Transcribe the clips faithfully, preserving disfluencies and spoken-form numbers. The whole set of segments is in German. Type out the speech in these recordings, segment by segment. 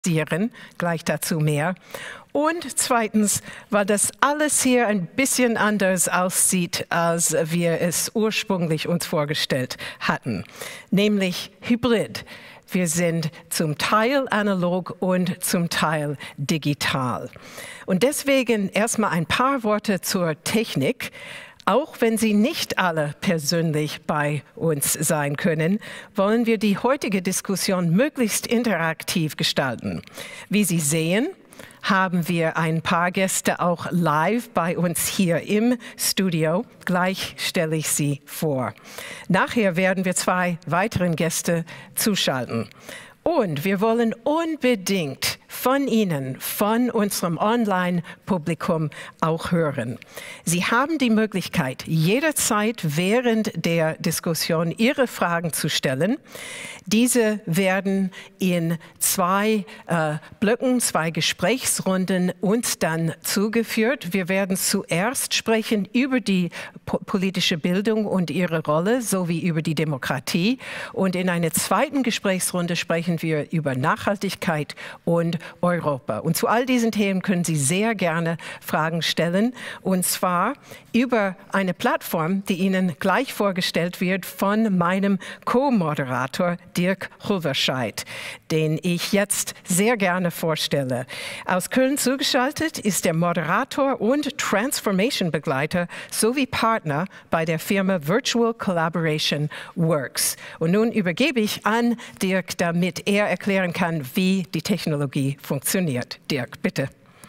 Gleich dazu mehr. Und zweitens, weil das alles hier ein bisschen anders aussieht, als wir es ursprünglich uns vorgestellt hatten, nämlich hybrid. Wir sind zum Teil analog und zum Teil digital. Und deswegen erstmal ein paar Worte zur Technik. Auch wenn Sie nicht alle persönlich bei uns sein können, wollen wir die heutige Diskussion möglichst interaktiv gestalten. Wie Sie sehen, haben wir ein paar Gäste auch live bei uns hier im Studio. Gleich stelle ich sie vor. Nachher werden wir zwei weiteren Gäste zuschalten. Und wir wollen unbedingt von Ihnen, von unserem Online-Publikum auch hören. Sie haben die Möglichkeit, jederzeit während der Diskussion Ihre Fragen zu stellen. Diese werden in zwei äh, Blöcken, zwei Gesprächsrunden uns dann zugeführt. Wir werden zuerst sprechen über die po politische Bildung und ihre Rolle sowie über die Demokratie. Und in einer zweiten Gesprächsrunde sprechen wir über Nachhaltigkeit und Europa. Und zu all diesen Themen können Sie sehr gerne Fragen stellen, und zwar über eine Plattform, die Ihnen gleich vorgestellt wird von meinem Co-Moderator Dirk Hulverscheid, den ich jetzt sehr gerne vorstelle. Aus Köln zugeschaltet ist der Moderator und Transformation-Begleiter sowie Partner bei der Firma Virtual Collaboration Works. Und nun übergebe ich an Dirk, damit er erklären kann, wie die Technologie funktioniert. Dirk, bitte.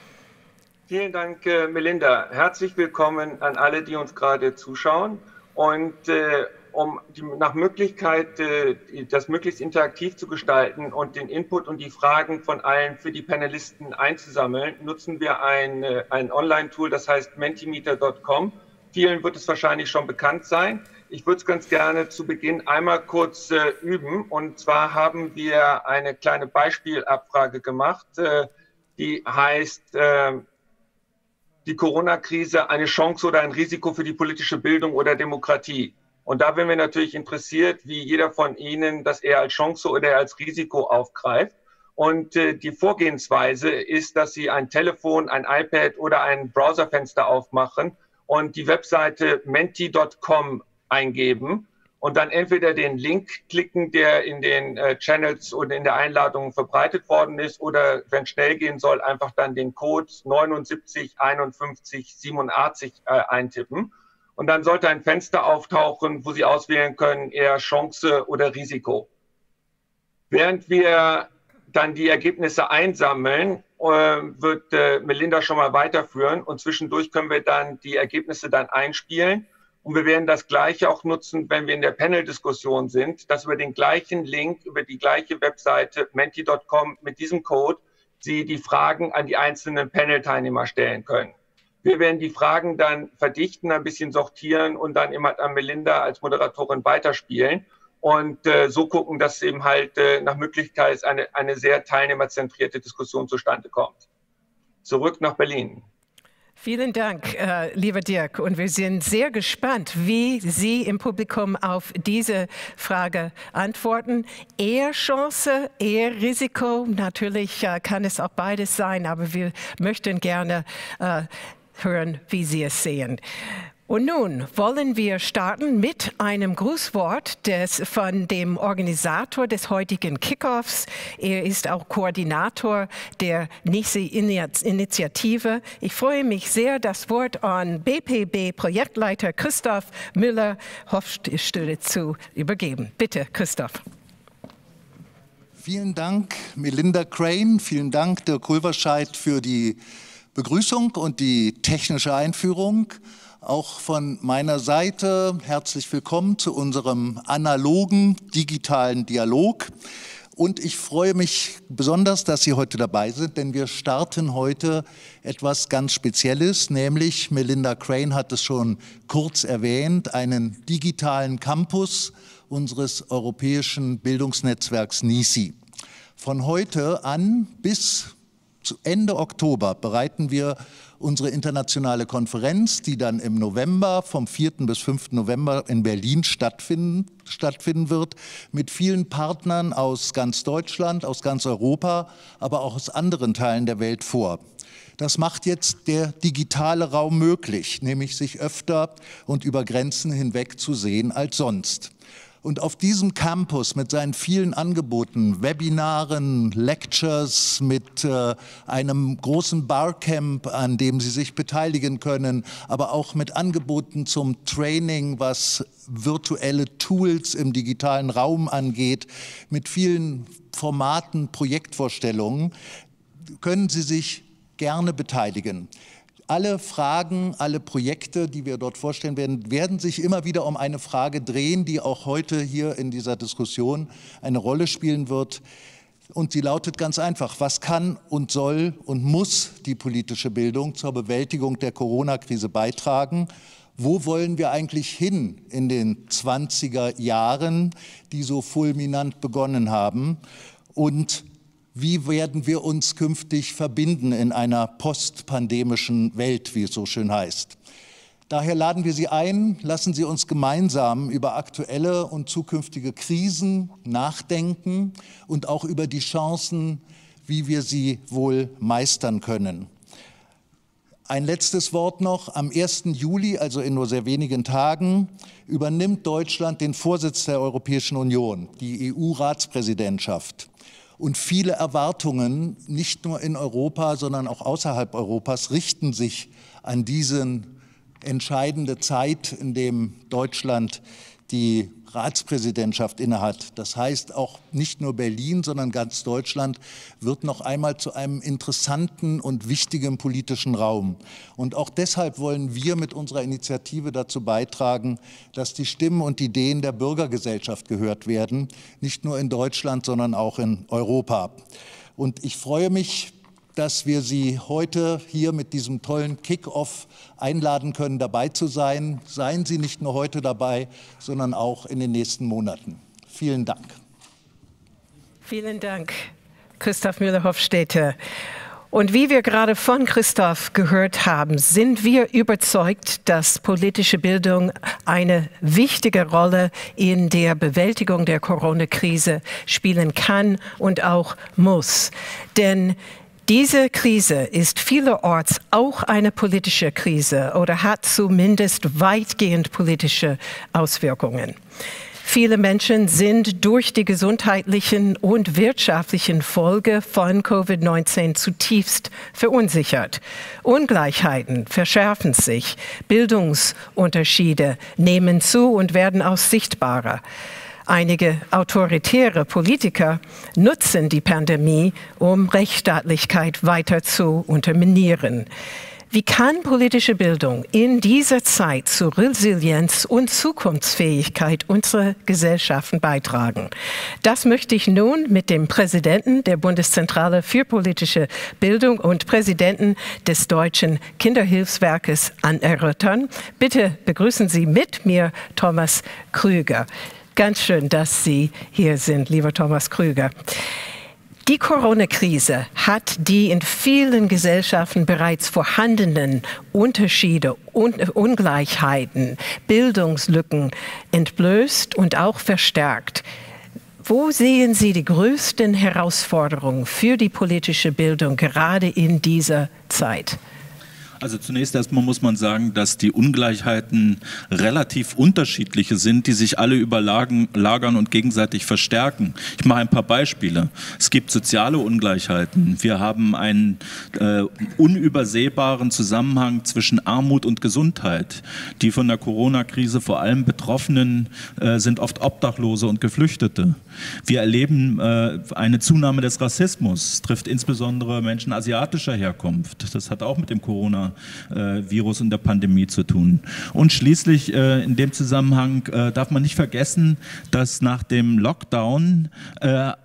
Vielen Dank, Melinda. Herzlich willkommen an alle, die uns gerade zuschauen. Und äh, um die, nach Möglichkeit, äh, das möglichst interaktiv zu gestalten und den Input und die Fragen von allen für die Panelisten einzusammeln, nutzen wir ein, äh, ein Online-Tool, das heißt mentimeter punkt com. Vielen wird es wahrscheinlich schon bekannt sein. Ich würde es ganz gerne zu Beginn einmal kurz äh, üben. Und zwar haben wir eine kleine Beispielabfrage gemacht, äh, die heißt, äh, die Corona-Krise eine Chance oder ein Risiko für die politische Bildung oder Demokratie? Und da wären wir natürlich interessiert, wie jeder von Ihnen das eher als Chance oder als Risiko aufgreift. Und äh, die Vorgehensweise ist, dass Sie ein Telefon, ein iPad oder ein Browserfenster aufmachen und die Webseite menti punkt com eingeben und dann entweder den Link klicken, der in den äh, Channels und in der Einladung verbreitet worden ist, oder wenn es schnell gehen soll, einfach dann den Code neunundsiebzig einundfünfzig siebenundachtzig äh, eintippen. Und dann sollte ein Fenster auftauchen, wo Sie auswählen können, eher Chance oder Risiko. Während wir dann die Ergebnisse einsammeln, äh, wird äh, Melinda schon mal weiterführen, und zwischendurch können wir dann die Ergebnisse dann einspielen. Und wir werden das Gleiche auch nutzen, wenn wir in der Panel-Diskussion sind, dass über den gleichen Link, über die gleiche Webseite menti punkt com mit diesem Code Sie die Fragen an die einzelnen Panel-Teilnehmer stellen können. Wir werden die Fragen dann verdichten, ein bisschen sortieren und dann immer an Melinda als Moderatorin weiterspielen und äh, so gucken, dass eben halt äh, nach Möglichkeit eine, eine sehr teilnehmerzentrierte Diskussion zustande kommt. Zurück nach Berlin. Vielen Dank, äh, lieber Dirk. Und wir sind sehr gespannt, wie Sie im Publikum auf diese Frage antworten. Eher Chance, eher Risiko. Natürlich äh, kann es auch beides sein, aber wir möchten gerne äh, hören, wie Sie es sehen. Und nun wollen wir starten mit einem Grußwort des, von dem Organisator des heutigen Kickoffs. Er ist auch Koordinator der NICI-Initiative. Ich freue mich sehr, das Wort an B P B-Projektleiter Christoph Müller-Hofstede zu übergeben. Bitte, Christoph. Vielen Dank, Melinda Crane. Vielen Dank, Dirk Hulverscheid, für die Begrüßung und die technische Einführung. Auch von meiner Seite herzlich willkommen zu unserem analogen, digitalen Dialog. Und ich freue mich besonders, dass Sie heute dabei sind, denn wir starten heute etwas ganz Spezielles, nämlich, Melinda Crane hat es schon kurz erwähnt, einen digitalen Campus unseres europäischen Bildungsnetzwerks NICI. Von heute an bis Zu Ende Oktober bereiten wir unsere internationale Konferenz, die dann im November, vom vierten bis fünften November in Berlin stattfinden, stattfinden wird, mit vielen Partnern aus ganz Deutschland, aus ganz Europa, aber auch aus anderen Teilen der Welt vor. Das macht jetzt der digitale Raum möglich, nämlich sich öfter und über Grenzen hinweg zu sehen als sonst. Und auf diesem Campus mit seinen vielen Angeboten, Webinaren, Lectures, mit äh, einem großen Barcamp, an dem Sie sich beteiligen können, aber auch mit Angeboten zum Training, was virtuelle Tools im digitalen Raum angeht, mit vielen Formaten, Projektvorstellungen, können Sie sich gerne beteiligen. Alle Fragen, alle Projekte, die wir dort vorstellen werden, werden sich immer wieder um eine Frage drehen, die auch heute hier in dieser Diskussion eine Rolle spielen wird. Und sie lautet ganz einfach: Was kann und soll und muss die politische Bildung zur Bewältigung der Corona-Krise beitragen? Wo wollen wir eigentlich hin in den zwanziger Jahren, die so fulminant begonnen haben? Und wie werden wir uns künftig verbinden in einer postpandemischen Welt, wie es so schön heißt? Daher laden wir Sie ein, lassen Sie uns gemeinsam über aktuelle und zukünftige Krisen nachdenken und auch über die Chancen, wie wir sie wohl meistern können. Ein letztes Wort noch. Am ersten Juli, also in nur sehr wenigen Tagen, übernimmt Deutschland den Vorsitz der Europäischen Union, die E U-Ratspräsidentschaft. Und viele Erwartungen, nicht nur in Europa, sondern auch außerhalb Europas, richten sich an diese entscheidende Zeit, in dem Deutschland die Ratspräsidentschaft innehat. Das heißt, auch nicht nur Berlin, sondern ganz Deutschland wird noch einmal zu einem interessanten und wichtigen politischen Raum. Und auch deshalb wollen wir mit unserer Initiative dazu beitragen, dass die Stimmen und Ideen der Bürgergesellschaft gehört werden, nicht nur in Deutschland, sondern auch in Europa. Und ich freue mich, dass wir Sie heute hier mit diesem tollen Kick-Off einladen können, dabei zu sein. Seien Sie nicht nur heute dabei, sondern auch in den nächsten Monaten. Vielen Dank. Vielen Dank, Christoph Müller-Hofstädter. Und wie wir gerade von Christoph gehört haben, sind wir überzeugt, dass politische Bildung eine wichtige Rolle in der Bewältigung der Corona-Krise spielen kann und auch muss. Denn diese Krise ist vielerorts auch eine politische Krise oder hat zumindest weitgehend politische Auswirkungen. Viele Menschen sind durch die gesundheitlichen und wirtschaftlichen Folgen von Covid neunzehn zutiefst verunsichert. Ungleichheiten verschärfen sich, Bildungsunterschiede nehmen zu und werden auch sichtbarer. Einige autoritäre Politiker nutzen die Pandemie, um Rechtsstaatlichkeit weiter zu unterminieren. Wie kann politische Bildung in dieser Zeit zu Resilienz und Zukunftsfähigkeit unserer Gesellschaften beitragen? Das möchte ich nun mit dem Präsidenten der Bundeszentrale für politische Bildung und Präsidenten des Deutschen Kinderhilfswerkes anerörtern. Bitte begrüßen Sie mit mir Thomas Krüger. Ganz schön, dass Sie hier sind, lieber Thomas Krüger. Die Corona-Krise hat die in vielen Gesellschaften bereits vorhandenen Unterschiede und Ungleichheiten, Bildungslücken entblößt und auch verstärkt. Wo sehen Sie die größten Herausforderungen für die politische Bildung gerade in dieser Zeit? Also zunächst erstmal muss man sagen, dass die Ungleichheiten relativ unterschiedliche sind, die sich alle überlagern und gegenseitig verstärken. Ich mache ein paar Beispiele. Es gibt soziale Ungleichheiten. Wir haben einen äh, unübersehbaren Zusammenhang zwischen Armut und Gesundheit. Die von der Corona-Krise vor allem Betroffenen äh, sind oft Obdachlose und Geflüchtete. Wir erleben äh, eine Zunahme des Rassismus. Es trifft insbesondere Menschen asiatischer Herkunft. Das hat auch mit dem Corona Virus und der Pandemie zu tun. Und schließlich äh, in dem Zusammenhang äh, darf man nicht vergessen, dass nach dem Lockdown äh,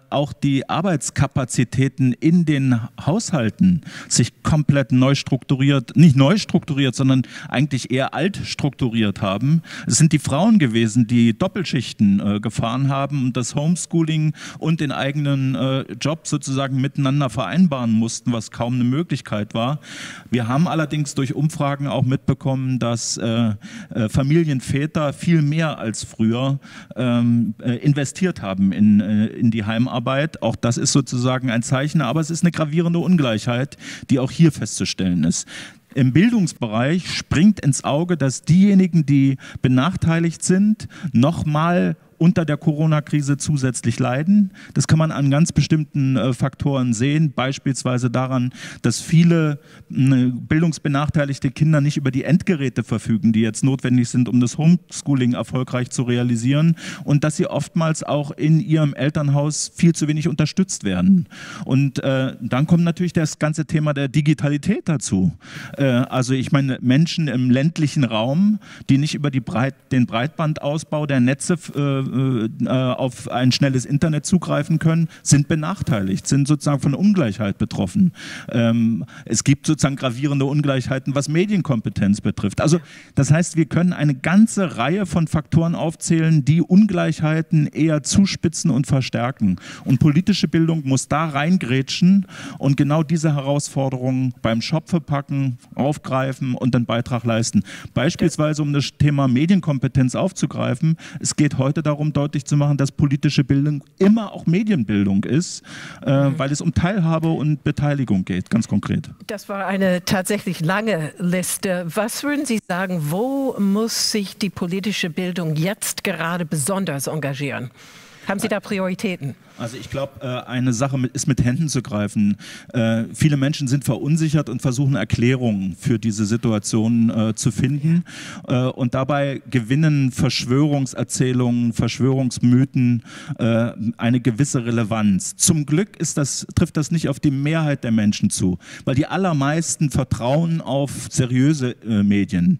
auch die Arbeitskapazitäten in den Haushalten sich komplett neu strukturiert, nicht neu strukturiert, sondern eigentlich eher alt strukturiert haben. Es sind die Frauen gewesen, die Doppelschichten äh, gefahren haben und das Homeschooling und den eigenen äh, Job sozusagen miteinander vereinbaren mussten, was kaum eine Möglichkeit war. Wir haben allerdings durch Umfragen auch mitbekommen, dass äh, äh, Familienväter viel mehr als früher ähm, äh, investiert haben in, äh, in die Heimarbeit. Auch das ist sozusagen ein Zeichen, aber es ist eine gravierende Ungleichheit, die auch hier festzustellen ist. Im Bildungsbereich springt ins Auge, dass diejenigen, die benachteiligt sind, nochmal unter der Corona-Krise zusätzlich leiden. Das kann man an ganz bestimmten äh, Faktoren sehen, beispielsweise daran, dass viele äh, bildungsbenachteiligte Kinder nicht über die Endgeräte verfügen, die jetzt notwendig sind, um das Homeschooling erfolgreich zu realisieren, und dass sie oftmals auch in ihrem Elternhaus viel zu wenig unterstützt werden. Und äh, dann kommt natürlich das ganze Thema der Digitalität dazu. Äh, also ich meine, Menschen im ländlichen Raum, die nicht über die Breit, den Breitbandausbau der Netze äh, auf ein schnelles Internet zugreifen können, sind benachteiligt, sind sozusagen von Ungleichheit betroffen. Ähm, es gibt sozusagen gravierende Ungleichheiten, was Medienkompetenz betrifft. Also das heißt, wir können eine ganze Reihe von Faktoren aufzählen, die Ungleichheiten eher zuspitzen und verstärken. Und politische Bildung muss da reingrätschen und genau diese Herausforderungen beim Schopfe packen, aufgreifen und einen Beitrag leisten. Beispielsweise, um das Thema Medienkompetenz aufzugreifen, es geht heute darum, um deutlich zu machen, dass politische Bildung immer auch Medienbildung ist, äh, weil es um Teilhabe und Beteiligung geht, ganz konkret. Das war eine tatsächlich lange Liste. Was würden Sie sagen, wo muss sich die politische Bildung jetzt gerade besonders engagieren? Haben Sie da Prioritäten? Also ich glaube, eine Sache ist mit Händen zu greifen. Viele Menschen sind verunsichert und versuchen Erklärungen für diese Situation zu finden. Und dabei gewinnen Verschwörungserzählungen, Verschwörungsmythen eine gewisse Relevanz. Zum Glück ist das, trifft das nicht auf die Mehrheit der Menschen zu, weil die allermeisten vertrauen auf seriöse Medien.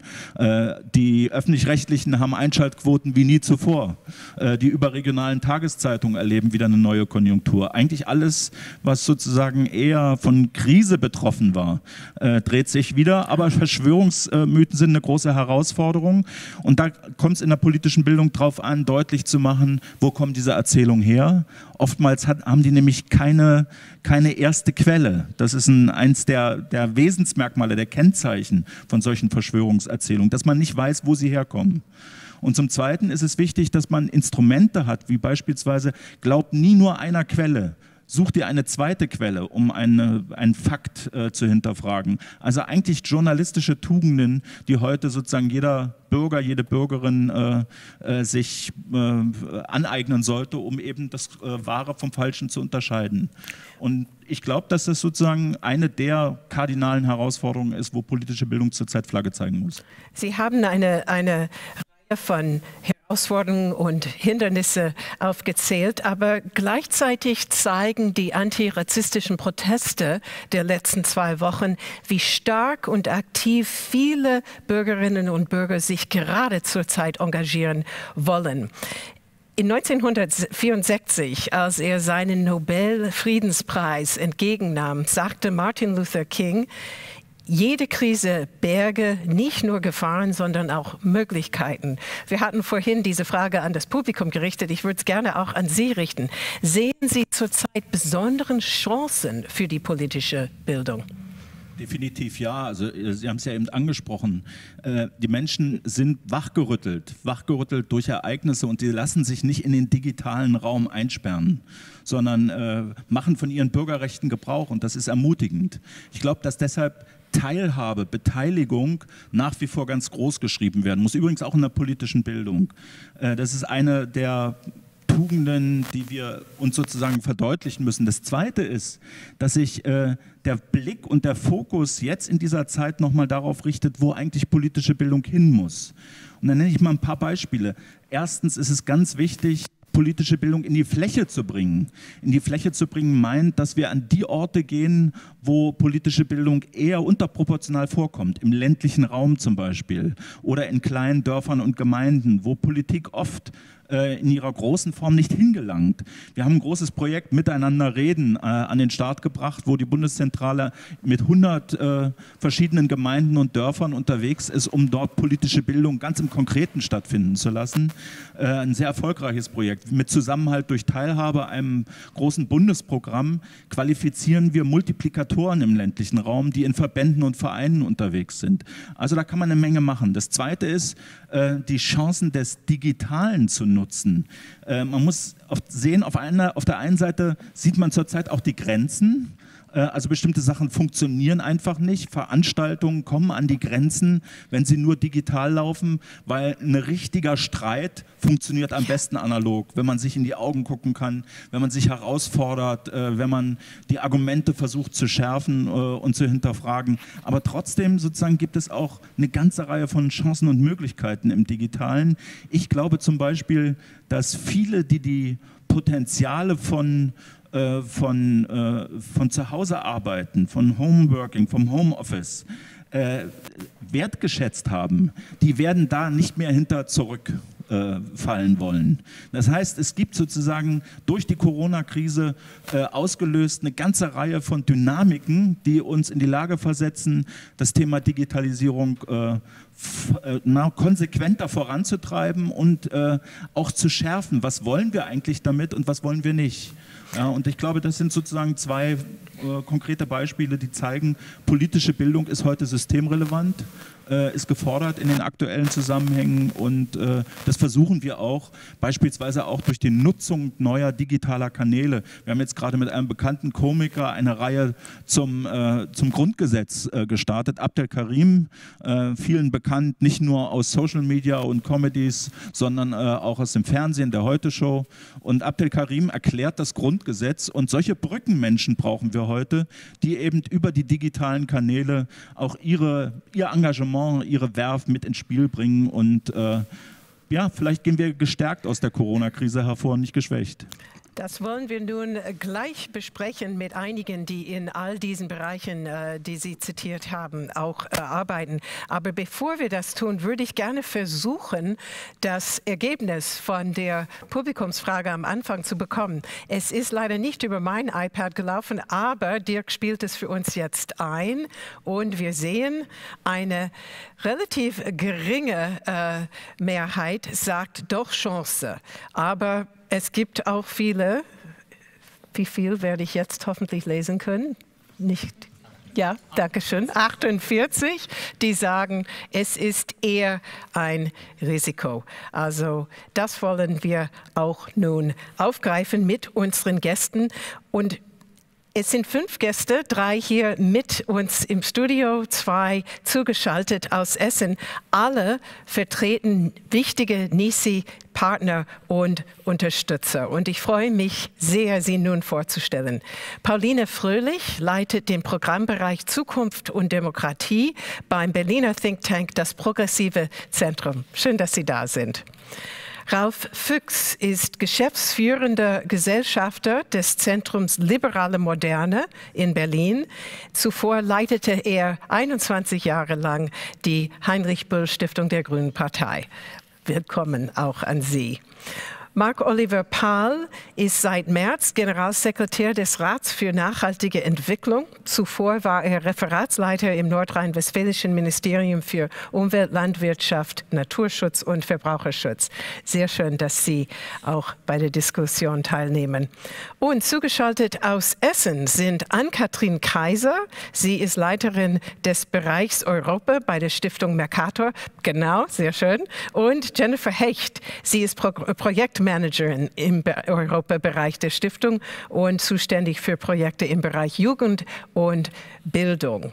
Die Öffentlich-Rechtlichen haben Einschaltquoten wie nie zuvor. Die überregionalen Tageszeitungen erleben wieder eine neue Konjunktur. Eigentlich alles, was sozusagen eher von Krise betroffen war, äh, dreht sich wieder. Aber Verschwörungsmythen sind eine große Herausforderung. Und da kommt es in der politischen Bildung drauf an, deutlich zu machen, wo kommen diese Erzählungen her. Oftmals hat, haben die nämlich keine, keine erste Quelle. Das ist ein, eins der, der Wesensmerkmale, der Kennzeichen von solchen Verschwörungserzählungen, dass man nicht weiß, wo sie herkommen. Und zum Zweiten ist es wichtig, dass man Instrumente hat, wie beispielsweise, glaub nie nur einer Quelle, such dir eine zweite Quelle, um eine, einen Fakt äh, zu hinterfragen. Also eigentlich journalistische Tugenden, die heute sozusagen jeder Bürger, jede Bürgerin äh, äh, sich äh, aneignen sollte, um eben das äh, Wahre vom Falschen zu unterscheiden. Und ich glaube, dass das sozusagen eine der kardinalen Herausforderungen ist, wo politische Bildung zurzeit Flagge zeigen muss. Sie haben eine, eine von Herausforderungen und Hindernisse aufgezählt, aber gleichzeitig zeigen die antirassistischen Proteste der letzten zwei Wochen, wie stark und aktiv viele Bürgerinnen und Bürger sich gerade zurzeit engagieren wollen. In neunzehnhundertvierundsechzig, als er seinen Nobel-Friedenspreis entgegennahm, sagte Martin Luther King: Jede Krise berge nicht nur Gefahren, sondern auch Möglichkeiten. Wir hatten vorhin diese Frage an das Publikum gerichtet. Ich würde es gerne auch an Sie richten. Sehen Sie zurzeit besondere Chancen für die politische Bildung? Definitiv ja. Also Sie haben es ja eben angesprochen. Äh, die Menschen sind wachgerüttelt, wachgerüttelt durch Ereignisse, und die lassen sich nicht in den digitalen Raum einsperren, sondern äh, machen von ihren Bürgerrechten Gebrauch, und das ist ermutigend. Ich glaube, dass deshalb Teilhabe, Beteiligung nach wie vor ganz groß geschrieben werden muss. Übrigens auch in der politischen Bildung. Äh, das ist eine der Tugenden, die wir uns sozusagen verdeutlichen müssen. Das Zweite ist, dass sich äh, der Blick und der Fokus jetzt in dieser Zeit nochmal darauf richtet, wo eigentlich politische Bildung hin muss. Und dann nenne ich mal ein paar Beispiele. Erstens ist es ganz wichtig, politische Bildung in die Fläche zu bringen. In die Fläche zu bringen meint, dass wir an die Orte gehen, wo politische Bildung eher unterproportional vorkommt, im ländlichen Raum zum Beispiel oder in kleinen Dörfern und Gemeinden, wo Politik oft äh, in ihrer großen Form nicht hingelangt. Wir haben ein großes Projekt Miteinander reden äh, an den Start gebracht, wo die Bundeszentrale mit hundert äh, verschiedenen Gemeinden und Dörfern unterwegs ist, um dort politische Bildung ganz im Konkreten stattfinden zu lassen. Äh, ein sehr erfolgreiches Projekt. Mit Zusammenhalt durch Teilhabe, einem großen Bundesprogramm, qualifizieren wir Multiplikatoren im ländlichen Raum, die in Verbänden und Vereinen unterwegs sind. Also da kann man eine Menge machen. Das Zweite ist, äh, die Chancen des Digitalen zu nutzen. Äh, man muss oft sehen, auf, einer, auf der einen Seite sieht man zurzeit auch die Grenzen. Also bestimmte Sachen funktionieren einfach nicht. Veranstaltungen kommen an die Grenzen, wenn sie nur digital laufen, weil ein richtiger Streit funktioniert am besten analog, wenn man sich in die Augen gucken kann, wenn man sich herausfordert, wenn man die Argumente versucht zu schärfen und zu hinterfragen. Aber trotzdem sozusagen gibt es auch eine ganze Reihe von Chancen und Möglichkeiten im Digitalen. Ich glaube zum Beispiel, dass viele, die die Potenziale von Von, äh, von zu Hause arbeiten, von Homeworking, vom Homeoffice äh, wertgeschätzt haben, die werden da nicht mehr hinter zurückfallen äh, wollen. Das heißt, es gibt sozusagen durch die Corona-Krise äh, ausgelöst eine ganze Reihe von Dynamiken, die uns in die Lage versetzen, das Thema Digitalisierung äh, Na, konsequenter voranzutreiben und äh, auch zu schärfen, was wollen wir eigentlich damit und was wollen wir nicht. Ja, und ich glaube, das sind sozusagen zwei äh, konkrete Beispiele, die zeigen, politische Bildung ist heute systemrelevant, äh, ist gefordert in den aktuellen Zusammenhängen und äh, das versuchen wir auch, beispielsweise auch durch die Nutzung neuer digitaler Kanäle. Wir haben jetzt gerade mit einem bekannten Komiker eine Reihe zum, äh, zum Grundgesetz äh, gestartet, Abdel Karim, äh, vielen bekannt, nicht nur aus Social Media und Comedies, sondern äh, auch aus dem Fernsehen, der Heute-Show. Und Abdel Karim erklärt das Grundgesetz und solche Brückenmenschen brauchen wir heute, die eben über die digitalen Kanäle auch ihre, ihr Engagement, ihre Werf mit ins Spiel bringen und äh, ja, vielleicht gehen wir gestärkt aus der Corona-Krise hervor, nicht geschwächt. Das wollen wir nun gleich besprechen mit einigen, die in all diesen Bereichen, äh, die Sie zitiert haben, auch äh, arbeiten. Aber bevor wir das tun, würde ich gerne versuchen, das Ergebnis von der Publikumsfrage am Anfang zu bekommen. Es ist leider nicht über mein iPad gelaufen, aber Dirk spielt es für uns jetzt ein und wir sehen, eine relativ geringe äh, Mehrheit sagt doch Chance. Aber es gibt auch viele, wie viel werde ich jetzt hoffentlich lesen können? Nicht, ja, danke schön, achtundvierzig, die sagen, es ist eher ein Risiko. Also das wollen wir auch nun aufgreifen mit unseren Gästen. Und es sind fünf Gäste, drei hier mit uns im Studio, zwei zugeschaltet aus Essen. Alle vertreten wichtige N I C I-Partner und Unterstützer. Und ich freue mich sehr, Sie nun vorzustellen. Pauline Fröhlich leitet den Programmbereich Zukunft und Demokratie beim Berliner Think Tank, das Progressive Zentrum. Schön, dass Sie da sind. Ralf Füchs ist geschäftsführender Gesellschafter des Zentrums Liberale Moderne in Berlin. Zuvor leitete er einundzwanzig Jahre lang die Heinrich-Böll-Stiftung der Grünen Partei. Willkommen auch an Sie. Marc-Oliver Pahl ist seit März Generalsekretär des Rats für nachhaltige Entwicklung. Zuvor war er Referatsleiter im nordrhein-westfälischen Ministerium für Umwelt, Landwirtschaft, Naturschutz und Verbraucherschutz. Sehr schön, dass Sie auch bei der Diskussion teilnehmen. Und zugeschaltet aus Essen sind Ann-Kathrin Kaiser. Sie ist Leiterin des Bereichs Europa bei der Stiftung Mercator. Genau, sehr schön. Und Jennifer Hecht. Sie ist Pro Projektmanagerin Managerin im Europabereich der Stiftung und zuständig für Projekte im Bereich Jugend und Bildung.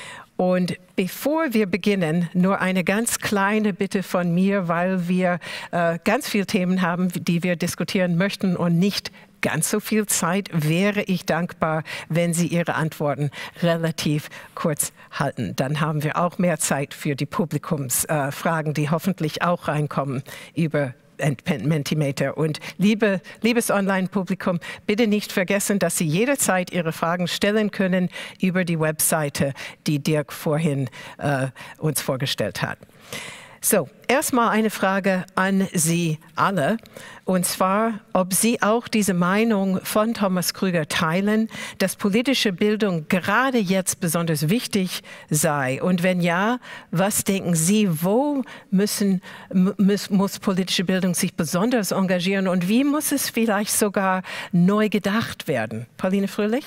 Und bevor wir beginnen, nur eine ganz kleine Bitte von mir, weil wir äh, ganz viele Themen haben, die wir diskutieren möchten und nicht ganz so viel Zeit, wäre ich dankbar, wenn Sie Ihre Antworten relativ kurz halten. Dann haben wir auch mehr Zeit für die Publikumsfragen, äh, die hoffentlich auch reinkommen über Mentimeter. Und liebe, liebes Online-Publikum, bitte nicht vergessen, dass Sie jederzeit Ihre Fragen stellen können über die Webseite, die Dirk vorhin äh, uns vorgestellt hat. So, erstmal eine Frage an Sie alle, und zwar, ob Sie auch diese Meinung von Thomas Krüger teilen, dass politische Bildung gerade jetzt besonders wichtig sei. Und wenn ja, was denken Sie, wo müssen, muss, muss politische Bildung sich besonders engagieren und wie muss es vielleicht sogar neu gedacht werden? Pauline Fröhlich?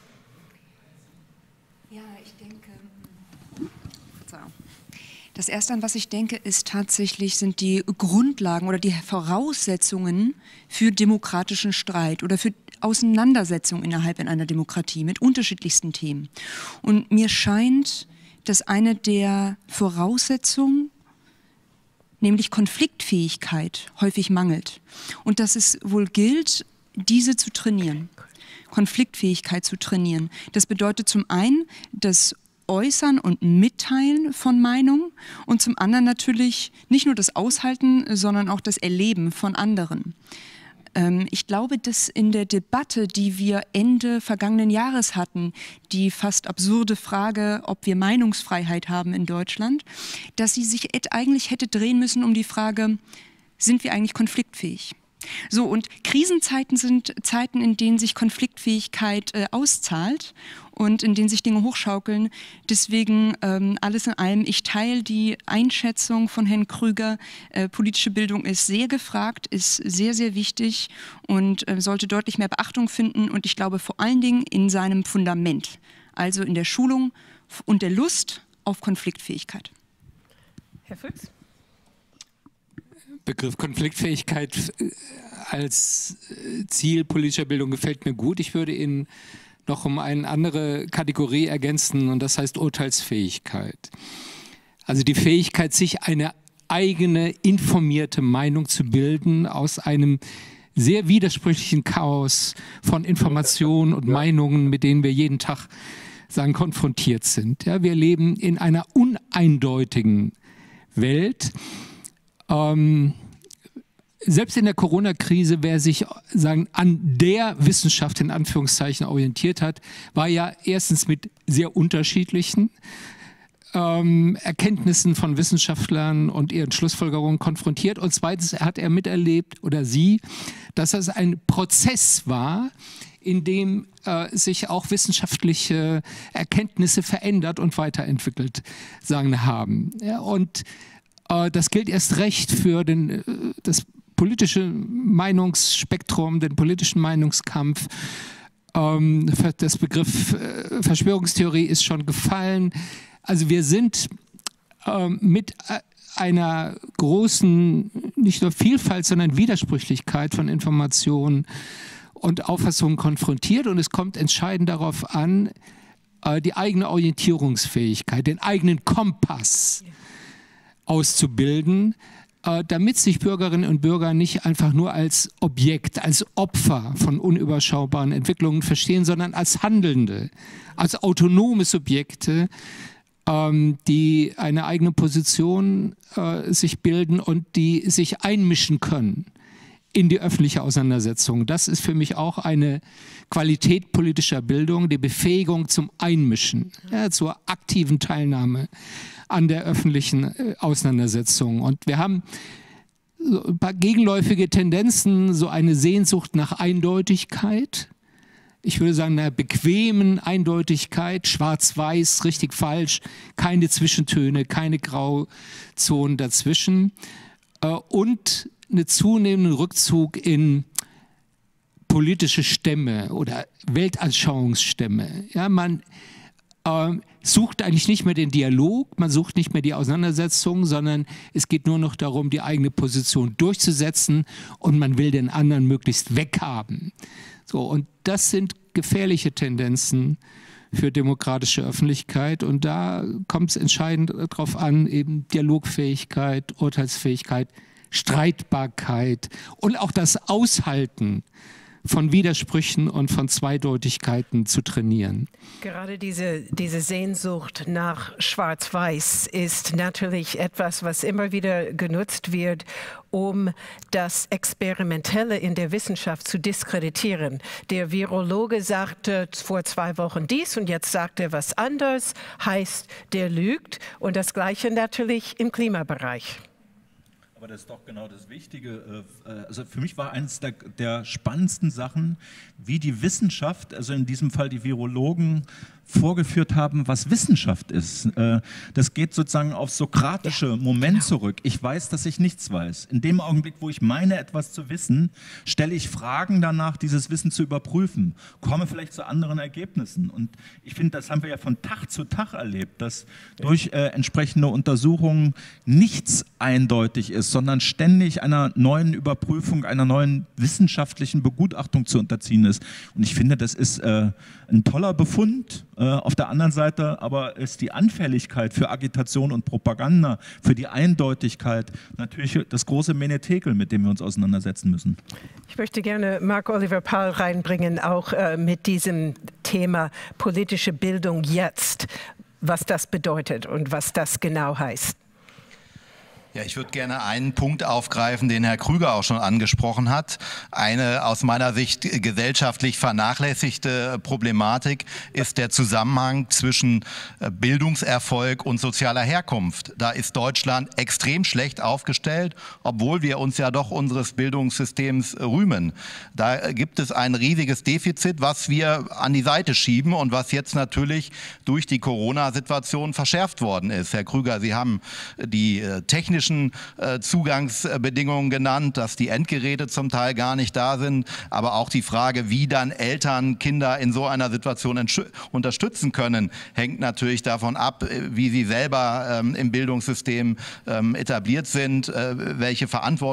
Das Erste, an was ich denke, ist tatsächlich, sind die Grundlagen oder die Voraussetzungen für demokratischen Streit oder für Auseinandersetzung innerhalb in einer Demokratie mit unterschiedlichsten Themen. Und mir scheint, dass eine der Voraussetzungen, nämlich Konfliktfähigkeit, häufig mangelt. Und dass es wohl gilt, diese zu trainieren, Konfliktfähigkeit zu trainieren. Das bedeutet zum einen, dass Äußern und Mitteilen von Meinungen und zum anderen natürlich nicht nur das Aushalten, sondern auch das Erleben von anderen. Ähm, ich glaube, dass in der Debatte, die wir Ende vergangenen Jahres hatten, die fast absurde Frage, ob wir Meinungsfreiheit haben in Deutschland, dass sie sich eigentlich hätte drehen müssen um die Frage, sind wir eigentlich konfliktfähig? So, und Krisenzeiten sind Zeiten, in denen sich Konfliktfähigkeit äh, auszahlt und in denen sich Dinge hochschaukeln. Deswegen ähm, alles in allem, ich teile die Einschätzung von Herrn Krüger. Äh, politische Bildung ist sehr gefragt, ist sehr, sehr wichtig und äh, sollte deutlich mehr Beachtung finden. Und ich glaube vor allen Dingen in seinem Fundament, also in der Schulung und der Lust auf Konfliktfähigkeit. Herr Fuchs? Begriff Konfliktfähigkeit als Ziel politischer Bildung gefällt mir gut. Ich würde ihn noch um eine andere Kategorie ergänzen und das heißt Urteilsfähigkeit. Also die Fähigkeit, sich eine eigene informierte Meinung zu bilden aus einem sehr widersprüchlichen Chaos von Informationen und Meinungen, mit denen wir jeden Tag sagen, konfrontiert sind. Ja, wir leben in einer uneindeutigen Welt. Ähm, selbst in der Corona-Krise, wer sich sagen, an der Wissenschaft in Anführungszeichen orientiert hat, war ja erstens mit sehr unterschiedlichen ähm, Erkenntnissen von Wissenschaftlern und ihren Schlussfolgerungen konfrontiert. Und zweitens hat er miterlebt, oder sie, dass das ein Prozess war, in dem äh, sich auch wissenschaftliche Erkenntnisse verändert und weiterentwickelt sagen, haben. Ja, und das gilt erst recht für den, das politische Meinungsspektrum, den politischen Meinungskampf. Ähm, das Begriff Verschwörungstheorie ist schon gefallen. Also wir sind ähm, mit einer großen, nicht nur Vielfalt, sondern Widersprüchlichkeit von Informationen und Auffassungen konfrontiert. Und es kommt entscheidend darauf an, äh, die eigene Orientierungsfähigkeit, den eigenen Kompass auszubilden, äh, damit sich Bürgerinnen und Bürger nicht einfach nur als Objekt, als Opfer von unüberschaubaren Entwicklungen verstehen, sondern als Handelnde, als autonome Subjekte, ähm, die eine eigene Position äh, sich bilden und die sich einmischen können in die öffentliche Auseinandersetzung. Das ist für mich auch eine Qualität politischer Bildung, die Befähigung zum Einmischen, ja, zur aktiven Teilnahme an der öffentlichen Auseinandersetzung. Und wir haben so ein paar gegenläufige Tendenzen, so eine Sehnsucht nach Eindeutigkeit. Ich würde sagen, einer bequemen Eindeutigkeit, schwarz-weiß, richtig, falsch, keine Zwischentöne, keine Grauzonen dazwischen. Und einen zunehmenden Rückzug in politische Stämme oder Weltanschauungsstämme. Ja, man äh, sucht eigentlich nicht mehr den Dialog, man sucht nicht mehr die Auseinandersetzung, sondern es geht nur noch darum, die eigene Position durchzusetzen und man will den anderen möglichst weghaben. So, und das sind gefährliche Tendenzen für demokratische Öffentlichkeit und da kommt es entscheidend darauf an, eben Dialogfähigkeit, Urteilsfähigkeit, Streitbarkeit und auch das Aushalten von Widersprüchen und von Zweideutigkeiten zu trainieren. Gerade diese, diese Sehnsucht nach Schwarz-Weiß ist natürlich etwas, was immer wieder genutzt wird, um das Experimentelle in der Wissenschaft zu diskreditieren. Der Virologe sagte vor zwei Wochen dies und jetzt sagt er was anderes, heißt, der lügt. Und das Gleiche natürlich im Klimabereich. Aber das ist doch genau das Wichtige. Also für mich war eines der, der spannendsten Sachen, wie die Wissenschaft, also in diesem Fall die Virologen, vorgeführt haben, was Wissenschaft ist. Das geht sozusagen auf sokratische Moment zurück. Ich weiß, dass ich nichts weiß. In dem Augenblick, wo ich meine, etwas zu wissen, stelle ich Fragen danach, dieses Wissen zu überprüfen, komme vielleicht zu anderen Ergebnissen. Und ich finde, das haben wir ja von Tag zu Tag erlebt, dass durch äh, entsprechende Untersuchungen nichts eindeutig ist, sondern ständig einer neuen Überprüfung, einer neuen wissenschaftlichen Begutachtung zu unterziehen ist. Und ich finde, das ist äh, ein toller Befund. Auf der anderen Seite aber ist die Anfälligkeit für Agitation und Propaganda, für die Eindeutigkeit natürlich das große Menetekel, mit dem wir uns auseinandersetzen müssen. Ich möchte gerne Marc-Oliver Paul reinbringen, auch äh, mit diesem Thema politische Bildung jetzt, was das bedeutet und was das genau heißt. Ja, ich würde gerne einen Punkt aufgreifen, den Herr Krüger auch schon angesprochen hat. Eine aus meiner Sicht gesellschaftlich vernachlässigte Problematik ist der Zusammenhang zwischen Bildungserfolg und sozialer Herkunft. Da ist Deutschland extrem schlecht aufgestellt, obwohl wir uns ja doch unseres Bildungssystems rühmen. Da gibt es ein riesiges Defizit, was wir an die Seite schieben und was jetzt natürlich durch die Corona-Situation verschärft worden ist. Herr Krüger, Sie haben die technischen Zugangsbedingungen genannt, dass die Endgeräte zum Teil gar nicht da sind, aber auch die Frage, wie dann Eltern Kinder in so einer Situation unterstützen können, hängt natürlich davon ab, wie sie selber ähm, im Bildungssystem ähm, etabliert sind, äh, welche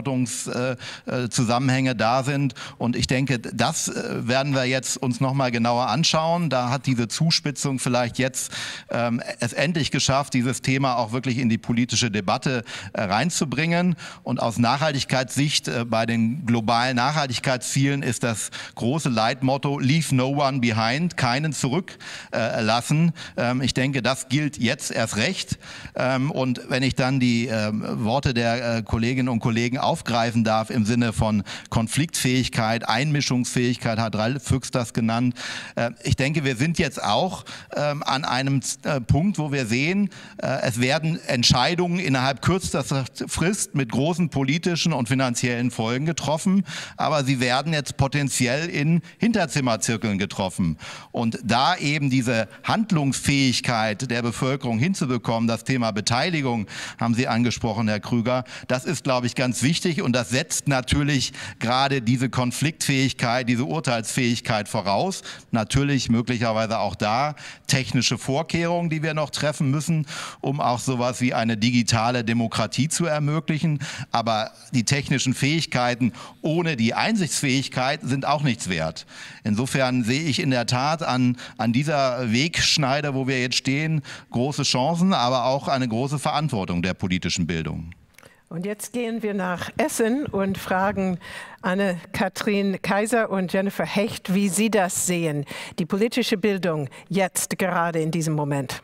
Verantwortungszusammenhänge äh, da sind. Und ich denke, das äh, werden wir jetzt uns noch mal genauer anschauen. Da hat diese Zuspitzung vielleicht jetzt ähm, es endlich geschafft, dieses Thema auch wirklich in die politische Debatte äh, reinzubringen. Und aus Nachhaltigkeitssicht äh, bei den globalen Nachhaltigkeitszielen ist das große Leitmotto Leave no one behind, keinen zurücklassen. Äh, ähm, ich denke, das gilt jetzt erst recht. Ähm, und wenn ich dann die äh, Worte der äh, Kolleginnen und Kollegen aufgreifen darf im Sinne von Konfliktfähigkeit, Einmischungsfähigkeit, hat Ralf Füchs das genannt. Äh, ich denke, wir sind jetzt auch ähm, an einem äh, Punkt, wo wir sehen, äh, es werden Entscheidungen innerhalb kürzester Frist mit großen politischen und finanziellen Folgen getroffen, aber sie werden jetzt potenziell in Hinterzimmerzirkeln getroffen. Und da eben diese Handlungsfähigkeit der Bevölkerung hinzubekommen, das Thema Beteiligung haben Sie angesprochen, Herr Krüger, das ist, glaube ich, ganz wichtig und das setzt natürlich gerade diese Konfliktfähigkeit, diese Urteilsfähigkeit voraus. Natürlich möglicherweise auch da technische Vorkehrungen, die wir noch treffen müssen, um auch sowas wie eine digitale Demokratie zu ermöglichen. Aber die technischen Fähigkeiten ohne die Einsichtsfähigkeit sind auch nichts wert. Insofern sehe ich in der Tat an, an dieser Wegschneide, wo wir jetzt stehen, große Chancen, aber auch eine große Verantwortung der politischen Bildung. Und jetzt gehen wir nach Essen und fragen Anne-Kathrin Kaiser und Jennifer Hecht, wie Sie das sehen, die politische Bildung jetzt gerade in diesem Moment.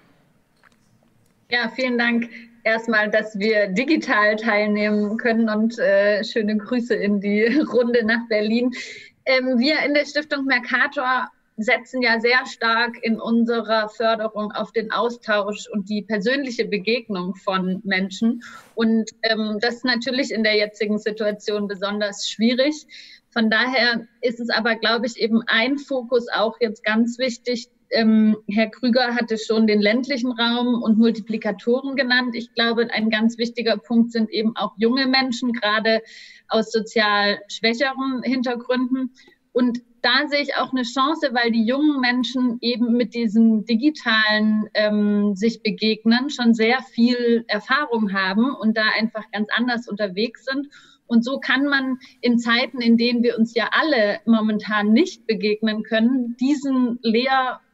Ja, vielen Dank erstmal, dass wir digital teilnehmen können und äh, schöne Grüße in die Runde nach Berlin. Ähm, wir in der Stiftung Mercator setzen ja sehr stark in unserer Förderung auf den Austausch und die persönliche Begegnung von Menschen. Und ähm, das ist natürlich in der jetzigen Situation besonders schwierig. Von daher ist es aber, glaube ich, eben ein Fokus auch jetzt ganz wichtig. Ähm, Herr Krüger hatte schon den ländlichen Raum und Multiplikatoren genannt. Ich glaube, ein ganz wichtiger Punkt sind eben auch junge Menschen, gerade aus sozial schwächeren Hintergründen. Und da sehe ich auch eine Chance, weil die jungen Menschen eben mit diesem digitalen ähm, sich begegnen, schon sehr viel Erfahrung haben und da einfach ganz anders unterwegs sind. Und so kann man in Zeiten, in denen wir uns ja alle momentan nicht begegnen können, diesen Lehr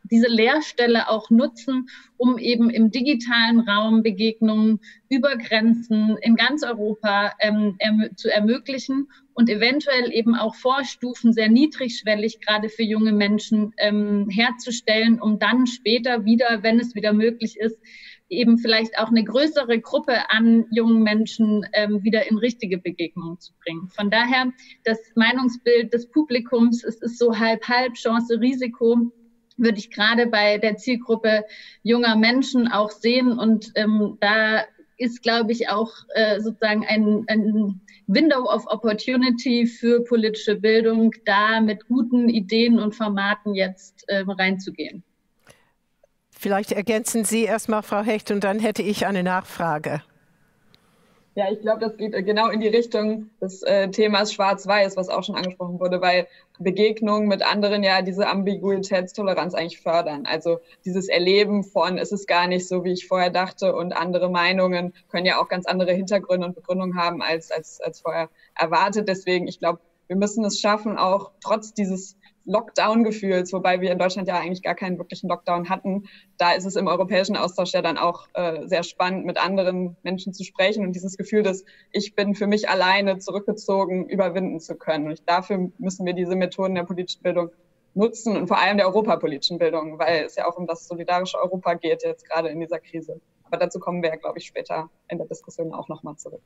diese Leerstelle auch nutzen, um eben im digitalen Raum Begegnungen über Grenzen in ganz Europa ähm, erm- zu ermöglichen und eventuell eben auch Vorstufen sehr niedrigschwellig gerade für junge Menschen ähm, herzustellen, um dann später wieder, wenn es wieder möglich ist, eben vielleicht auch eine größere Gruppe an jungen Menschen ähm, wieder in richtige Begegnungen zu bringen. Von daher, das Meinungsbild des Publikums, es ist so halb-halb, Chance, Risiko, würde ich gerade bei der Zielgruppe junger Menschen auch sehen. Und ähm, da ist, glaube ich, auch äh, sozusagen ein, ein Window of Opportunity für politische Bildung, da mit guten Ideen und Formaten jetzt äh, reinzugehen. Vielleicht ergänzen Sie erstmal, Frau Hecht, und dann hätte ich eine Nachfrage. Ja, ich glaube, das geht genau in die Richtung des äh, Themas Schwarz-Weiß, was auch schon angesprochen wurde, weil Begegnungen mit anderen ja diese Ambiguitätstoleranz eigentlich fördern. Also dieses Erleben von, es ist gar nicht so, wie ich vorher dachte, und andere Meinungen können ja auch ganz andere Hintergründe und Begründungen haben, als, als, als vorher erwartet. Deswegen, ich glaube, wir müssen es schaffen, auch trotz dieses Lockdown-Gefühls, wobei wir in Deutschland ja eigentlich gar keinen wirklichen Lockdown hatten. Da ist es im europäischen Austausch ja dann auch äh, sehr spannend, mit anderen Menschen zu sprechen und dieses Gefühl, dass ich bin für mich alleine zurückgezogen, überwinden zu können. Und ich, dafür müssen wir diese Methoden der politischen Bildung nutzen und vor allem der europapolitischen Bildung, weil es ja auch um das solidarische Europa geht, jetzt gerade in dieser Krise. Aber dazu kommen wir ja, glaube ich, später in der Diskussion auch nochmal zurück.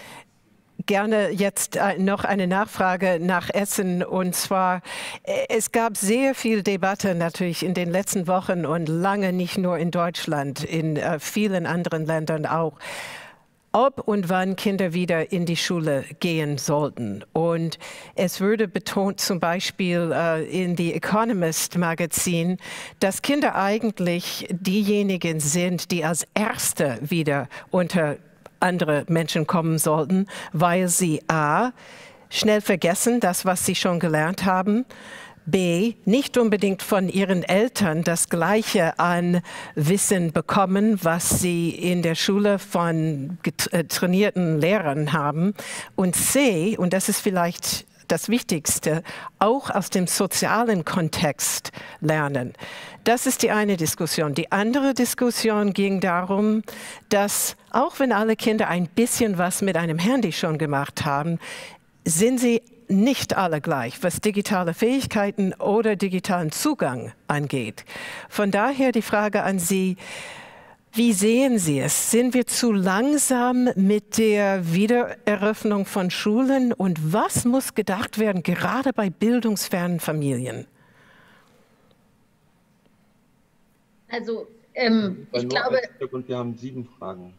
Gerne jetzt noch eine Nachfrage nach Essen, und zwar, es gab sehr viel Debatte natürlich in den letzten Wochen und lange nicht nur in Deutschland, in äh, vielen anderen Ländern auch, ob und wann Kinder wieder in die Schule gehen sollten. Und es wurde betont, zum Beispiel äh, in The Economist Magazin, dass Kinder eigentlich diejenigen sind, die als Erste wieder unter andere Menschen kommen sollten, weil sie a. schnell vergessen, das, was sie schon gelernt haben, b. nicht unbedingt von ihren Eltern das Gleiche an Wissen bekommen, was sie in der Schule von trainierten Lehrern haben, und c., und das ist vielleicht das Wichtigste, auch aus dem sozialen Kontext lernen. Das ist die eine Diskussion. Die andere Diskussion ging darum, dass auch wenn alle Kinder ein bisschen was mit einem Handy schon gemacht haben, sind sie nicht alle gleich, was digitale Fähigkeiten oder digitalen Zugang angeht. Von daher die Frage an Sie: Wie sehen Sie es? Sind wir zu langsam mit der Wiedereröffnung von Schulen? Und was muss gedacht werden, gerade bei bildungsfernen Familien? Also, ähm, ich glaube, und wir haben sieben Fragen.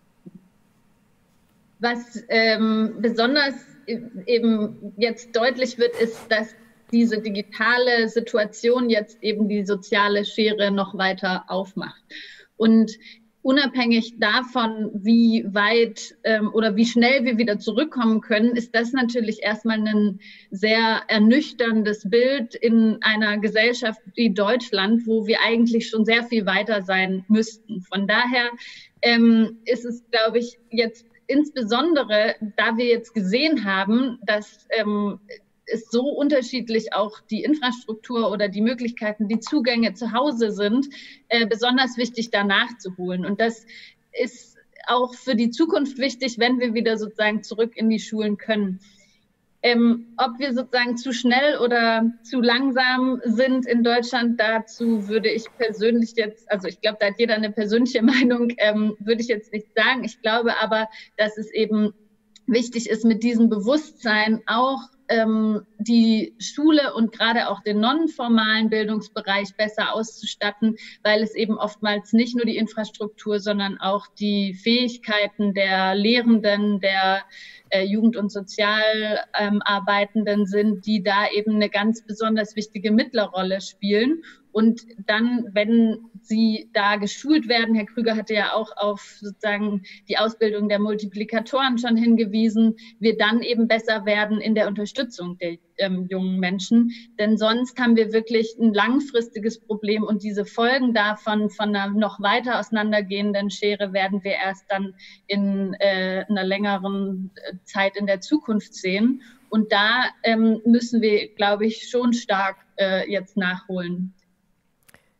Was ähm, besonders eben jetzt deutlich wird, ist, dass diese digitale Situation jetzt eben die soziale Schere noch weiter aufmacht. Und unabhängig davon, wie weit ähm, oder wie schnell wir wieder zurückkommen können, ist das natürlich erstmal ein sehr ernüchterndes Bild in einer Gesellschaft wie Deutschland, wo wir eigentlich schon sehr viel weiter sein müssten. Von daher ähm, ist es, glaube ich, jetzt insbesondere, da wir jetzt gesehen haben, dass ähm, ist so unterschiedlich auch die Infrastruktur oder die Möglichkeiten, die Zugänge zu Hause sind, äh, besonders wichtig, da nachzuholen. Und das ist auch für die Zukunft wichtig, wenn wir wieder sozusagen zurück in die Schulen können. Ähm, ob wir sozusagen zu schnell oder zu langsam sind in Deutschland, dazu würde ich persönlich jetzt, also ich glaube, da hat jeder eine persönliche Meinung, ähm, würde ich jetzt nicht sagen. Ich glaube aber, dass es eben wichtig ist, mit diesem Bewusstsein auch ähm, die Schule und gerade auch den nonformalen Bildungsbereich besser auszustatten, weil es eben oftmals nicht nur die Infrastruktur, sondern auch die Fähigkeiten der Lehrenden, der äh, Jugend- und Sozialarbeitenden ähm, sind, die da eben eine ganz besonders wichtige Mittlerrolle spielen. Und dann, wenn sie da geschult werden, Herr Krüger hatte ja auch auf sozusagen die Ausbildung der Multiplikatoren schon hingewiesen, wir dann eben besser werden in der Unterstützung der ähm, jungen Menschen. Denn sonst haben wir wirklich ein langfristiges Problem und diese Folgen davon, von einer noch weiter auseinandergehenden Schere, werden wir erst dann in äh, einer längeren Zeit in der Zukunft sehen. Und da ähm, müssen wir, glaube ich, schon stark äh, jetzt nachholen.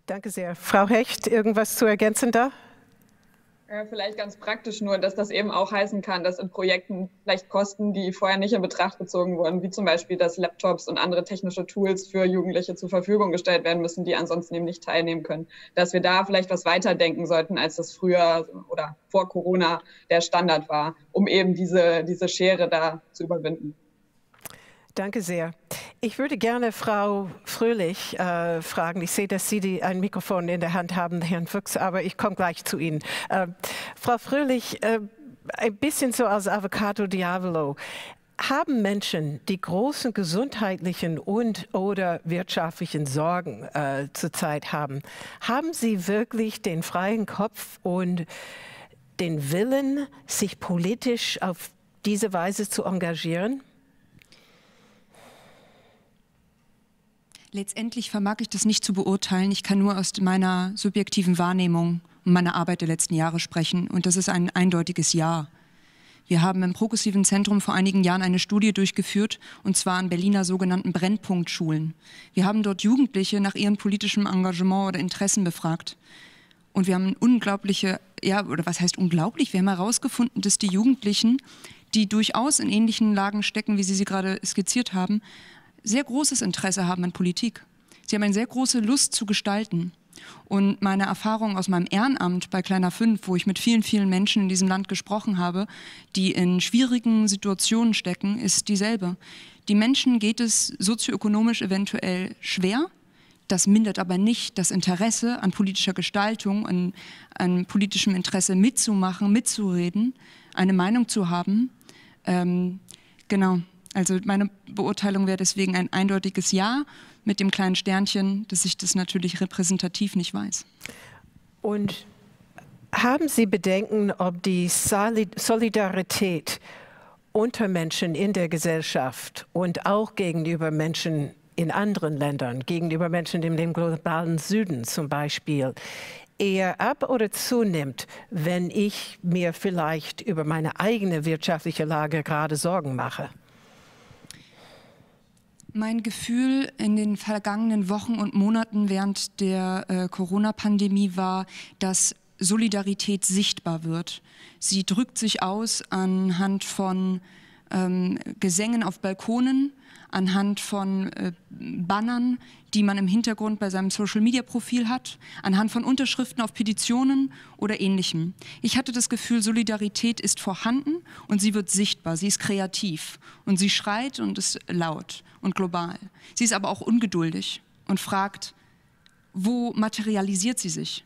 Danke sehr. Frau Hecht, irgendwas zu ergänzen da? Ja, vielleicht ganz praktisch nur, dass das eben auch heißen kann, dass in Projekten vielleicht Kosten, die vorher nicht in Betracht gezogen wurden, wie zum Beispiel, dass Laptops und andere technische Tools für Jugendliche zur Verfügung gestellt werden müssen, die ansonsten eben nicht teilnehmen können, dass wir da vielleicht was weiterdenken sollten, als das früher oder vor Corona der Standard war, um eben diese, diese Schere da zu überwinden. Danke sehr. Ich würde gerne Frau Fröhlich äh, fragen. Ich sehe, dass Sie die, ein Mikrofon in der Hand haben, Herrn Fuchs, aber ich komme gleich zu Ihnen. Äh, Frau Fröhlich, äh, ein bisschen so als Avocado Diavolo. Haben Menschen, die großen gesundheitlichen und oder wirtschaftlichen Sorgen äh, zurzeit haben, haben sie wirklich den freien Kopf und den Willen, sich politisch auf diese Weise zu engagieren? Letztendlich vermag ich das nicht zu beurteilen. Ich kann nur aus meiner subjektiven Wahrnehmung und meiner Arbeit der letzten Jahre sprechen. Und das ist ein eindeutiges Ja. Wir haben im Progressiven Zentrum vor einigen Jahren eine Studie durchgeführt, und zwar an Berliner sogenannten Brennpunktschulen. Wir haben dort Jugendliche nach ihrem politischen Engagement oder Interessen befragt. Und wir haben unglaubliche, ja, oder was heißt unglaublich? Wir haben herausgefunden, dass die Jugendlichen, die durchaus in ähnlichen Lagen stecken, wie Sie sie gerade skizziert haben, sehr großes Interesse haben an Politik. Sie haben eine sehr große Lust zu gestalten. Und meine Erfahrung aus meinem Ehrenamt bei Kleiner fünf, wo ich mit vielen, vielen Menschen in diesem Land gesprochen habe, die in schwierigen Situationen stecken, ist dieselbe. Die Menschen geht es sozioökonomisch eventuell schwer. Das mindert aber nicht das Interesse an politischer Gestaltung, an, an politischem Interesse mitzumachen, mitzureden, eine Meinung zu haben. Ähm, genau. Also meine Beurteilung wäre deswegen ein eindeutiges Ja mit dem kleinen Sternchen, dass ich das natürlich repräsentativ nicht weiß. Und haben Sie Bedenken, ob die Solidarität unter Menschen in der Gesellschaft und auch gegenüber Menschen in anderen Ländern, gegenüber Menschen in dem globalen Süden zum Beispiel, eher ab oder zunimmt, wenn ich mir vielleicht über meine eigene wirtschaftliche Lage gerade Sorgen mache? Mein Gefühl in den vergangenen Wochen und Monaten während der äh, Corona-Pandemie war, dass Solidarität sichtbar wird. Sie drückt sich aus anhand von ähm, Gesängen auf Balkonen, anhand von äh, Bannern, die man im Hintergrund bei seinem Social-Media-Profil hat, anhand von Unterschriften auf Petitionen oder Ähnlichem. Ich hatte das Gefühl, Solidarität ist vorhanden und sie wird sichtbar, sie ist kreativ und sie schreit und ist laut und global. Sie ist aber auch ungeduldig und fragt, wo materialisiert sie sich?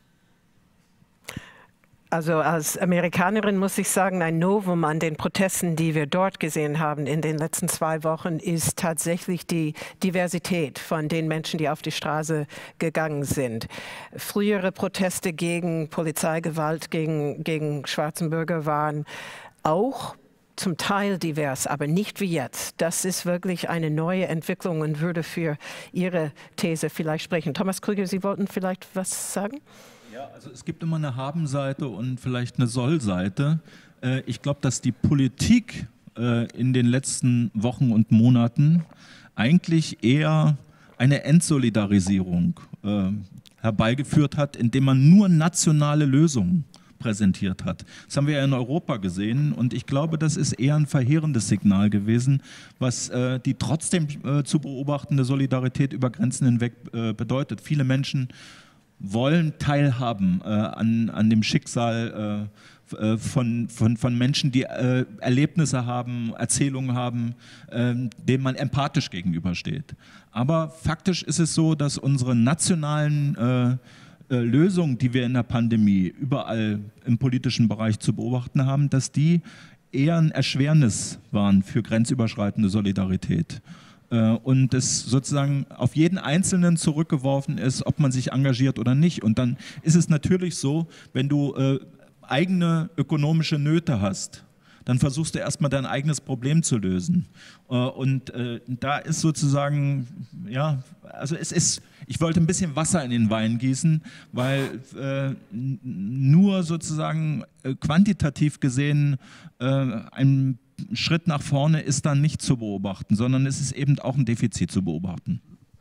Also als Amerikanerin muss ich sagen, ein Novum an den Protesten, die wir dort gesehen haben in den letzten zwei Wochen, ist tatsächlich die Diversität von den Menschen, die auf die Straße gegangen sind. Frühere Proteste gegen Polizeigewalt, gegen, gegen schwarzen Bürger waren auch zum Teil divers, aber nicht wie jetzt. Das ist wirklich eine neue Entwicklung und würde für Ihre These vielleicht sprechen. Thomas Krüger, Sie wollten vielleicht was sagen? Ja, also es gibt immer eine Haben-Seite und vielleicht eine Soll-Seite. Ich glaube, dass die Politik in den letzten Wochen und Monaten eigentlich eher eine Entsolidarisierung herbeigeführt hat, indem man nur nationale Lösungen präsentiert hat. Das haben wir ja in Europa gesehen und ich glaube, das ist eher ein verheerendes Signal gewesen, was äh, die trotzdem äh, zu beobachtende Solidarität über Grenzen hinweg äh, bedeutet. Viele Menschen wollen teilhaben äh, an, an dem Schicksal äh, von, von, von Menschen, die äh, Erlebnisse haben, Erzählungen haben, äh, denen man empathisch gegenübersteht. Aber faktisch ist es so, dass unsere nationalen äh, Lösungen, die wir in der Pandemie überall im politischen Bereich zu beobachten haben, dass die eher ein Erschwernis waren für grenzüberschreitende Solidarität. Und es sozusagen auf jeden Einzelnen zurückgeworfen ist, ob man sich engagiert oder nicht. Und dann ist es natürlich so, wenn du äh, eigene ökonomische Nöte hast, dann versuchst du erstmal dein eigenes Problem zu lösen. Und äh, da ist sozusagen, ja, also es ist, ich wollte ein bisschen Wasser in den Wein gießen, weil äh, nur sozusagen äh, quantitativ gesehen äh, ein Schritt nach vorne ist dann nicht zu beobachten, sondern es ist eben auch ein Defizit zu beobachten.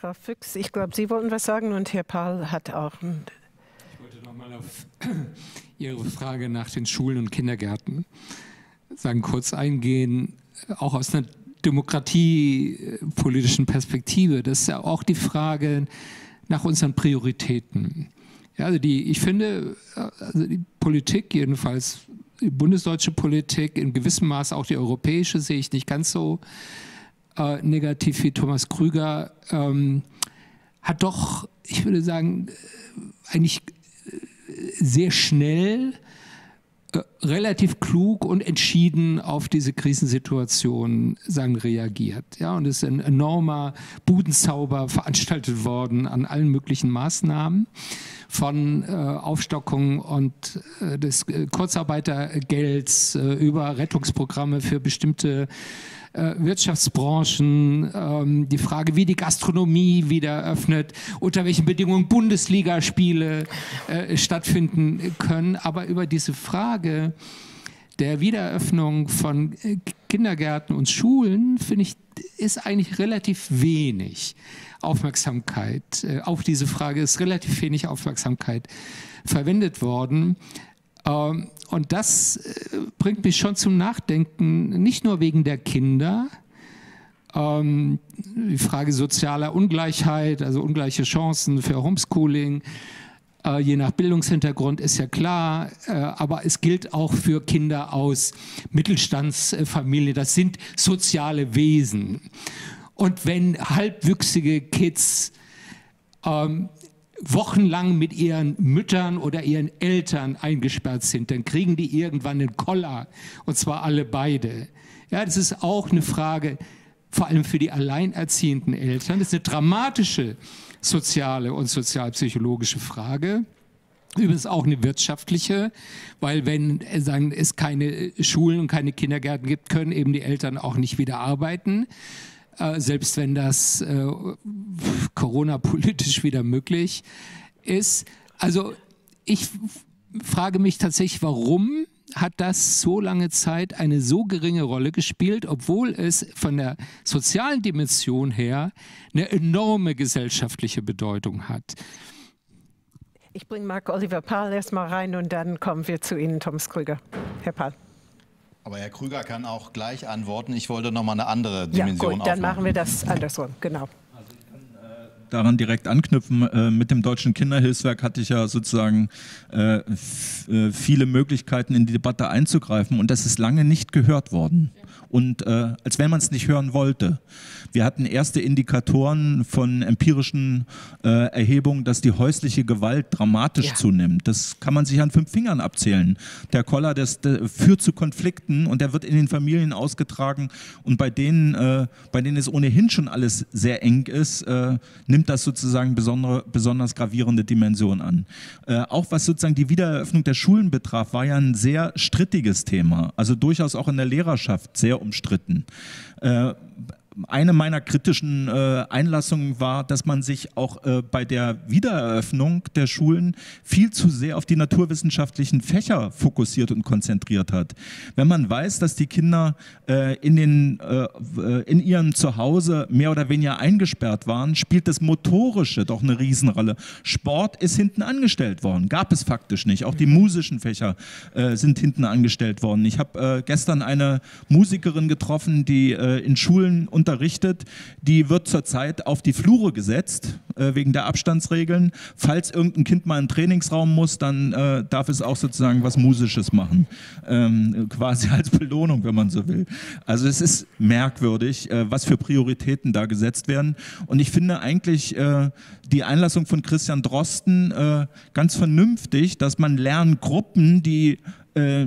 Frau Füchs, ich glaube, Sie wollten was sagen und Herr Pahl hat auch. Ich wollte noch mal auf Ihre Frage nach den Schulen und Kindergärten sagen, kurz eingehen, auch aus einer demokratiepolitischen Perspektive. Das ist ja auch die Frage nach unseren Prioritäten. Ja, also die, ich finde, also die Politik, jedenfalls die bundesdeutsche Politik, in gewissem Maße auch die europäische, sehe ich nicht ganz so äh, negativ wie Thomas Krüger, ähm, hat doch, ich würde sagen, eigentlich sehr schnell, äh, relativ klug und entschieden auf diese Krisensituation sagen, reagiert. Ja, und es ist ein enormer Budenzauber veranstaltet worden an allen möglichen Maßnahmen, von äh, Aufstockung und äh, des äh, Kurzarbeitergelds äh, über Rettungsprogramme für bestimmte äh, Wirtschaftsbranchen, ähm, die Frage, wie die Gastronomie wieder öffnet, unter welchen Bedingungen Bundesligaspiele äh, stattfinden können. Aber über diese Frage der Wiedereröffnung von äh, Kindergärten und Schulen, finde ich, ist eigentlich relativ wenig Aufmerksamkeit. Äh, auf diese Frage ist relativ wenig Aufmerksamkeit verwendet worden. Ähm, und das äh, bringt mich schon zum Nachdenken, nicht nur wegen der Kinder, ähm, die Frage sozialer Ungleichheit, also ungleiche Chancen für Homeschooling, äh, je nach Bildungshintergrund ist ja klar, äh, aber es gilt auch für Kinder aus Mittelstandsfamilien, das sind soziale Wesen. Und wenn halbwüchsige Kids ähm, wochenlang mit ihren Müttern oder ihren Eltern eingesperrt sind, dann kriegen die irgendwann einen Koller, und zwar alle beide. Ja, das ist auch eine Frage, vor allem für die alleinerziehenden Eltern. Das ist eine dramatische soziale und sozialpsychologische Frage. Übrigens auch eine wirtschaftliche, weil wenn sagen, es keine Schulen und keine Kindergärten gibt, können eben die Eltern auch nicht wieder arbeiten. Äh, selbst wenn das äh, Corona-politisch wieder möglich ist. Also ich frage mich tatsächlich, warum hat das so lange Zeit eine so geringe Rolle gespielt, obwohl es von der sozialen Dimension her eine enorme gesellschaftliche Bedeutung hat. Ich bringe Marc-Oliver Pahl erstmal rein und dann kommen wir zu Ihnen, Thomas Krüger. Herr Pahl. Aber Herr Krüger kann auch gleich antworten. Ich wollte noch mal eine andere Dimension Ja, gut, dann aufmachen. machen wir das andersrum, genau. Daran direkt anknüpfen. Äh, mit dem Deutschen Kinderhilfswerk hatte ich ja sozusagen äh, f, äh, viele Möglichkeiten in die Debatte einzugreifen und das ist lange nicht gehört worden. Und äh, als wenn man es nicht hören wollte. Wir hatten erste Indikatoren von empirischen äh, Erhebungen, dass die häusliche Gewalt dramatisch ja. zunimmt. Das kann man sich an fünf Fingern abzählen. Der Koller, das, der führt zu Konflikten und der wird in den Familien ausgetragen und bei denen, äh, bei denen es ohnehin schon alles sehr eng ist, äh, nimmt das sozusagen besondere, besonders gravierende Dimension an. Äh, auch was sozusagen die Wiedereröffnung der Schulen betraf, war ja ein sehr strittiges Thema, also durchaus auch in der Lehrerschaft sehr umstritten. Äh, Eine meiner kritischen äh, Einlassungen war, dass man sich auch äh, bei der Wiedereröffnung der Schulen viel zu sehr auf die naturwissenschaftlichen Fächer fokussiert und konzentriert hat. Wenn man weiß, dass die Kinder äh, in, den, äh, in ihrem Zuhause mehr oder weniger eingesperrt waren, spielt das Motorische doch eine Riesenrolle. Sport ist hinten angestellt worden, gab es faktisch nicht. Auch die musischen Fächer äh, sind hinten angestellt worden. Ich habe äh, gestern eine Musikerin getroffen, die äh, in Schulen unterrichtet, die wird zurzeit auf die Flure gesetzt, äh, wegen der Abstandsregeln. Falls irgendein Kind mal in den Trainingsraum muss, dann äh, darf es auch sozusagen was Musisches machen. Ähm, quasi als Belohnung, wenn man so will. Also es ist merkwürdig, äh, was für Prioritäten da gesetzt werden. Und ich finde eigentlich äh, die Einlassung von Christian Drosten äh, ganz vernünftig, dass man Lerngruppen, die Äh,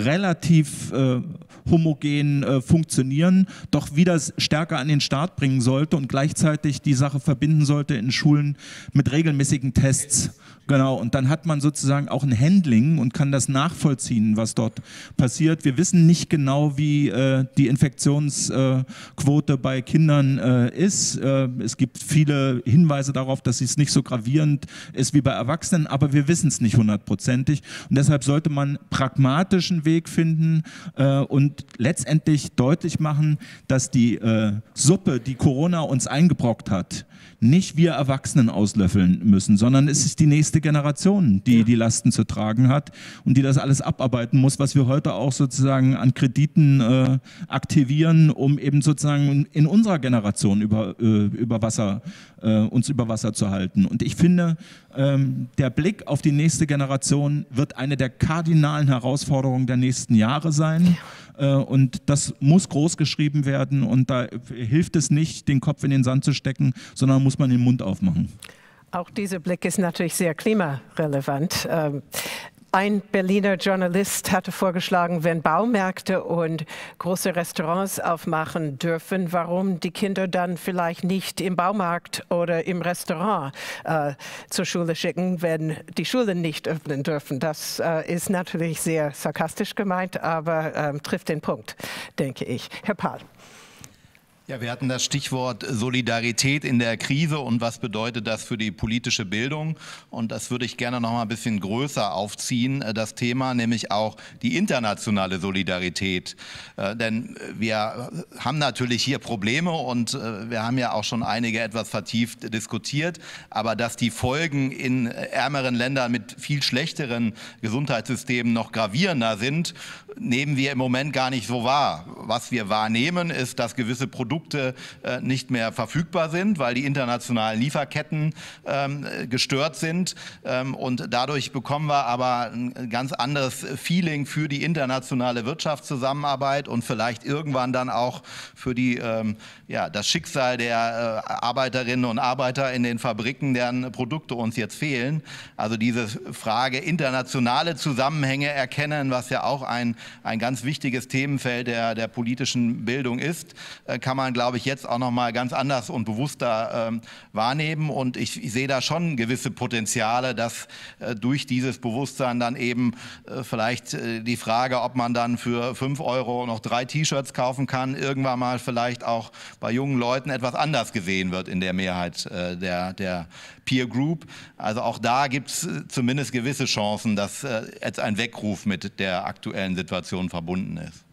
relativ äh, homogen äh, funktionieren, doch wieder stärker an den Start bringen sollte und gleichzeitig die Sache verbinden sollte in Schulen mit regelmäßigen Tests. Genau, und dann hat man sozusagen auch ein Handling und kann das nachvollziehen, was dort passiert. Wir wissen nicht genau, wie äh, die Infektionsquote äh, bei Kindern äh, ist. Äh, es gibt viele Hinweise darauf, dass es nicht so gravierend ist wie bei Erwachsenen, aber wir wissen es nicht hundertprozentig. Und deshalb sollte man pragmatisch pragmatischen Weg finden äh, und letztendlich deutlich machen, dass die äh, Suppe, die Corona uns eingebrockt hat, nicht wir Erwachsenen auslöffeln müssen, sondern es ist die nächste Generation, die ja. die Lasten zu tragen hat und die das alles abarbeiten muss, was wir heute auch sozusagen an Krediten äh, aktivieren, um eben sozusagen in unserer Generation über, äh, über Wasser, äh, uns über Wasser zu halten. Und ich finde, ähm, der Blick auf die nächste Generation wird eine der kardinalen Herausforderungen der nächsten Jahre sein. Ja. Äh, und das muss groß geschrieben werden und da hilft es nicht, den Kopf in den Sand zu stecken, sondern muss man den Mund aufmachen. Auch dieser Blick ist natürlich sehr klimarelevant. Ein Berliner Journalist hatte vorgeschlagen, wenn Baumärkte und große Restaurants aufmachen dürfen, warum die Kinder dann vielleicht nicht im Baumarkt oder im Restaurant äh, zur Schule schicken, wenn die Schulen nicht öffnen dürfen. Das äh, ist natürlich sehr sarkastisch gemeint, aber äh, trifft den Punkt, denke ich. Herr Pahl. Ja, wir hatten das Stichwort Solidarität in der Krise und was bedeutet das für die politische Bildung? Und das würde ich gerne noch mal ein bisschen größer aufziehen, das Thema, nämlich auch die internationale Solidarität. Äh, denn wir haben natürlich hier Probleme und äh, wir haben ja auch schon einige etwas vertieft diskutiert, aber dass die Folgen in ärmeren Ländern mit viel schlechteren Gesundheitssystemen noch gravierender sind, nehmen wir im Moment gar nicht so wahr. Was wir wahrnehmen, ist, dass gewisse Produkte nicht mehr verfügbar sind, weil die internationalen Lieferketten ähm, gestört sind. Ähm, und dadurch bekommen wir aber ein ganz anderes Feeling für die internationale Wirtschaftszusammenarbeit und vielleicht irgendwann dann auch für die, ähm, ja, das Schicksal der äh, Arbeiterinnen und Arbeiter in den Fabriken, deren Produkte uns jetzt fehlen. Also diese Frage internationale Zusammenhänge erkennen, was ja auch ein, ein ganz wichtiges Themenfeld der, der politischen Bildung ist, äh, kann man, glaube ich, jetzt auch noch mal ganz anders und bewusster ähm, wahrnehmen. Und ich, ich sehe da schon gewisse Potenziale, dass äh, durch dieses Bewusstsein dann eben äh, vielleicht äh, die Frage, ob man dann für fünf Euro noch drei T-Shirts kaufen kann, irgendwann mal vielleicht auch bei jungen Leuten etwas anders gesehen wird in der Mehrheit äh, der, der Peer Group. Also auch da gibt es äh, zumindest gewisse Chancen, dass äh, jetzt ein Weckruf mit der aktuellen Situation verbunden ist.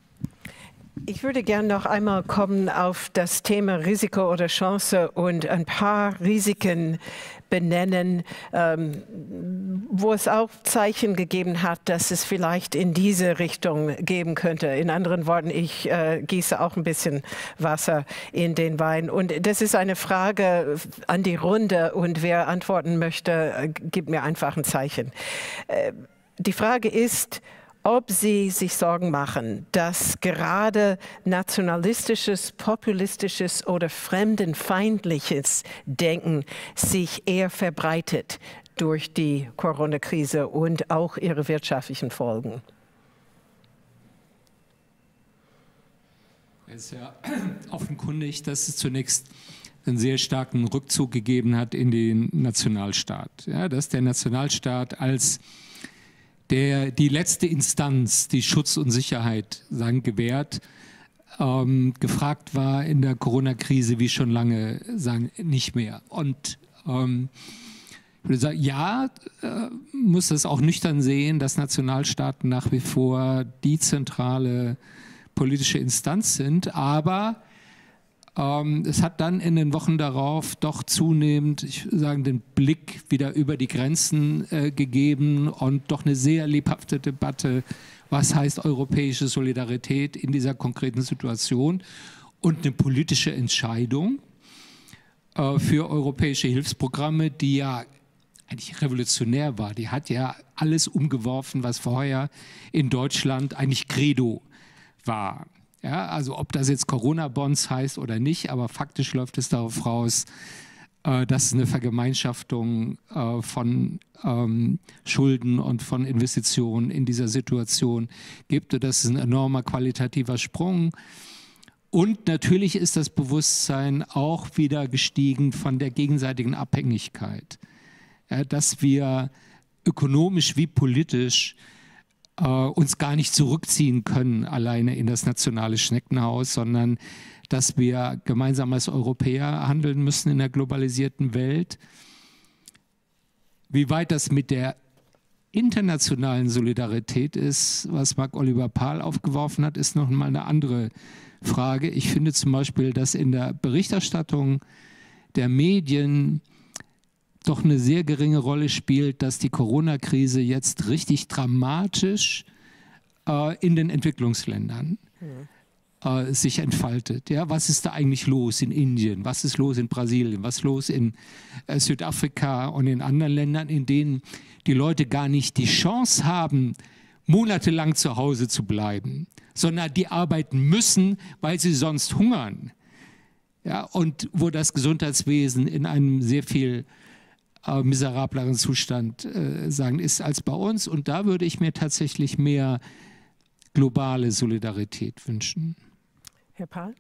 Ich würde gerne noch einmal kommen auf das Thema Risiko oder Chance und ein paar Risiken benennen, ähm, wo es auch Zeichen gegeben hat, dass es vielleicht in diese Richtung geben könnte. In anderen Worten, ich äh, gieße auch ein bisschen Wasser in den Wein. Und das ist eine Frage an die Runde und wer antworten möchte, äh, gibt mir einfach ein Zeichen. Äh, die Frage ist, ob Sie sich Sorgen machen, dass gerade nationalistisches, populistisches oder fremdenfeindliches Denken sich eher verbreitet durch die Corona-Krise und auch ihre wirtschaftlichen Folgen. Es ist ja offenkundig, dass es zunächst einen sehr starken Rückzug gegeben hat in den Nationalstaat. Ja, dass der Nationalstaat als der die letzte Instanz, die Schutz und Sicherheit sagen, gewährt, ähm, gefragt war in der Corona-Krise wie schon lange sagen, nicht mehr. Und ähm, ich würde sagen, ja, äh, muss das auch nüchtern sehen, dass Nationalstaaten nach wie vor die zentrale politische Instanz sind, aber es hat dann in den Wochen darauf doch zunehmend, ich würde sagen, den Blick wieder über die Grenzen äh, gegeben und doch eine sehr lebhafte Debatte, was heißt europäische Solidarität in dieser konkreten Situation und eine politische Entscheidung äh, für europäische Hilfsprogramme, die ja eigentlich revolutionär war. Die hat ja alles umgeworfen, was vorher in Deutschland eigentlich Credo war. Ja, also ob das jetzt Corona-Bonds heißt oder nicht, aber faktisch läuft es darauf raus, äh, dass es eine Vergemeinschaftung äh, von ähm, Schulden und von Investitionen in dieser Situation gibt. Und das ist ein enormer qualitativer Sprung. Und natürlich ist das Bewusstsein auch wieder gestiegen von der gegenseitigen Abhängigkeit, ja, dass wir ökonomisch wie politisch uns gar nicht zurückziehen können alleine in das nationale Schneckenhaus, sondern dass wir gemeinsam als Europäer handeln müssen in der globalisierten Welt. Wie weit das mit der internationalen Solidarität ist, was Marc-Oliver Pahl aufgeworfen hat, ist noch mal eine andere Frage. Ich finde zum Beispiel, dass in der Berichterstattung der Medien doch eine sehr geringe Rolle spielt, dass die Corona-Krise jetzt richtig dramatisch äh, in den Entwicklungsländern äh, sich entfaltet. Ja, was ist da eigentlich los in Indien? Was ist los in Brasilien? Was ist los in äh, Südafrika und in anderen Ländern, in denen die Leute gar nicht die Chance haben, monatelang zu Hause zu bleiben, sondern die arbeiten müssen, weil sie sonst hungern. Ja, und wo das Gesundheitswesen in einem sehr viel äh, miserableren Zustand äh, sagen ist als bei uns. Und da würde ich mir tatsächlich mehr globale Solidarität wünschen. Herr Pahl?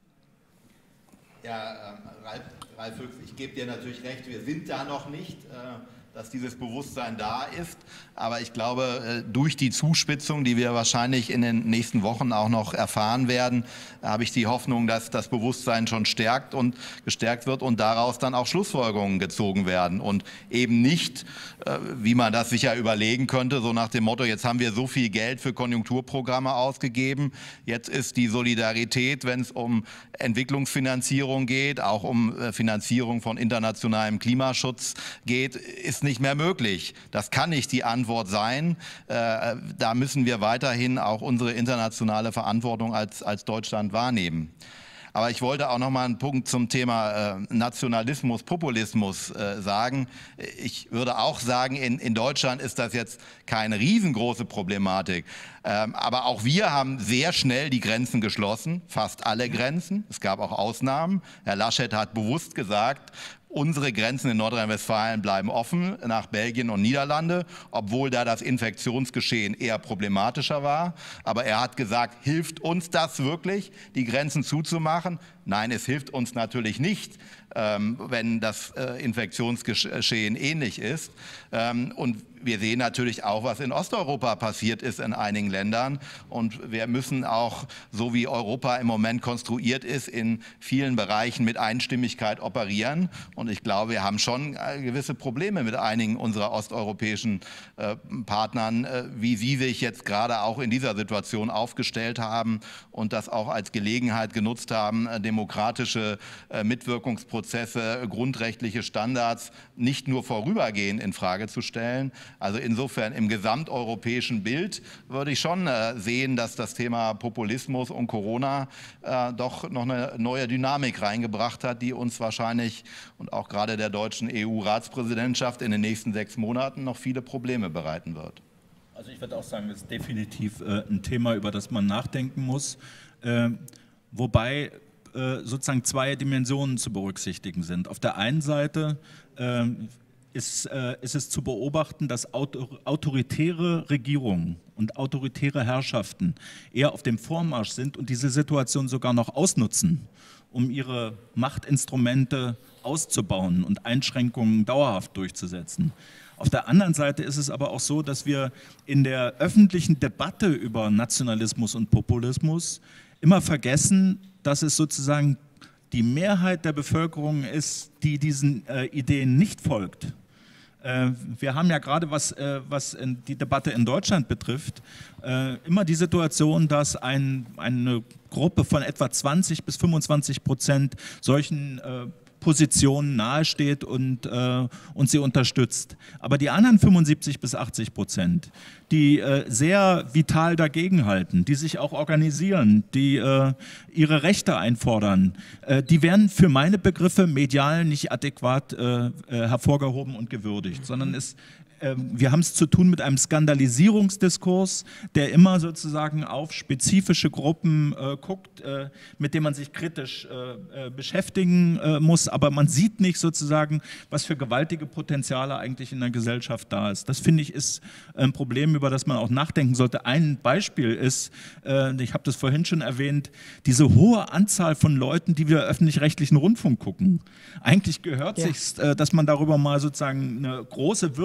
Ja, äh, Ralf, Ralf Höchst, ich gebe dir natürlich recht, wir sind da noch nicht, äh, dass dieses Bewusstsein da ist. Aber ich glaube, durch die Zuspitzung, die wir wahrscheinlich in den nächsten Wochen auch noch erfahren werden, habe ich die Hoffnung, dass das Bewusstsein schon stärkt und gestärkt wird und daraus dann auch Schlussfolgerungen gezogen werden. Und eben nicht, wie man das sicher überlegen könnte, so nach dem Motto, jetzt haben wir so viel Geld für Konjunkturprogramme ausgegeben, jetzt ist die Solidarität, wenn es um Entwicklungsfinanzierung geht, auch um Finanzierung von internationalem Klimaschutz geht, ist nicht mehr möglich. Das kann nicht die Antwort sein. Äh, da müssen wir weiterhin auch unsere internationale Verantwortung als, als Deutschland wahrnehmen. Aber ich wollte auch noch mal einen Punkt zum Thema äh, Nationalismus, Populismus äh, sagen. Ich würde auch sagen, in, in Deutschland ist das jetzt keine riesengroße Problematik. Ähm, aber auch wir haben sehr schnell die Grenzen geschlossen, fast alle Grenzen. Es gab auch Ausnahmen. Herr Laschet hat bewusst gesagt, unsere Grenzen in Nordrhein-Westfalen bleiben offen nach Belgien und Niederlande, obwohl da das Infektionsgeschehen eher problematischer war. Aber er hat gesagt, hilft uns das wirklich, die Grenzen zuzumachen? Nein, es hilft uns natürlich nicht, ähm, wenn das äh, Infektionsgeschehen ähnlich ist. Ähm, und wir sehen natürlich auch, was in Osteuropa passiert ist in einigen Ländern. Und wir müssen auch, so wie Europa im Moment konstruiert ist, in vielen Bereichen mit Einstimmigkeit operieren. Und ich glaube, wir haben schon gewisse Probleme mit einigen unserer osteuropäischen äh, Partnern, äh, wie sie sich jetzt gerade auch in dieser Situation aufgestellt haben und das auch als Gelegenheit genutzt haben, äh, demokratische äh, Mitwirkungsprozesse, grundrechtliche Standards nicht nur vorübergehend in Frage zu stellen. Also insofern im gesamteuropäischen Bild würde ich schon äh, sehen, dass das Thema Populismus und Corona äh, doch noch eine neue Dynamik reingebracht hat, die uns wahrscheinlich und auch gerade der deutschen E U-Ratspräsidentschaft in den nächsten sechs Monaten noch viele Probleme bereiten wird. Also ich würde auch sagen, es ist definitiv äh, ein Thema, über das man nachdenken muss, äh, wobei äh, sozusagen zwei Dimensionen zu berücksichtigen sind. Auf der einen Seite äh, Ist, äh, ist es zu beobachten, dass autor autoritäre Regierungen und autoritäre Herrschaften eher auf dem Vormarsch sind und diese Situation sogar noch ausnutzen, um ihre Machtinstrumente auszubauen und Einschränkungen dauerhaft durchzusetzen. Auf der anderen Seite ist es aber auch so, dass wir in der öffentlichen Debatte über Nationalismus und Populismus immer vergessen, dass es sozusagen die Mehrheit der Bevölkerung ist, die diesen äh, Ideen nicht folgt. Äh, wir haben ja gerade, was, äh, was in die Debatte in Deutschland betrifft, äh, immer die Situation, dass ein, eine Gruppe von etwa zwanzig bis fünfundzwanzig Prozent solchen äh, Positionen nahesteht und, äh, und sie unterstützt. Aber die anderen fünfundsiebzig bis achtzig Prozent, die äh, sehr vital dagegenhalten, die sich auch organisieren, die äh, ihre Rechte einfordern, äh, die werden für meine Begriffe medial nicht adäquat äh, äh, hervorgehoben und gewürdigt, sondern es wir haben es zu tun mit einem Skandalisierungsdiskurs, der immer sozusagen auf spezifische Gruppen äh, guckt, äh, mit denen man sich kritisch äh, beschäftigen äh, muss, aber man sieht nicht sozusagen, was für gewaltige Potenziale eigentlich in der Gesellschaft da ist. Das, finde ich, ist ein Problem, über das man auch nachdenken sollte. Ein Beispiel ist, äh, ich habe das vorhin schon erwähnt, diese hohe Anzahl von Leuten, die wir öffentlich-rechtlichen Rundfunk gucken. Eigentlich gehört ja. sich, äh, dass man darüber mal sozusagen eine große Würdigung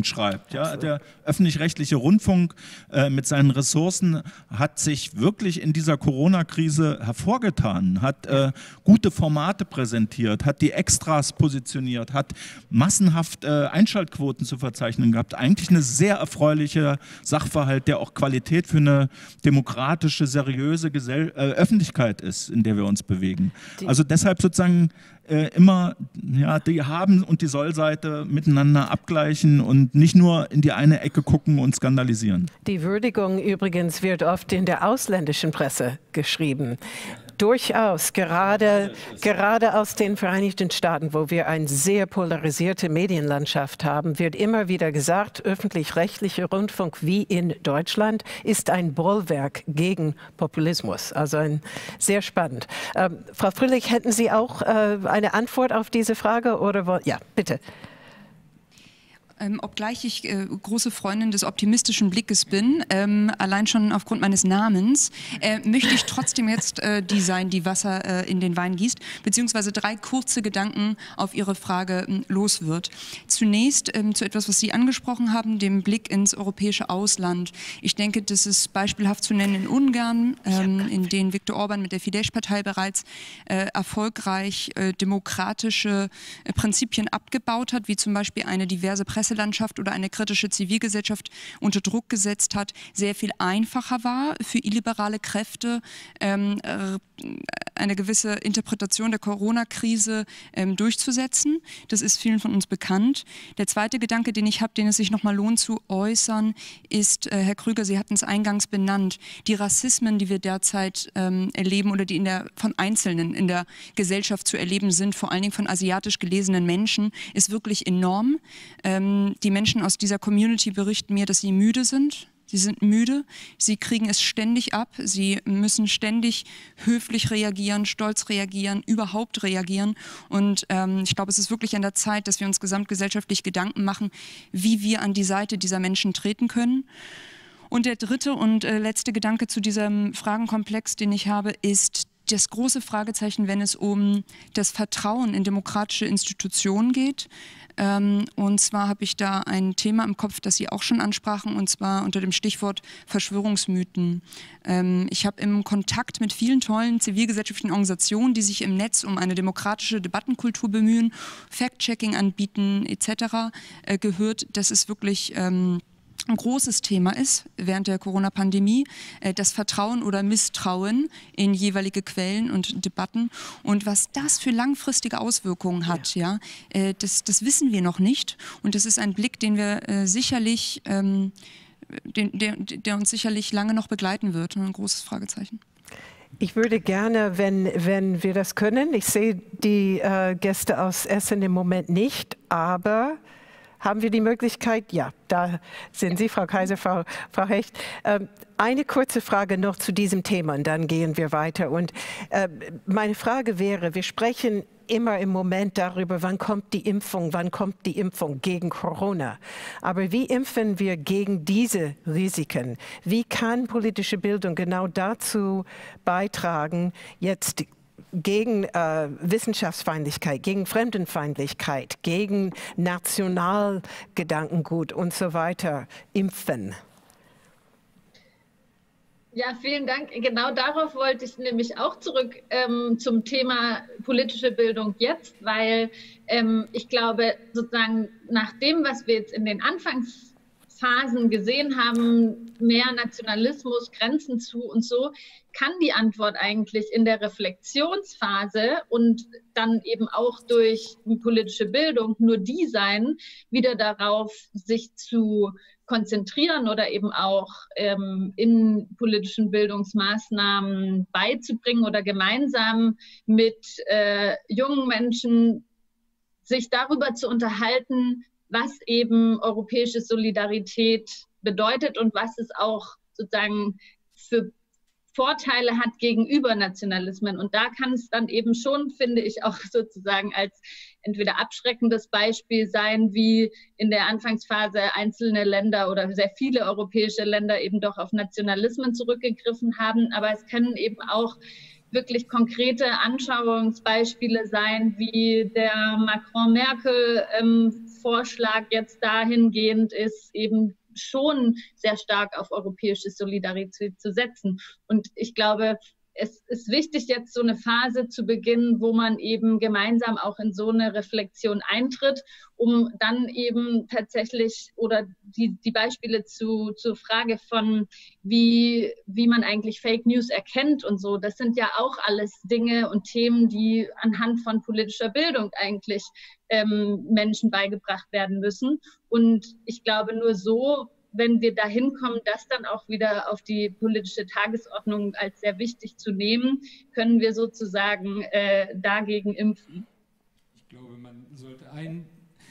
Rundfunk schreibt. Ja? Der öffentlich-rechtliche Rundfunk äh, mit seinen Ressourcen hat sich wirklich in dieser Corona-Krise hervorgetan, hat äh, gute Formate präsentiert, hat die Extras positioniert, hat massenhaft äh, Einschaltquoten zu verzeichnen gehabt. Eigentlich eine sehr erfreuliche Sachverhalt, der auch Qualität für eine demokratische, seriöse Gesell äh, Öffentlichkeit ist, in der wir uns bewegen. Also deshalb sozusagen äh, immer ja, die Haben- und die Soll-Seite miteinander abgleichen und nicht nur in die eine Ecke gucken und skandalisieren. Die Würdigung übrigens wird oft in der ausländischen Presse geschrieben. Durchaus, gerade, gerade aus den Vereinigten Staaten, wo wir eine sehr polarisierte Medienlandschaft haben, wird immer wieder gesagt, öffentlich-rechtlicher Rundfunk wie in Deutschland ist ein Bollwerk gegen Populismus. Also ein, sehr spannend. Ähm, Frau Fröhlich, hätten Sie auch äh, eine Antwort auf diese Frage? Oder ja, bitte. Ähm, obgleich ich äh, große Freundin des optimistischen Blickes bin, ähm, allein schon aufgrund meines Namens, äh, möchte ich trotzdem jetzt äh, die sein, die Wasser äh, in den Wein gießt, beziehungsweise drei kurze Gedanken auf Ihre Frage ähm, los wird. Zunächst ähm, zu etwas, was Sie angesprochen haben, dem Blick ins europäische Ausland. Ich denke, das ist beispielhaft zu nennen in Ungarn, ähm, in denen Viktor Orban mit der Fidesz-Partei bereits äh, erfolgreich äh, demokratische äh, Prinzipien abgebaut hat, wie zum Beispiel eine diverse Presse Landschaft oder eine kritische Zivilgesellschaft unter Druck gesetzt hat, sehr viel einfacher war für illiberale Kräfte, ähm, eine gewisse Interpretation der Corona-Krise ähm, durchzusetzen. Das ist vielen von uns bekannt. Der zweite Gedanke, den ich habe, den es sich nochmal lohnt zu äußern, ist, äh, Herr Krüger, Sie hatten es eingangs benannt, die Rassismen, die wir derzeit ähm, erleben oder die in der, von Einzelnen in der Gesellschaft zu erleben sind, vor allen Dingen von asiatisch gelesenen Menschen, ist wirklich enorm. Ähm, Die Menschen aus dieser Community berichten mir, dass sie müde sind. Sie sind müde, sie kriegen es ständig ab, sie müssen ständig höflich reagieren, stolz reagieren, überhaupt reagieren. Und ähm, ich glaube, es ist wirklich an der Zeit, dass wir uns gesamtgesellschaftlich Gedanken machen, wie wir an die Seite dieser Menschen treten können. Und der dritte und äh, letzte Gedanke zu diesem Fragenkomplex, den ich habe, ist das große Fragezeichen, wenn es um das Vertrauen in demokratische Institutionen geht. Ähm, und zwar habe ich da ein Thema im Kopf, das Sie auch schon ansprachen, und zwar unter dem Stichwort Verschwörungsmythen. Ähm, ich habe im Kontakt mit vielen tollen zivilgesellschaftlichen Organisationen, die sich im Netz um eine demokratische Debattenkultur bemühen, Fact-Checking anbieten et cetera, äh, gehört, dass es wirklich ähm, ein großes Thema ist während der Corona-Pandemie, äh, das Vertrauen oder Misstrauen in jeweilige Quellen und Debatten. Und was das für langfristige Auswirkungen hat, ja, ja äh, das, das wissen wir noch nicht. Und das ist ein Blick, den wir äh, sicherlich, ähm, den, der, der uns sicherlich lange noch begleiten wird. Ein großes Fragezeichen. Ich würde gerne, wenn, wenn wir das können, ich sehe die äh, Gäste aus Essen im Moment nicht, aber haben wir die Möglichkeit? Ja, da sind Sie, Frau Kaiser, Frau, Frau Hecht. Ähm, eine kurze Frage noch zu diesem Thema und dann gehen wir weiter. Und äh, meine Frage wäre, wir sprechen immer im Moment darüber, wann kommt die Impfung, wann kommt die Impfung gegen Corona. Aber wie impfen wir gegen diese Risiken? Wie kann politische Bildung genau dazu beitragen, jetzt gegen äh, Wissenschaftsfeindlichkeit, gegen Fremdenfeindlichkeit, gegen Nationalgedankengut und so weiter impfen? Ja, vielen Dank. Genau darauf wollte ich nämlich auch zurück ähm, zum Thema politische Bildung jetzt, weil ähm, ich glaube, sozusagen nach dem, was wir jetzt in den Anfangsphasen gesehen haben, mehr Nationalismus, Grenzen zu und so, kann die Antwort eigentlich in der Reflexionsphase und dann eben auch durch politische Bildung nur die sein, wieder darauf sich zu konzentrieren oder eben auch ähm, in politischen Bildungsmaßnahmen beizubringen oder gemeinsam mit äh, jungen Menschen sich darüber zu unterhalten, was eben europäische Solidarität bedeutet und was es auch sozusagen für Vorteile hat gegenüber Nationalismen. Und da kann es dann eben schon, finde ich, auch sozusagen als entweder abschreckendes Beispiel sein, wie in der Anfangsphase einzelne Länder oder sehr viele europäische Länder eben doch auf Nationalismen zurückgegriffen haben. Aber es können eben auch wirklich konkrete Anschauungsbeispiele sein, wie der Macron-Merkel ähm, Vorschlag jetzt dahingehend ist, eben schon sehr stark auf europäische Solidarität zu setzen. Und ich glaube, es ist wichtig, jetzt so eine Phase zu beginnen, wo man eben gemeinsam auch in so eine Reflexion eintritt, um dann eben tatsächlich oder die, die Beispiele zu, zur Frage von, wie, wie man eigentlich Fake News erkennt und so, das sind ja auch alles Dinge und Themen, die anhand von politischer Bildung eigentlich ähm, Menschen beigebracht werden müssen. Und ich glaube, nur so, wenn wir dahin kommen, das dann auch wieder auf die politische Tagesordnung als sehr wichtig zu nehmen, können wir sozusagen äh, dagegen impfen. Ich glaube, man sollte einen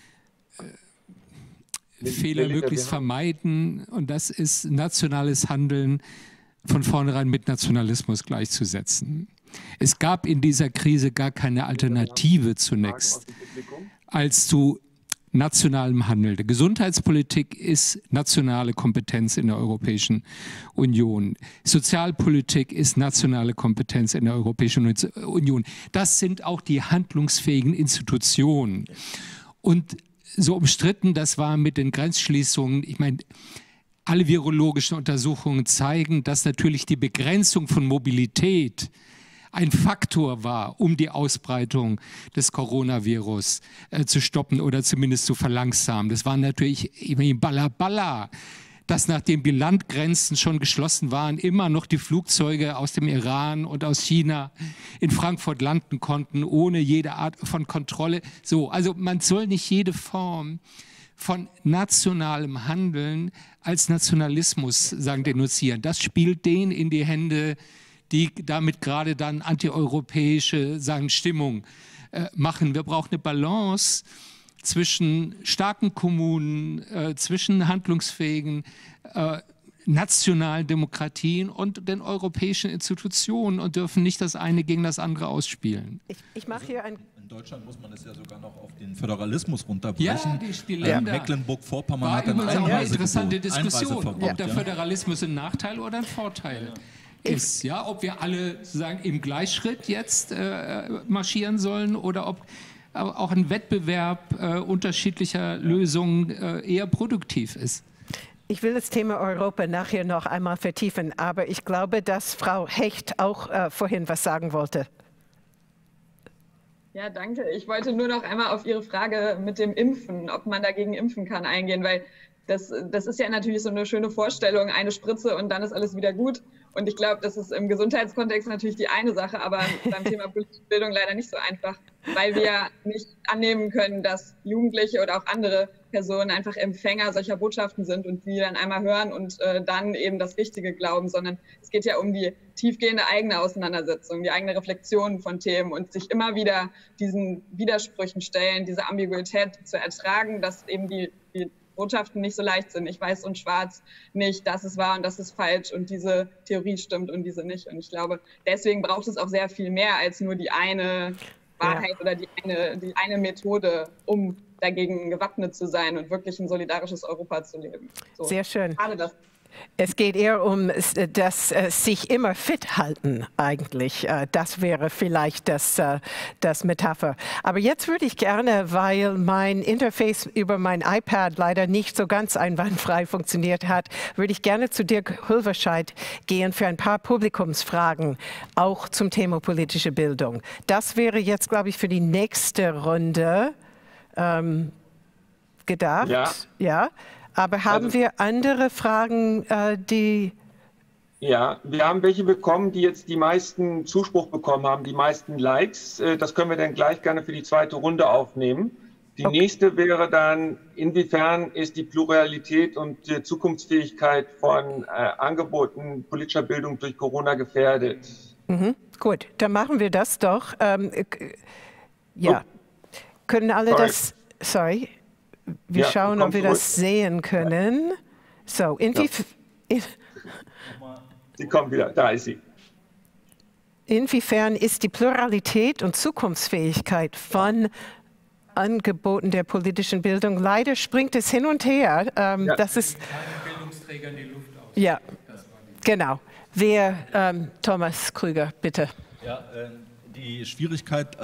äh, Fehler möglichst vermeiden, und das ist nationales Handeln von vornherein mit Nationalismus gleichzusetzen. Es gab in dieser Krise gar keine Alternative zunächst als zu nationalem Handeln. Die Gesundheitspolitik ist nationale Kompetenz in der Europäischen Union. Sozialpolitik ist nationale Kompetenz in der Europäischen Union. Das sind auch die handlungsfähigen Institutionen. Und so umstritten das war mit den Grenzschließungen, ich meine, alle virologischen Untersuchungen zeigen, dass natürlich die Begrenzung von Mobilität ein Faktor war, um die Ausbreitung des Coronavirus äh, zu stoppen oder zumindest zu verlangsamen. Das war natürlich immerhin Balla Balla, dass nachdem die Landgrenzen schon geschlossen waren, immer noch die Flugzeuge aus dem Iran und aus China in Frankfurt landen konnten, ohne jede Art von Kontrolle. So, also man soll nicht jede Form von nationalem Handeln als Nationalismus, sagen, denunzieren. Das spielt denen in die Hände, die damit gerade dann antieuropäische, sagen, Stimmung äh, machen. Wir brauchen eine Balance zwischen starken Kommunen, äh, zwischen handlungsfähigen äh, nationalen Demokratien und den europäischen Institutionen und dürfen nicht das eine gegen das andere ausspielen. Ich, ich mache hier ein In Deutschland muss man es ja sogar noch auf den Föderalismus runterbrechen. Ja, die, die Länder. Äh, Mecklenburg-Vorpommern War hat ein übrigens auch eine interessante Einreiseverbot, Diskussion, Einreiseverbot, ob der ja. Föderalismus ein Nachteil oder ein Vorteil ja. ist. Ja, ob wir alle sozusagen im Gleichschritt jetzt äh, marschieren sollen oder ob auch ein Wettbewerb äh, unterschiedlicher Lösungen äh, eher produktiv ist. Ich will das Thema Europa nachher noch einmal vertiefen, aber ich glaube, dass Frau Hecht auch äh, vorhin was sagen wollte. Ja, danke. Ich wollte nur noch einmal auf Ihre Frage mit dem Impfen, ob man dagegen impfen kann, eingehen, weil das, das ist ja natürlich so eine schöne Vorstellung, eine Spritze und dann ist alles wieder gut. Und ich glaube, das ist im Gesundheitskontext natürlich die eine Sache, aber beim Thema politische Bildung leider nicht so einfach, weil wir nicht annehmen können, dass Jugendliche oder auch andere Personen einfach Empfänger solcher Botschaften sind und die dann einmal hören und äh, dann eben das Richtige glauben, sondern es geht ja um die tiefgehende eigene Auseinandersetzung, die eigene Reflexion von Themen und sich immer wieder diesen Widersprüchen stellen, diese Ambiguität zu ertragen, dass eben die, die Botschaften nicht so leicht sind. Ich weiß und schwarz nicht, das ist wahr und das ist falsch und diese Theorie stimmt und diese nicht. Und ich glaube, deswegen braucht es auch sehr viel mehr als nur die eine Wahrheit ja. oder die eine, die eine Methode, um dagegen gewappnet zu sein und wirklich ein solidarisches Europa zu leben. So. Sehr schön. Schade, dass Es geht eher um das äh, sich immer fit halten eigentlich. Äh, das wäre vielleicht das, äh, das Metapher. Aber jetzt würde ich gerne, weil mein Interface über mein iPad leider nicht so ganz einwandfrei funktioniert hat, würde ich gerne zu Dirk Hulverscheid gehen für ein paar Publikumsfragen, auch zum Thema politische Bildung. Das wäre jetzt, glaube ich, für die nächste Runde ähm, gedacht. Ja. Ja. Aber haben Also, wir andere Fragen, äh, die... Ja, wir haben welche bekommen, die jetzt die meisten Zuspruch bekommen haben, die meisten Likes. Äh, das können wir dann gleich gerne für die zweite Runde aufnehmen. Die Okay. nächste wäre dann, inwiefern ist die Pluralität und die Zukunftsfähigkeit von äh, Angeboten politischer Bildung durch Corona gefährdet? Mhm. Gut, dann machen wir das doch. Ähm, äh, ja, Oh. können alle Sorry. das... Sorry. Wir Ja, schauen, komm ob wir zurück. das sehen können. So, inwie in Sie kommt wieder, da ist sie. inwiefern ist die Pluralität und Zukunftsfähigkeit von Angeboten der politischen Bildung, leider springt es hin und her. Ähm, Ja. Das ist, Bildungsträgern die Luft aus. ja, genau. Wer, ähm, Thomas Krüger, bitte. Ja, äh, die Schwierigkeit äh,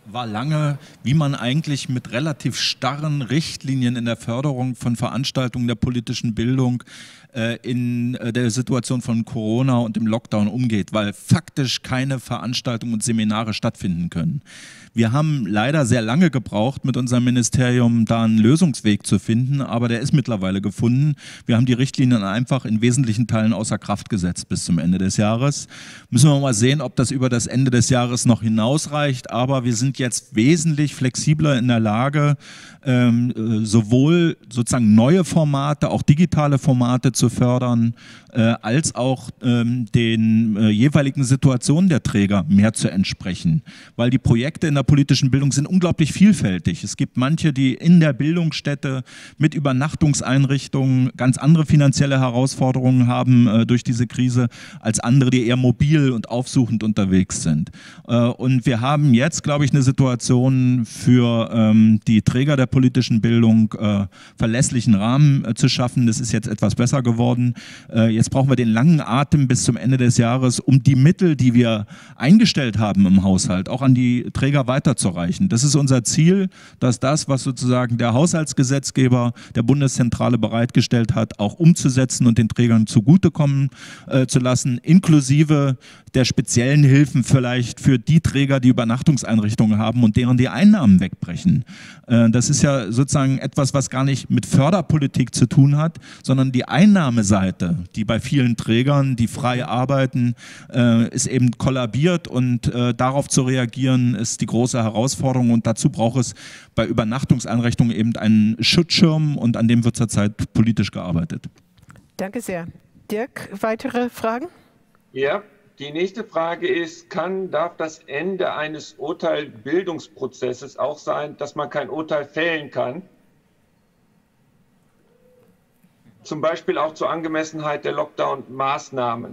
war lange, wie man eigentlich mit relativ starren Richtlinien in der Förderung von Veranstaltungen der politischen Bildung äh, in äh, der Situation von Corona und dem Lockdown umgeht, weil faktisch keine Veranstaltungen und Seminare stattfinden können. Wir haben leider sehr lange gebraucht, mit unserem Ministerium da einen Lösungsweg zu finden, aber der ist mittlerweile gefunden. Wir haben die Richtlinien einfach in wesentlichen Teilen außer Kraft gesetzt bis zum Ende des Jahres. Müssen wir mal sehen, ob das über das Ende des Jahres noch hinausreicht, aber wir sind jetzt wesentlich flexibler in der Lage, ähm, sowohl sozusagen neue Formate, auch digitale Formate zu fördern, äh, als auch ähm, den äh, jeweiligen Situationen der Träger mehr zu entsprechen, weil die Projekte in der politischen Bildung sind unglaublich vielfältig. Es gibt manche, die in der Bildungsstätte mit Übernachtungseinrichtungen ganz andere finanzielle Herausforderungen haben äh, durch diese Krise, als andere, die eher mobil und aufsuchend unterwegs sind. Äh, und wir haben jetzt, glaube ich, eine Situation für ähm, die Träger der politischen Bildung, äh, verlässlichen Rahmen äh, zu schaffen. Das ist jetzt etwas besser geworden. Äh, jetzt brauchen wir den langen Atem bis zum Ende des Jahres, um die Mittel, die wir eingestellt haben im Haushalt, auch an die Träger weiterzureichen. Das ist unser Ziel, dass das, was sozusagen der Haushaltsgesetzgeber der Bundeszentrale bereitgestellt hat, auch umzusetzen und den Trägern zugutekommen äh, zu lassen, inklusive der speziellen Hilfen vielleicht für die Träger, die Übernachtungseinrichtungen haben und deren die Einnahmen wegbrechen. Äh, das ist ja sozusagen etwas, was gar nicht mit Förderpolitik zu tun hat, sondern die Einnahmeseite, die bei vielen Trägern, die frei arbeiten, äh, ist eben kollabiert und äh, darauf zu reagieren, ist die große Herausforderung und dazu braucht es bei Übernachtungseinrichtungen eben einen Schutzschirm und an dem wird zurzeit politisch gearbeitet. Danke sehr. Dirk, weitere Fragen? Ja, die nächste Frage ist, kann, darf das Ende eines Urteilbildungsprozesses auch sein, dass man kein Urteil fällen kann? Zum Beispiel auch zur Angemessenheit der Lockdown-Maßnahmen.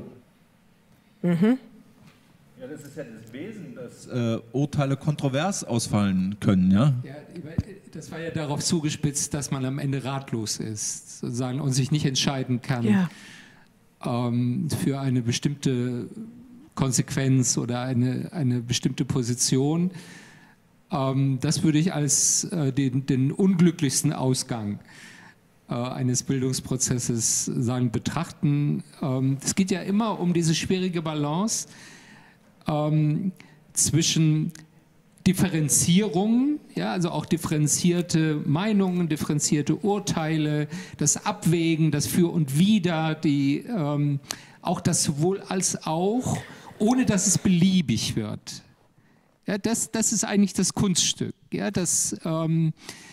Mhm. Ja, das ist ja das Wesen, dass äh, Urteile kontrovers ausfallen können, ja? Ja, das war ja darauf zugespitzt, dass man am Ende ratlos ist, sozusagen, und sich nicht entscheiden kann Ja. ähm, für eine bestimmte Konsequenz oder eine, eine bestimmte Position. Ähm, das würde ich als äh, den, den unglücklichsten Ausgang äh, eines Bildungsprozesses sagen, betrachten. Ähm, es geht ja immer um diese schwierige Balance Ähm, zwischen Differenzierung, ja, also auch differenzierte Meinungen, differenzierte Urteile, das Abwägen, das Für und Wider, die, ähm, auch das sowohl als auch, ohne dass es beliebig wird. Ja, das, das ist eigentlich das Kunststück, ja, das ähm,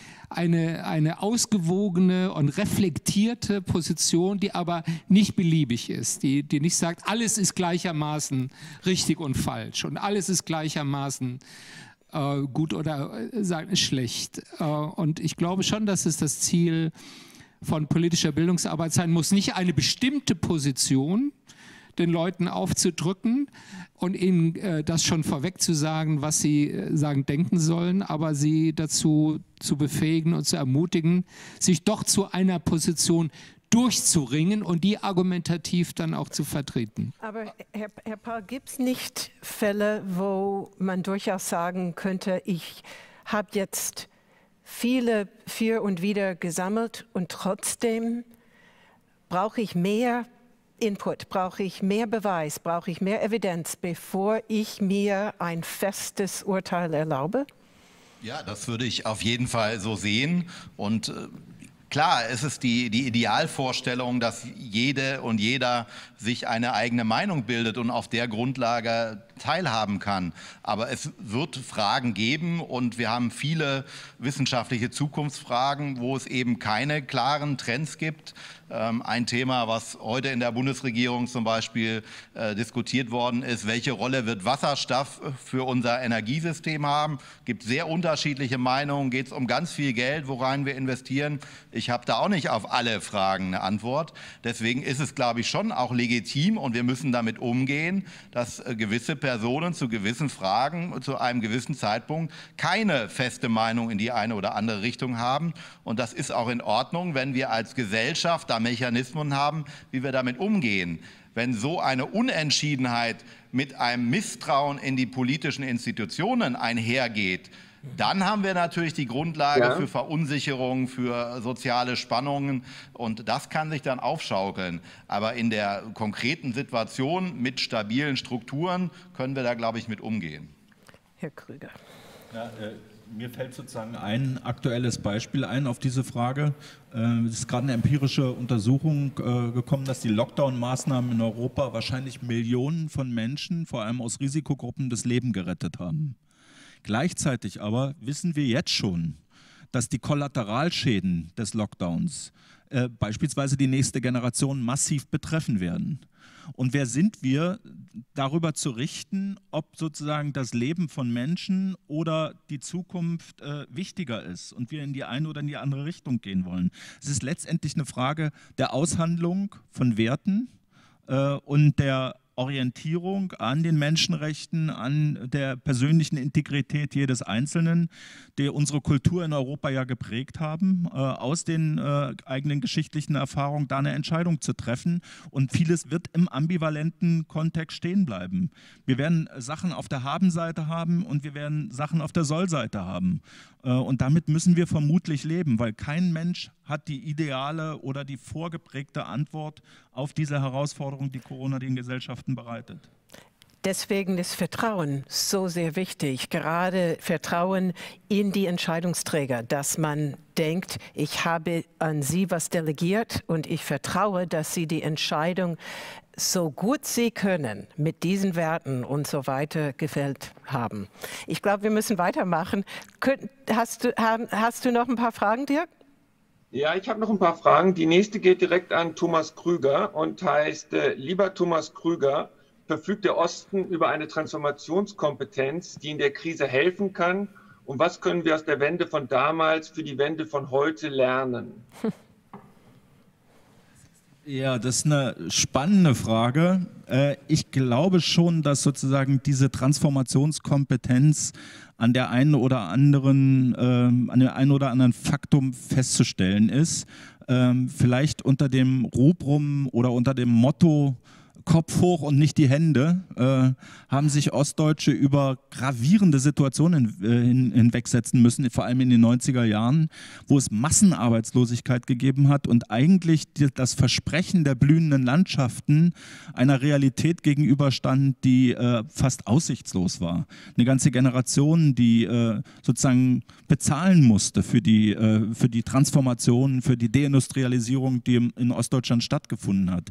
Eine, eine ausgewogene und reflektierte Position, die aber nicht beliebig ist, die, die nicht sagt, alles ist gleichermaßen richtig und falsch und alles ist gleichermaßen äh, gut oder äh, schlecht. Äh, und ich glaube schon, dass es das Ziel von politischer Bildungsarbeit sein muss, nicht eine bestimmte Position den Leuten aufzudrücken und ihnen äh, das schon vorweg zu sagen, was sie äh, sagen, denken sollen, aber sie dazu zu befähigen und zu ermutigen, sich doch zu einer Position durchzuringen und die argumentativ dann auch zu vertreten. Aber Herr, Herr Paul, gibt es nicht Fälle, wo man durchaus sagen könnte, ich habe jetzt viele Für und Wider gesammelt und trotzdem brauche ich mehr Input, brauche ich mehr Beweis, brauche ich mehr Evidenz, bevor ich mir ein festes Urteil erlaube? Ja, das würde ich auf jeden Fall so sehen. Und äh, klar, es ist die, die Idealvorstellung, dass jede und jeder sich eine eigene Meinung bildet und auf der Grundlage teilhaben kann. Aber es wird Fragen geben und wir haben viele wissenschaftliche Zukunftsfragen, wo es eben keine klaren Trends gibt. Ein Thema, was heute in der Bundesregierung zum Beispiel äh, diskutiert worden ist, welche Rolle wird Wasserstoff für unser Energiesystem haben? Es gibt sehr unterschiedliche Meinungen, geht es um ganz viel Geld, worein wir investieren. Ich habe da auch nicht auf alle Fragen eine Antwort. Deswegen ist es, glaube ich, schon auch legitim und wir müssen damit umgehen, dass äh, gewisse Personen zu gewissen Fragen zu einem gewissen Zeitpunkt keine feste Meinung in die eine oder andere Richtung haben. Und das ist auch in Ordnung, wenn wir als Gesellschaft damit Mechanismen haben, wie wir damit umgehen. Wenn so eine Unentschiedenheit mit einem Misstrauen in die politischen Institutionen einhergeht, dann haben wir natürlich die Grundlage ja. für Verunsicherung, für soziale Spannungen und das kann sich dann aufschaukeln. Aber in der konkreten Situation mit stabilen Strukturen können wir da, glaube ich, mit umgehen. Herr Krüger. Ja, äh, mir fällt sozusagen ein aktuelles Beispiel ein auf diese Frage. Äh, es ist gerade eine empirische Untersuchung äh, gekommen, dass die Lockdown-Maßnahmen in Europa wahrscheinlich Millionen von Menschen, vor allem aus Risikogruppen, das Leben gerettet haben. Gleichzeitig aber wissen wir jetzt schon, dass die Kollateralschäden des Lockdowns äh, beispielsweise die nächste Generation massiv betreffen werden. Und wer sind wir, darüber zu richten, ob sozusagen das Leben von Menschen oder die Zukunft äh, wichtiger ist und wir in die eine oder in die andere Richtung gehen wollen? Es ist letztendlich eine Frage der Aushandlung von Werten äh, und der Orientierung an den Menschenrechten, an der persönlichen Integrität jedes Einzelnen, die unsere Kultur in Europa ja geprägt haben, äh, aus den äh, eigenen geschichtlichen Erfahrungen da eine Entscheidung zu treffen. Und vieles wird im ambivalenten Kontext stehen bleiben. Wir werden Sachen auf der Haben-Seite haben und wir werden Sachen auf der Soll-Seite haben. Äh, und damit müssen wir vermutlich leben, weil kein Mensch hat die ideale oder die vorgeprägte Antwort auf diese Herausforderung, die Corona den Gesellschaften bereitet. Deswegen ist Vertrauen so sehr wichtig, gerade Vertrauen in die Entscheidungsträger, dass man denkt, ich habe an sie was delegiert und ich vertraue, dass sie die Entscheidung so gut sie können mit diesen Werten und so weiter gefällt haben. Ich glaube, wir müssen weitermachen. Hast du, hast du noch ein paar Fragen, Dirk? Ja, ich habe noch ein paar Fragen. Die nächste geht direkt an Thomas Krüger und heißt, äh, lieber Thomas Krüger, verfügt der Osten über eine Transformationskompetenz, die in der Krise helfen kann? Und was können wir aus der Wende von damals für die Wende von heute lernen? Ja, das ist eine spannende Frage. Ich glaube schon, dass sozusagen diese Transformationskompetenz an der einen oder anderen, an dem einen oder anderen Faktum festzustellen ist. Vielleicht unter dem Rubrum oder unter dem Motto Kopf hoch und nicht die Hände, äh, haben sich Ostdeutsche über gravierende Situationen hin, hinwegsetzen müssen, vor allem in den neunziger Jahren, wo es Massenarbeitslosigkeit gegeben hat und eigentlich die, das Versprechen der blühenden Landschaften einer Realität gegenüberstand, die äh, fast aussichtslos war. Eine ganze Generation, die äh, sozusagen bezahlen musste für die, äh, für die Transformation, für die Deindustrialisierung, die in Ostdeutschland stattgefunden hat.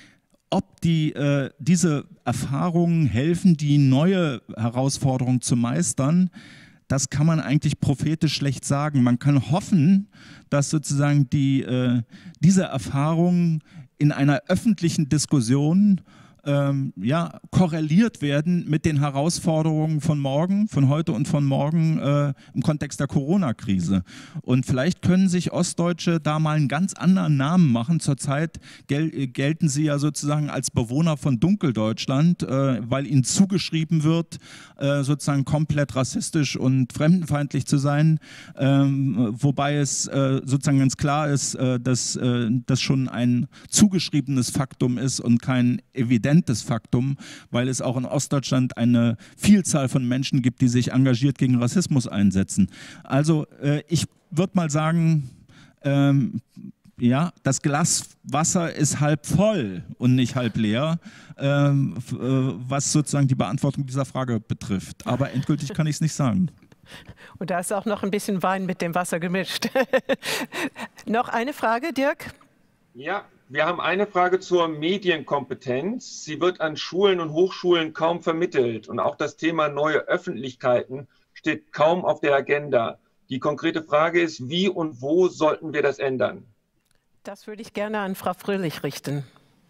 Ob die, äh, diese Erfahrungen helfen, die neue Herausforderung zu meistern, das kann man eigentlich prophetisch schlecht sagen. Man kann hoffen, dass sozusagen die, äh, diese Erfahrungen in einer öffentlichen Diskussion ähm, ja, korreliert werden mit den Herausforderungen von morgen, von heute und von morgen äh, im Kontext der Corona-Krise. Und vielleicht können sich Ostdeutsche da mal einen ganz anderen Namen machen. Zurzeit gel gelten sie ja sozusagen als Bewohner von Dunkeldeutschland, äh, weil ihnen zugeschrieben wird, äh, sozusagen komplett rassistisch und fremdenfeindlich zu sein, ähm, wobei es äh, sozusagen ganz klar ist, äh, dass äh, das schon ein zugeschriebenes Faktum ist und kein evidentes Faktum, weil es auch in Ostdeutschland eine Vielzahl von Menschen gibt, die sich engagiert gegen Rassismus einsetzen. Also äh, ich würde mal sagen, ähm, ja, das Glas Wasser ist halb voll und nicht halb leer, ähm, äh, was sozusagen die Beantwortung dieser Frage betrifft. Aber endgültig kann ich es nicht sagen. Und da ist auch noch ein bisschen Wein mit dem Wasser gemischt. Noch eine Frage, Dirk? Ja, wir haben eine Frage zur Medienkompetenz. Sie wird an Schulen und Hochschulen kaum vermittelt und auch das Thema neue Öffentlichkeiten steht kaum auf der Agenda. Die konkrete Frage ist, wie und wo sollten wir das ändern? Das würde ich gerne an Frau Fröhlich richten.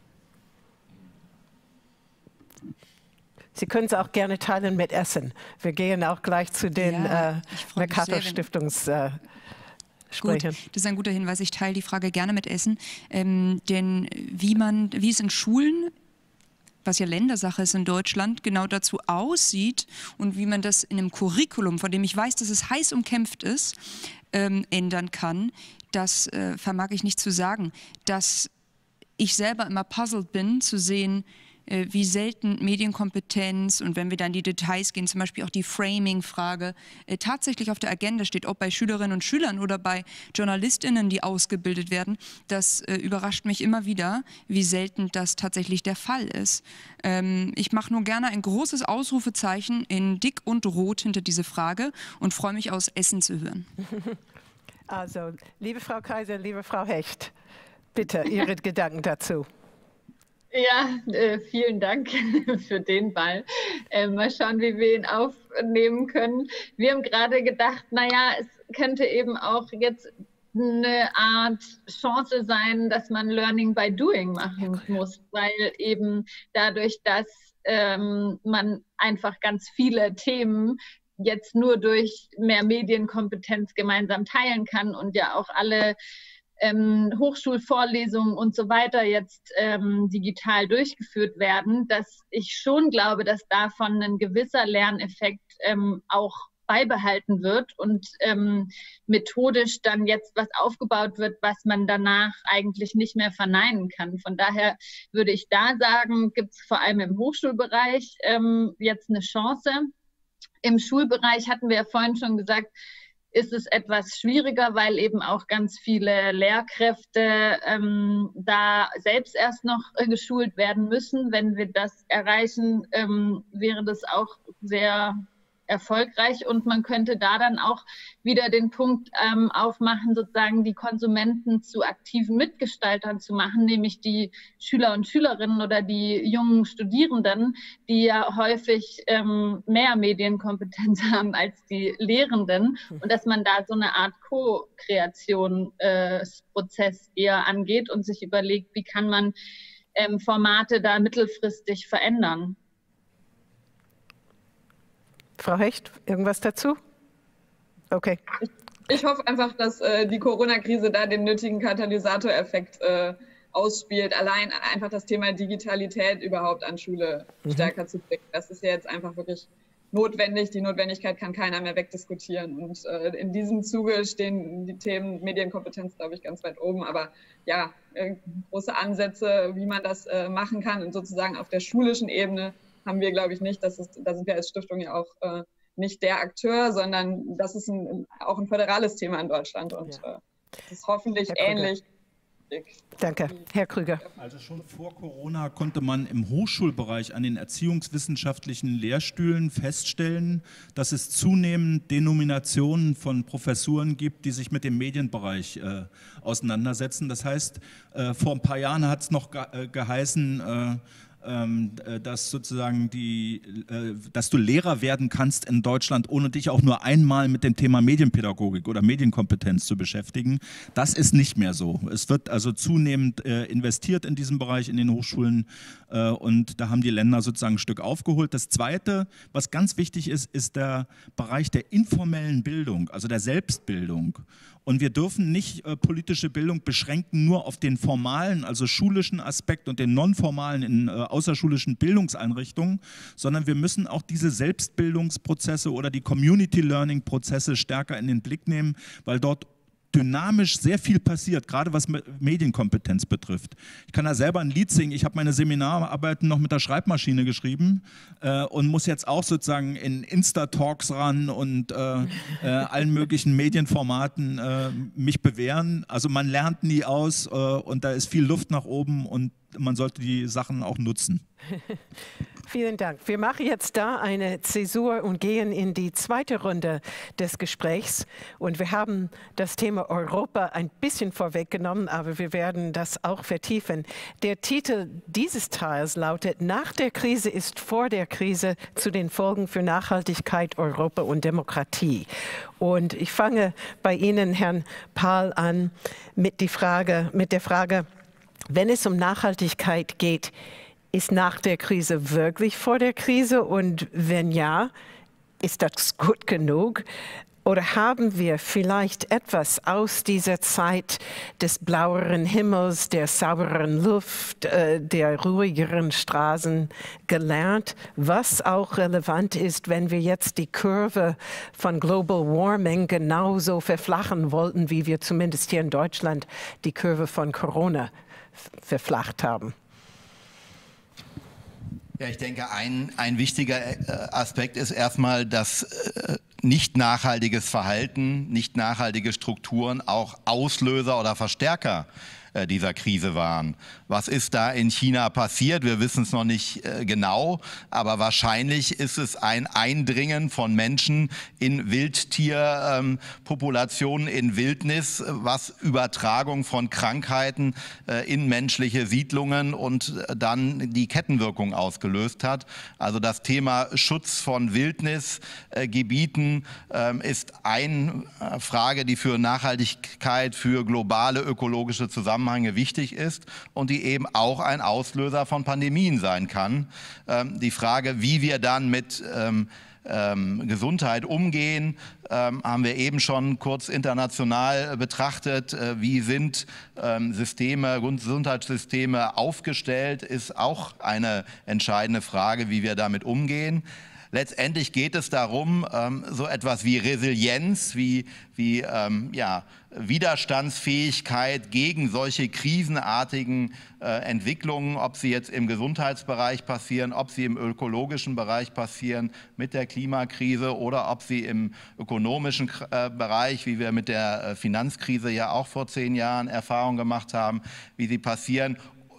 Sie können es auch gerne teilen mit Essen. Wir gehen auch gleich zu den ja, äh, Mercator-Stiftungs... Äh, Gut, das ist ein guter Hinweis. Ich teile die Frage gerne mit Essen, ähm, denn wie man, wie es in Schulen was ja Ländersache ist in Deutschland, genau dazu aussieht und wie man das in einem Curriculum, von dem ich weiß, dass es heiß umkämpft ist, ähm, ändern kann, das äh, vermag ich nicht zu sagen. Dass ich selber immer puzzled bin, zu sehen, äh, wie selten Medienkompetenz und wenn wir dann in die Details gehen, zum Beispiel auch die Framing-Frage, äh, tatsächlich auf der Agenda steht, ob bei Schülerinnen und Schülern oder bei JournalistInnen, die ausgebildet werden. Das äh, überrascht mich immer wieder, wie selten das tatsächlich der Fall ist. Ähm, ich mache nur gerne ein großes Ausrufezeichen in dick und rot hinter diese Frage und freue mich, aus Essen zu hören. Also, liebe Frau Kaiser, liebe Frau Hecht, bitte Ihre Gedanken dazu. Ja, äh, vielen Dank für den Ball. Äh, mal schauen, wie wir ihn aufnehmen können. Wir haben gerade gedacht, naja, es könnte eben auch jetzt eine Art Chance sein, dass man Learning by Doing machen muss, weil eben dadurch, dass ähm, man einfach ganz viele Themen jetzt nur durch mehr Medienkompetenz gemeinsam teilen kann und ja auch alle ähm, Hochschulvorlesungen und so weiter jetzt ähm, digital durchgeführt werden, dass ich schon glaube, dass davon ein gewisser Lerneffekt ähm, auch beibehalten wird und ähm, methodisch dann jetzt was aufgebaut wird, was man danach eigentlich nicht mehr verneinen kann. Von daher würde ich da sagen, gibt es vor allem im Hochschulbereich ähm, jetzt eine Chance. Im Schulbereich hatten wir ja vorhin schon gesagt, ist es etwas schwieriger, weil eben auch ganz viele Lehrkräfte ähm, da selbst erst noch äh, geschult werden müssen. Wenn wir das erreichen, ähm, wäre das auch sehr erfolgreich und man könnte da dann auch wieder den Punkt ähm, aufmachen, sozusagen die Konsumenten zu aktiven Mitgestaltern zu machen, nämlich die Schüler und Schülerinnen oder die jungen Studierenden, die ja häufig ähm, mehr Medienkompetenz haben als die Lehrenden und dass man da so eine Art Co-Kreation-Prozess äh, eher angeht und sich überlegt, wie kann man ähm, Formate da mittelfristig verändern. Frau Hecht, irgendwas dazu? Okay. Ich, ich hoffe einfach, dass äh, die Corona-Krise da den nötigen Katalysatoreffekt äh, ausspielt. Allein einfach das Thema Digitalität überhaupt an Schule mhm. stärker zu bringen. Das ist ja jetzt einfach wirklich notwendig. Die Notwendigkeit kann keiner mehr wegdiskutieren. Und äh, in diesem Zuge stehen die Themen Medienkompetenz, glaube ich, ganz weit oben. Aber ja, äh, große Ansätze, wie man das äh, machen kann und sozusagen auf der schulischen Ebene haben wir, glaube ich, nicht. Das ist, da sind wir als Stiftung ja auch äh, nicht der Akteur, sondern das ist ein, auch ein föderales Thema in Deutschland und ja. äh, das ist hoffentlich ähnlich. Danke. Herr Krüger. Also schon vor Corona konnte man im Hochschulbereich an den erziehungswissenschaftlichen Lehrstühlen feststellen, dass es zunehmend Denominationen von Professuren gibt, die sich mit dem Medienbereich äh, auseinandersetzen. Das heißt, äh, vor ein paar Jahren hat es noch ge äh, geheißen, äh, dass sozusagen die, dass du Lehrer werden kannst in Deutschland, ohne dich auch nur einmal mit dem Thema Medienpädagogik oder Medienkompetenz zu beschäftigen. Das ist nicht mehr so. Es wird also zunehmend investiert in diesem Bereich in den Hochschulen und da haben die Länder sozusagen ein Stück aufgeholt. Das Zweite, was ganz wichtig ist, ist der Bereich der informellen Bildung, also der Selbstbildung. Und wir dürfen nicht äh, politische Bildung beschränken nur auf den formalen, also schulischen Aspekt und den nonformalen in äh, außerschulischen Bildungseinrichtungen, sondern wir müssen auch diese Selbstbildungsprozesse oder die Community-Learning-Prozesse stärker in den Blick nehmen, weil dort dynamisch sehr viel passiert, gerade was Medienkompetenz betrifft. Ich kann da selber ein Lied singen. Ich habe meine Seminararbeiten noch mit der Schreibmaschine geschrieben äh, und muss jetzt auch sozusagen in Insta-Talks ran und äh, äh, allen möglichen Medienformaten äh, mich bewähren. Also man lernt nie aus äh, und da ist viel Luft nach oben und man sollte die Sachen auch nutzen. Vielen Dank. Wir machen jetzt da eine Zäsur und gehen in die zweite Runde des Gesprächs. Und wir haben das Thema Europa ein bisschen vorweggenommen, aber wir werden das auch vertiefen. Der Titel dieses Teils lautet: Nach der Krise ist vor der Krise zu den Folgen für Nachhaltigkeit, Europa und Demokratie. Und ich fange bei Ihnen, Herrn Pahl, an mit, die Frage, mit der Frage, wenn es um Nachhaltigkeit geht, ist nach der Krise wirklich vor der Krise? Und wenn ja, ist das gut genug? Oder haben wir vielleicht etwas aus dieser Zeit des blaueren Himmels, der sauberen Luft, äh, der ruhigeren Straßen gelernt, was auch relevant ist, wenn wir jetzt die Kurve von Global Warming genauso verflachen wollten, wie wir zumindest hier in Deutschland die Kurve von Corona verflacht haben? Ja, ich denke, ein, ein wichtiger Aspekt ist erstmal, dass äh, nicht nachhaltiges Verhalten, nicht nachhaltige Strukturen auch Auslöser oder Verstärker äh, dieser Krise waren. Was ist da in China passiert? Wir wissen es noch nicht äh, genau, aber wahrscheinlich ist es ein Eindringen von Menschen in Wildtierpopulationen, ähm, in Wildnis, was Übertragung von Krankheiten äh, in menschliche Siedlungen und äh, dann die Kettenwirkung ausgelöst hat. Also das Thema Schutz von Wildnisgebieten äh, äh, ist eine äh, Frage, die für Nachhaltigkeit, für globale ökologische Zusammenhänge wichtig ist und die eben auch ein Auslöser von Pandemien sein kann. Ähm, die Frage, wie wir dann mit ähm, ähm, Gesundheit umgehen, ähm, haben wir eben schon kurz international betrachtet. Äh, wie sind ähm, Systeme, Gesundheitssysteme aufgestellt, ist auch eine entscheidende Frage, wie wir damit umgehen. Letztendlich geht es darum, ähm, so etwas wie Resilienz, wie, wie ähm, ja, Widerstandsfähigkeit gegen solche krisenartigen äh, Entwicklungen, ob sie jetzt im Gesundheitsbereich passieren, ob sie im ökologischen Bereich passieren mit der Klimakrise oder ob sie im ökonomischen äh, Bereich, wie wir mit der äh, Finanzkrise ja auch vor zehn Jahren Erfahrung gemacht haben, wie sie passieren.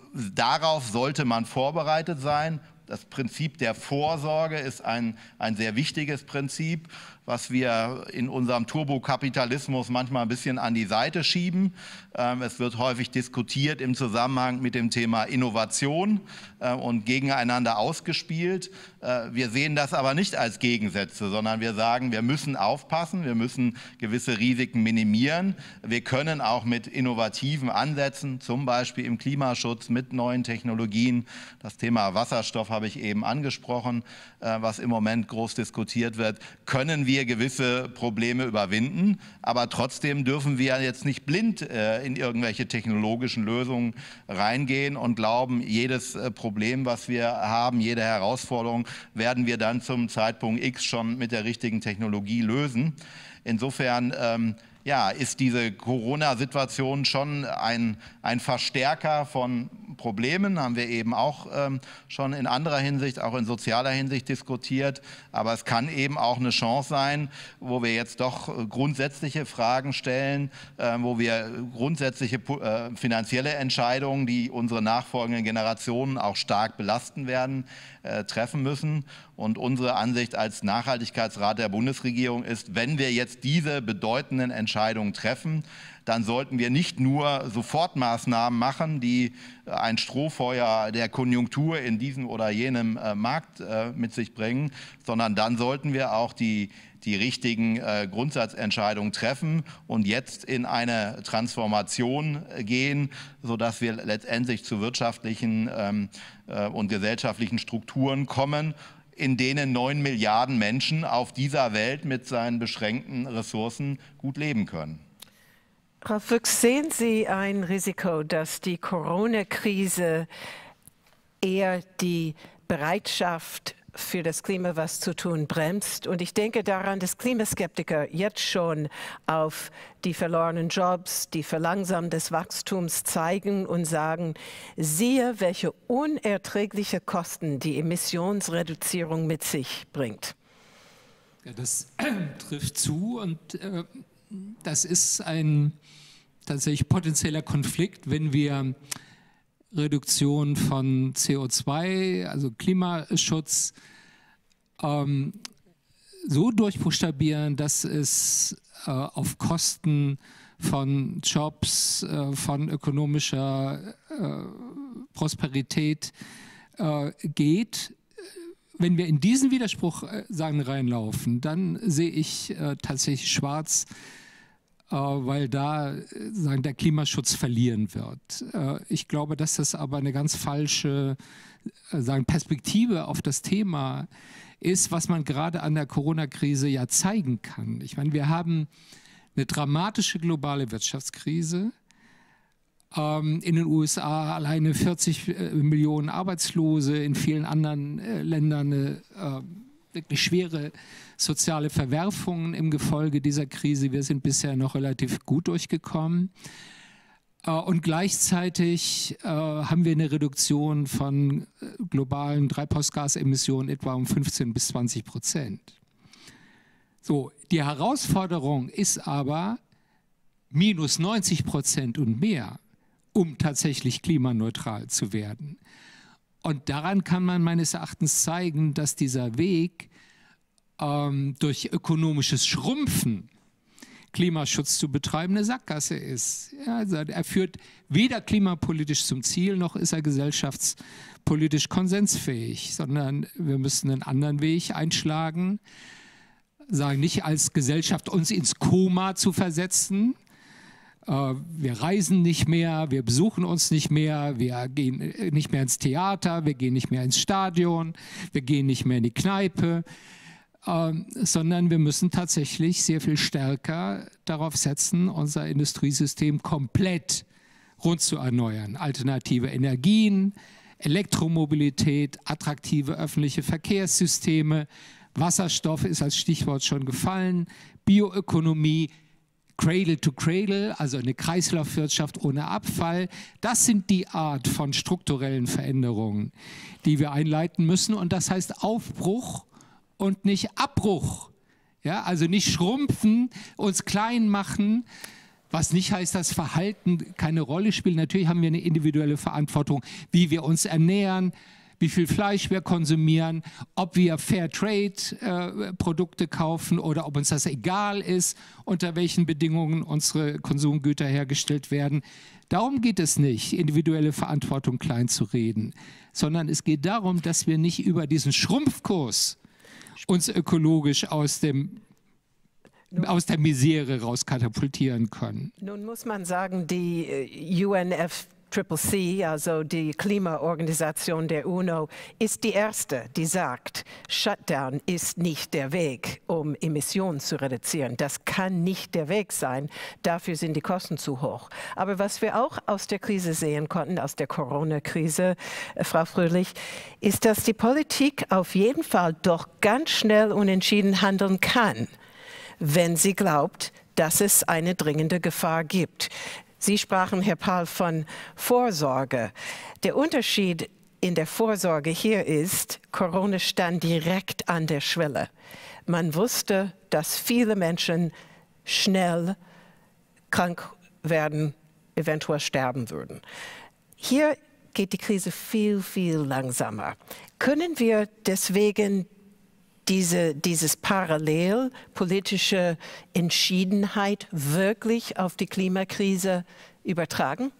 Darauf sollte man vorbereitet sein. Das Prinzip der Vorsorge ist ein, ein sehr wichtiges Prinzip, was wir in unserem Turbokapitalismus manchmal ein bisschen an die Seite schieben. Ähm, es wird häufig diskutiert im Zusammenhang mit dem Thema Innovation äh, und gegeneinander ausgespielt. Äh, wir sehen das aber nicht als Gegensätze, sondern wir sagen, wir müssen aufpassen, wir müssen gewisse Risiken minimieren. Wir können auch mit innovativen Ansätzen, zum Beispiel im Klimaschutz, mit neuen Technologien, das Thema Wasserstoff habe ich eben angesprochen, äh, was im Moment groß diskutiert wird, können wir gewisse Probleme überwinden, aber trotzdem dürfen wir jetzt nicht blind äh, in irgendwelche technologischen Lösungen reingehen und glauben, jedes äh, Problem, was wir haben, jede Herausforderung, werden wir dann zum Zeitpunkt X schon mit der richtigen Technologie lösen. Insofern ähm, ja, ist diese Corona-Situation schon ein, ein Verstärker von Problemen, haben wir eben auch ähm, schon in anderer Hinsicht, auch in sozialer Hinsicht diskutiert. Aber es kann eben auch eine Chance sein, wo wir jetzt doch grundsätzliche Fragen stellen, äh, wo wir grundsätzliche äh, finanzielle Entscheidungen, die unsere nachfolgenden Generationen auch stark belasten werden, äh, treffen müssen. Und unsere Ansicht als Nachhaltigkeitsrat der Bundesregierung ist, wenn wir jetzt diese bedeutenden Entscheidungen treffen, dann sollten wir nicht nur Sofortmaßnahmen machen, die ein Strohfeuer der Konjunktur in diesem oder jenem äh, Markt äh, mit sich bringen, sondern dann sollten wir auch die, die richtigen äh, Grundsatzentscheidungen treffen und jetzt in eine Transformation äh, gehen, sodass wir letztendlich zu wirtschaftlichen ähm, äh, und gesellschaftlichen Strukturen kommen, in denen neun Milliarden Menschen auf dieser Welt mit seinen beschränkten Ressourcen gut leben können. Frau Fuchs, sehen Sie ein Risiko, dass die Corona-Krise eher die Bereitschaft für das Klima was zu tun bremst? Und ich denke daran, dass Klimaskeptiker jetzt schon auf die verlorenen Jobs, die Verlangsamung des Wachstums zeigen und sagen, siehe, welche unerträgliche Kosten die Emissionsreduzierung mit sich bringt. Ja, das trifft zu und äh, das ist ein tatsächlich potenzieller Konflikt, wenn wir Reduktion von C O zwei, also Klimaschutz, ähm, so durchbuchstabieren, dass es äh, auf Kosten von Jobs, äh, von ökonomischer äh, Prosperität äh, geht. Wenn wir in diesen Widerspruch äh, sagen, reinlaufen, dann sehe ich äh, tatsächlich schwarz. äh, weil da äh, sagen, der Klimaschutz verlieren wird. Äh, ich glaube, dass das aber eine ganz falsche äh, sagen, Perspektive auf das Thema ist, was man gerade an der Corona-Krise ja zeigen kann. Ich meine, wir haben eine dramatische globale Wirtschaftskrise. Ähm, in den U S A alleine vierzig äh, Millionen Arbeitslose, in vielen anderen äh, Ländern eine äh, wirklich schwere soziale Verwerfungen im Gefolge dieser Krise. Wir sind bisher noch relativ gut durchgekommen. Äh, und gleichzeitig äh, haben wir eine Reduktion von äh, globalen Treibhausgasemissionen etwa um fünfzehn bis zwanzig Prozent. So, die Herausforderung ist aber minus neunzig Prozent und mehr, um tatsächlich klimaneutral zu werden. Und daran kann man meines Erachtens zeigen, dass dieser Weg ähm, durch ökonomisches Schrumpfen Klimaschutz zu betreiben eine Sackgasse ist. Ja, also er führt weder klimapolitisch zum Ziel, noch ist er gesellschaftspolitisch konsensfähig, sondern wir müssen einen anderen Weg einschlagen, sagen nicht als Gesellschaft uns ins Koma zu versetzen. Wir reisen nicht mehr, wir besuchen uns nicht mehr, wir gehen nicht mehr ins Theater, wir gehen nicht mehr ins Stadion, wir gehen nicht mehr in die Kneipe, äh, sondern wir müssen tatsächlich sehr viel stärker darauf setzen, unser Industriesystem komplett rund zu erneuern. Alternative Energien, Elektromobilität, attraktive öffentliche Verkehrssysteme, Wasserstoff ist als Stichwort schon gefallen, Bioökonomie, Cradle to Cradle, also eine Kreislaufwirtschaft ohne Abfall. Das sind die Art von strukturellen Veränderungen, die wir einleiten müssen. Und das heißt Aufbruch und nicht Abbruch. Ja, also nicht schrumpfen, uns klein machen, was nicht heißt, dass Verhalten keine Rolle spielt. Natürlich haben wir eine individuelle Verantwortung, wie wir uns ernähren, wie viel Fleisch wir konsumieren, ob wir Fairtrade-Produkte äh, kaufen oder ob uns das egal ist, unter welchen Bedingungen unsere Konsumgüter hergestellt werden. Darum geht es nicht, individuelle Verantwortung klein zu reden, sondern es geht darum, dass wir nicht über diesen Schrumpfkurs uns ökologisch aus dem aus der Misere rauskatapultieren können. Nun muss man sagen, die U N F C C C, also die Klimaorganisation der UNO, ist die erste, die sagt, Shutdown ist nicht der Weg, um Emissionen zu reduzieren. Das kann nicht der Weg sein. Dafür sind die Kosten zu hoch. Aber was wir auch aus der Krise sehen konnten, aus der Corona-Krise, äh, Frau Fröhlich, ist, dass die Politik auf jeden Fall doch ganz schnell und entschieden handeln kann, wenn sie glaubt, dass es eine dringende Gefahr gibt. Sie sprachen, Herr Pahl, von Vorsorge. Der Unterschied in der Vorsorge hier ist, Corona stand direkt an der Schwelle. Man wusste, dass viele Menschen schnell krank werden, eventuell sterben würden. Hier geht die Krise viel, viel langsamer. Können wir deswegen Diese, dieses parallel politische Entschiedenheit wirklich auf die Klimakrise übertragen?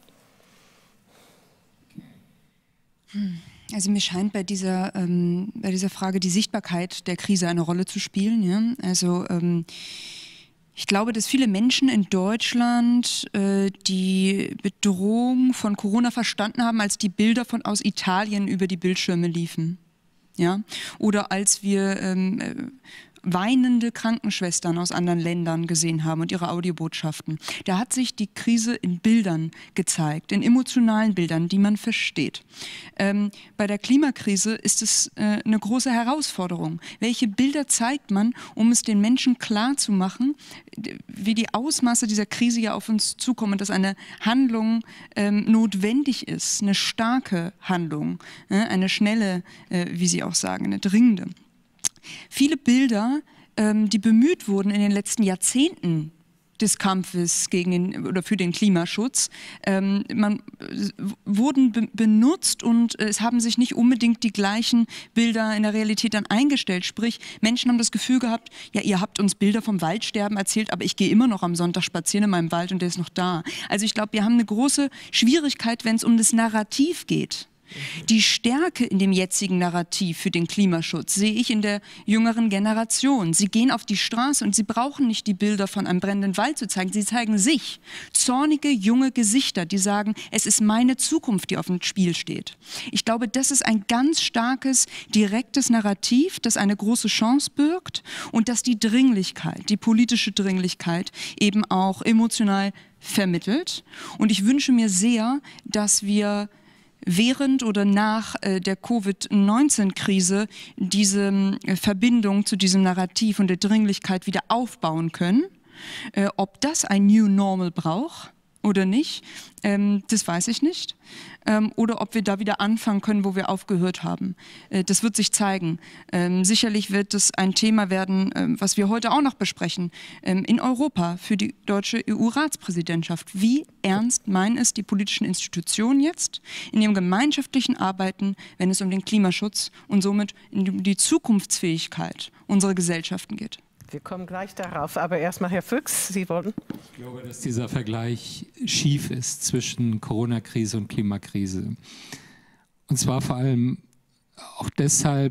Also mir scheint bei dieser, ähm, bei dieser Frage die Sichtbarkeit der Krise eine Rolle zu spielen. Ja? Also ähm, ich glaube, dass viele Menschen in Deutschland äh, die Bedrohung von Corona verstanden haben, als die Bilder von aus Italien über die Bildschirme liefen. Ja? Oder als wir ähm, weinende Krankenschwestern aus anderen Ländern gesehen haben und ihre Audiobotschaften. Da hat sich die Krise in Bildern gezeigt, in emotionalen Bildern, die man versteht. Ähm, bei der Klimakrise ist es äh, eine große Herausforderung. Welche Bilder zeigt man, um es den Menschen klar zu machen, wie die Ausmaße dieser Krise ja auf uns zukommen und dass eine Handlung ähm, notwendig ist, eine starke Handlung, äh, eine schnelle, äh, wie Sie auch sagen, eine dringende. Viele Bilder, ähm, die bemüht wurden in den letzten Jahrzehnten des Kampfes gegen den, oder für den Klimaschutz, ähm, man, äh, wurden be benutzt und äh, es haben sich nicht unbedingt die gleichen Bilder in der Realität dann eingestellt. Sprich, Menschen haben das Gefühl gehabt, ja, ihr habt uns Bilder vom Waldsterben erzählt, aber ich gehe immer noch am Sonntag spazieren in meinem Wald und der ist noch da. Also ich glaube, wir haben eine große Schwierigkeit, wenn es um das Narrativ geht. Die Stärke in dem jetzigen Narrativ für den Klimaschutz sehe ich in der jüngeren Generation. Sie gehen auf die Straße und sie brauchen nicht die Bilder von einem brennenden Wald zu zeigen. Sie zeigen sich, zornige, junge Gesichter, die sagen, es ist meine Zukunft, die auf dem Spiel steht. Ich glaube, das ist ein ganz starkes, direktes Narrativ, das eine große Chance birgt und das die Dringlichkeit, die politische Dringlichkeit eben auch emotional vermittelt. Und ich wünsche mir sehr, dass wir während oder nach äh, der Covid neunzehn Krise diese äh, Verbindung zu diesem Narrativ und der Dringlichkeit wieder aufbauen können. Äh, ob das ein New Normal braucht oder nicht, ähm, das weiß ich nicht. Ähm, oder ob wir da wieder anfangen können, wo wir aufgehört haben. Äh, das wird sich zeigen. Ähm, sicherlich wird es ein Thema werden, ähm, was wir heute auch noch besprechen, ähm, in Europa für die deutsche E U-Ratspräsidentschaft. Wie ernst meinen es die politischen Institutionen jetzt in ihrem gemeinschaftlichen Arbeiten, wenn es um den Klimaschutz und somit um die Zukunftsfähigkeit unserer Gesellschaften geht? Wir kommen gleich darauf, aber erstmal Herr Fuchs, Sie wollten? Ich glaube, dass dieser Vergleich schief ist zwischen Corona-Krise und Klimakrise. Und zwar vor allem auch deshalb,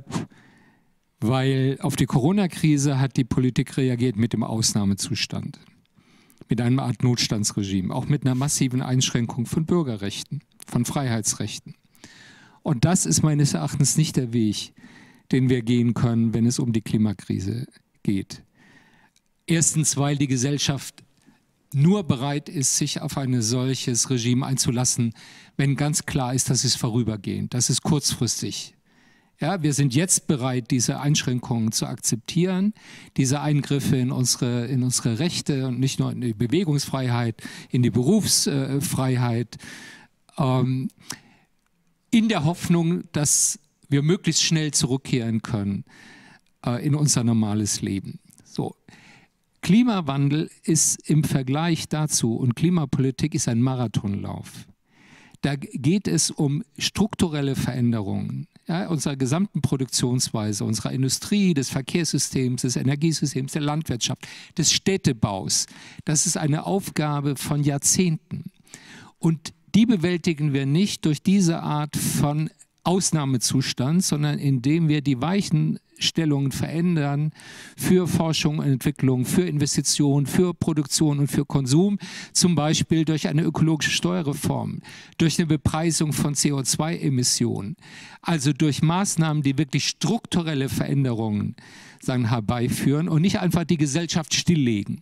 weil auf die Corona-Krise hat die Politik reagiert mit dem Ausnahmezustand, mit einer Art Notstandsregime, auch mit einer massiven Einschränkung von Bürgerrechten, von Freiheitsrechten. Und das ist meines Erachtens nicht der Weg, den wir gehen können, wenn es um die Klimakrise geht. Erstens, weil die Gesellschaft nur bereit ist, sich auf ein solches Regime einzulassen, wenn ganz klar ist, das ist vorübergehend, das ist kurzfristig. Ja, wir sind jetzt bereit, diese Einschränkungen zu akzeptieren, diese Eingriffe in unsere, in unsere Rechte und nicht nur in die Bewegungsfreiheit, in die Berufsfreiheit, ähm, in der Hoffnung, dass wir möglichst schnell zurückkehren können äh, in unser normales Leben. So. Klimawandel ist im Vergleich dazu und Klimapolitik ist ein Marathonlauf. Da geht es um strukturelle Veränderungen, ja, unserer gesamten Produktionsweise, unserer Industrie, des Verkehrssystems, des Energiesystems, der Landwirtschaft, des Städtebaus. Das ist eine Aufgabe von Jahrzehnten. Und die bewältigen wir nicht durch diese Art von Ausnahmezustand, sondern indem wir die Weichenstellungen verändern für Forschung und Entwicklung, für Investitionen, für Produktion und für Konsum, zum Beispiel durch eine ökologische Steuerreform, durch eine Bepreisung von C O zwei Emissionen, also durch Maßnahmen, die wirklich strukturelle Veränderungen sagen, herbeiführen und nicht einfach die Gesellschaft stilllegen.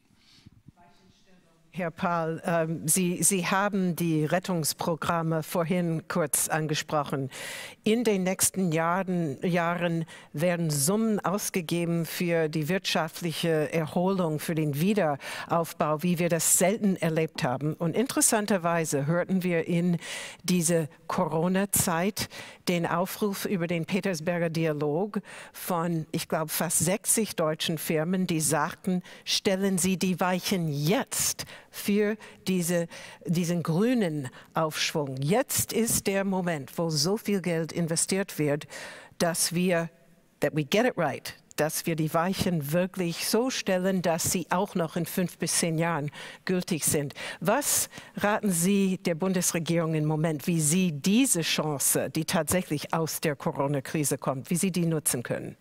Herr Pahl, ähm, Sie, Sie haben die Rettungsprogramme vorhin kurz angesprochen. In den nächsten Jahren, Jahren werden Summen ausgegeben für die wirtschaftliche Erholung, für den Wiederaufbau, wie wir das selten erlebt haben. Und interessanterweise hörten wir in diese Corona-Zeit den Aufruf über den Petersberger Dialog von, ich glaube, fast sechzig deutschen Firmen, die sagten, stellen Sie die Weichen jetzt für diese, diesen grünen Aufschwung. Jetzt ist der Moment, wo so viel Geld investiert wird, dass wir, that we get it right, dass wir die Weichen wirklich so stellen, dass sie auch noch in fünf bis zehn Jahren gültig sind. Was raten Sie der Bundesregierung im Moment, wie sie diese Chance, die tatsächlich aus der Corona-Krise kommt, wie sie die nutzen können?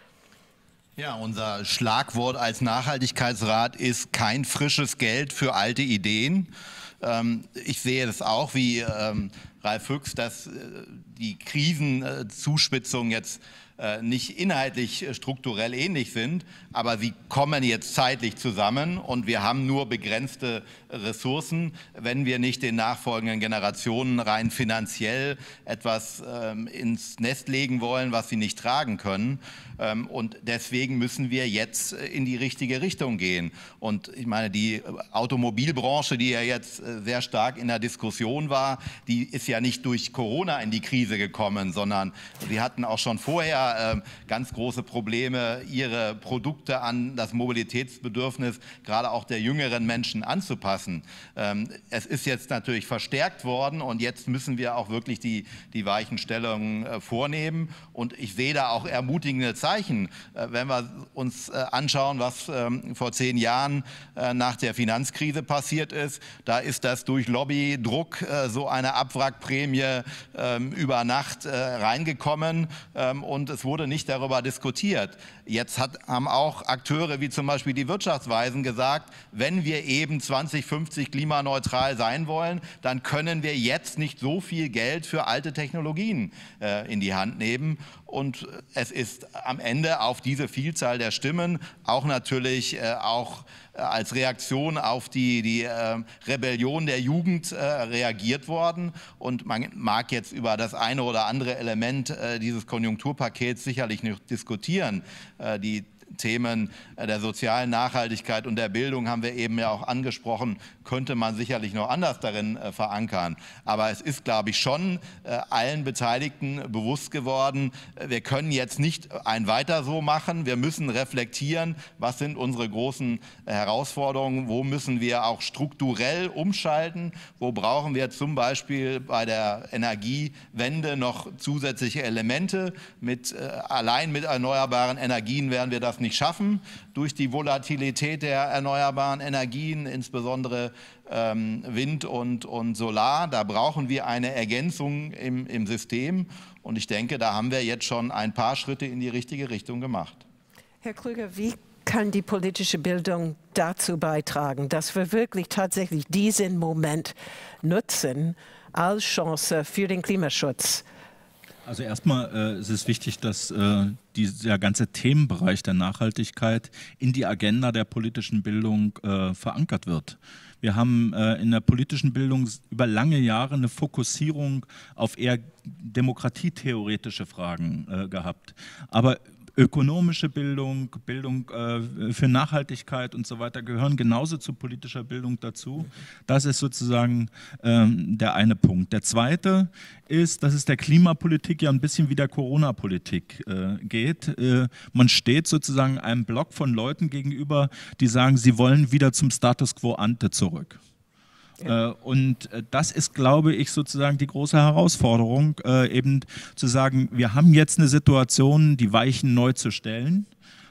Ja, unser Schlagwort als Nachhaltigkeitsrat ist kein frisches Geld für alte Ideen. Ähm, ich sehe es auch wie ähm, Ralf Fuchs, dass äh, die Krisenzuspitzungen jetzt äh, nicht inhaltlich äh, strukturell ähnlich sind, aber sie kommen jetzt zeitlich zusammen und wir haben nur begrenzte Ressourcen, wenn wir nicht den nachfolgenden Generationen rein finanziell etwas ähm, ins Nest legen wollen, was sie nicht tragen können. Ähm, und deswegen müssen wir jetzt in die richtige Richtung gehen. Und ich meine, die Automobilbranche, die ja jetzt sehr stark in der Diskussion war, die ist ja nicht durch Corona in die Krise gekommen, sondern sie hatten auch schon vorher äh, ganz große Probleme, ihre Produkte an das Mobilitätsbedürfnis gerade auch der jüngeren Menschen anzupassen. Ähm, es ist jetzt natürlich verstärkt worden und jetzt müssen wir auch wirklich die, die Weichenstellungen äh, vornehmen. Und ich sehe da auch ermutigende Zeichen, äh, wenn wir uns äh, anschauen, was ähm, vor zehn Jahren äh, nach der Finanzkrise passiert ist. Da ist ist das durch Lobbydruck äh, so eine Abwrackprämie ähm, über Nacht äh, reingekommen ähm, und es wurde nicht darüber diskutiert. Jetzt hat, haben auch Akteure wie zum Beispiel die Wirtschaftsweisen gesagt, wenn wir eben zwanzig fünfzig klimaneutral sein wollen, dann können wir jetzt nicht so viel Geld für alte Technologien äh, in die Hand nehmen. Und es ist am Ende auf diese Vielzahl der Stimmen auch natürlich äh, auch äh, als Reaktion auf die, die äh, Rebellion der Jugend äh, reagiert worden. Und man mag jetzt über das eine oder andere Element äh, dieses Konjunkturpakets sicherlich nicht diskutieren. Äh, die Themen der sozialen Nachhaltigkeit und der Bildung haben wir eben ja auch angesprochen, könnte man sicherlich noch anders darin äh, verankern. Aber es ist, glaube ich, schon äh, allen Beteiligten bewusst geworden, äh, wir können jetzt nicht ein Weiter so machen, wir müssen reflektieren, was sind unsere großen äh, Herausforderungen, wo müssen wir auch strukturell umschalten, wo brauchen wir zum Beispiel bei der Energiewende noch zusätzliche Elemente. Mit, äh, allein mit erneuerbaren Energien werden wir das nicht schaffen, durch die Volatilität der erneuerbaren Energien, insbesondere ähm, Wind und, und Solar. Da brauchen wir eine Ergänzung im, im System und ich denke, da haben wir jetzt schon ein paar Schritte in die richtige Richtung gemacht. Herr Klüger, wie kann die politische Bildung dazu beitragen, dass wir wirklich tatsächlich diesen Moment nutzen als Chance für den Klimaschutz? Also erstmal äh, ist es wichtig, dass äh, dieser ganze Themenbereich der Nachhaltigkeit in die Agenda der politischen Bildung äh, verankert wird. Wir haben äh, in der politischen Bildung über lange Jahre eine Fokussierung auf eher demokratietheoretische Fragen äh, gehabt. Aber ökonomische Bildung, Bildung äh, für Nachhaltigkeit und so weiter gehören genauso zu politischer Bildung dazu. Das ist sozusagen ähm, der eine Punkt. Der zweite ist, dass es der Klimapolitik ja ein bisschen wie der Corona-Politik äh, geht. Äh, man steht sozusagen einem Block von Leuten gegenüber, die sagen, sie wollen wieder zum Status quo ante zurück. Ja. Und das ist, glaube ich, sozusagen die große Herausforderung, eben zu sagen, wir haben jetzt eine Situation, die Weichen neu zu stellen.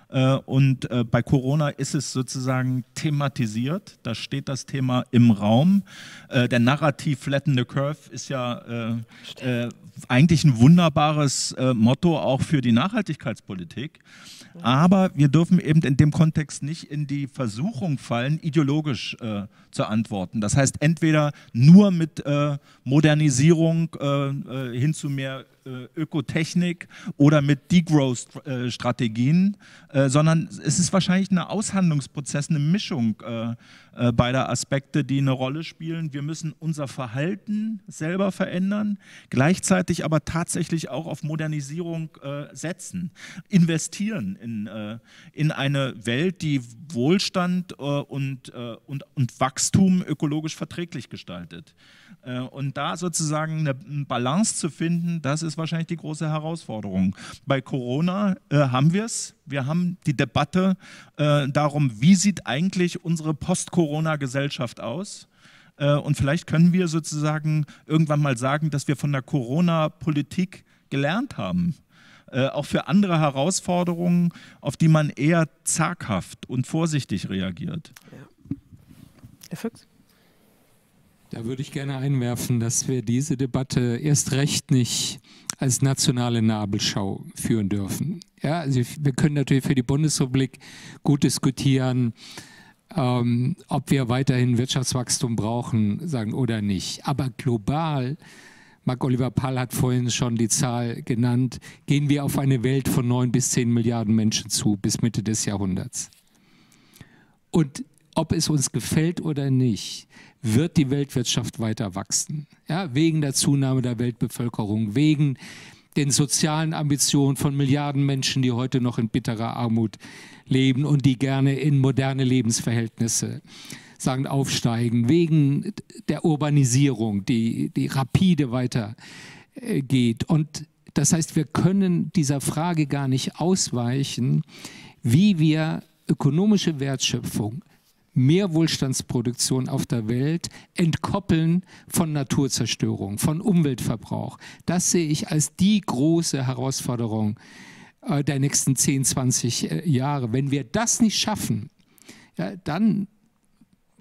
Und bei Corona ist es sozusagen thematisiert, da steht das Thema im Raum. Der Narrativ Flatten the Curve ist ja eigentlich ein wunderbares Motto auch für die Nachhaltigkeitspolitik. Aber wir dürfen eben in dem Kontext nicht in die Versuchung fallen, ideologisch äh, zu antworten. Das heißt, entweder nur mit äh, Modernisierung äh, hin zu mehr äh, Ökotechnik oder mit Degrowth-Strategien, äh, sondern es ist wahrscheinlich ein Aushandlungsprozess, eine Mischung äh, äh, beider Aspekte, die eine Rolle spielen. Wir müssen unser Verhalten selber verändern, gleichzeitig aber tatsächlich auch auf Modernisierung äh, setzen, investieren in, äh, in eine Welt, die Wohlstand äh, und, äh, und, und Wachstum ökologisch verträglich gestaltet. Äh, und da sozusagen eine Balance zu finden, das ist wahrscheinlich die große Herausforderung. Bei Corona äh, haben wir es. Wir haben die Debatte äh, darum, wie sieht eigentlich unsere Post-Corona-Gesellschaft aus? Äh, und vielleicht können wir sozusagen irgendwann mal sagen, dass wir von der Corona-Politik gelernt haben. Äh, auch für andere Herausforderungen, auf die man eher zaghaft und vorsichtig reagiert. Ja. Herr Fuchs? Da würde ich gerne einwerfen, dass wir diese Debatte erst recht nicht als nationale Nabelschau führen dürfen. Ja, also wir können natürlich für die Bundesrepublik gut diskutieren, ähm, ob wir weiterhin Wirtschaftswachstum brauchen, sagen oder nicht. Aber global, Marc-Oliver Pahl hat vorhin schon die Zahl genannt, gehen wir auf eine Welt von neun bis zehn Milliarden Menschen zu bis Mitte des Jahrhunderts. Und ob es uns gefällt oder nicht, wird die Weltwirtschaft weiter wachsen. Ja, wegen der Zunahme der Weltbevölkerung, wegen den sozialen Ambitionen von Milliarden Menschen, die heute noch in bitterer Armut leben und die gerne in moderne Lebensverhältnisse sagen, aufsteigen, wegen der Urbanisierung, die, die rapide weitergeht. Und das heißt, wir können dieser Frage gar nicht ausweichen, wie wir ökonomische Wertschöpfung, mehr Wohlstandsproduktion auf der Welt entkoppeln von Naturzerstörung, von Umweltverbrauch. Das sehe ich als die große Herausforderung äh, der nächsten zehn, zwanzig äh, Jahre. Wenn wir das nicht schaffen, ja, dann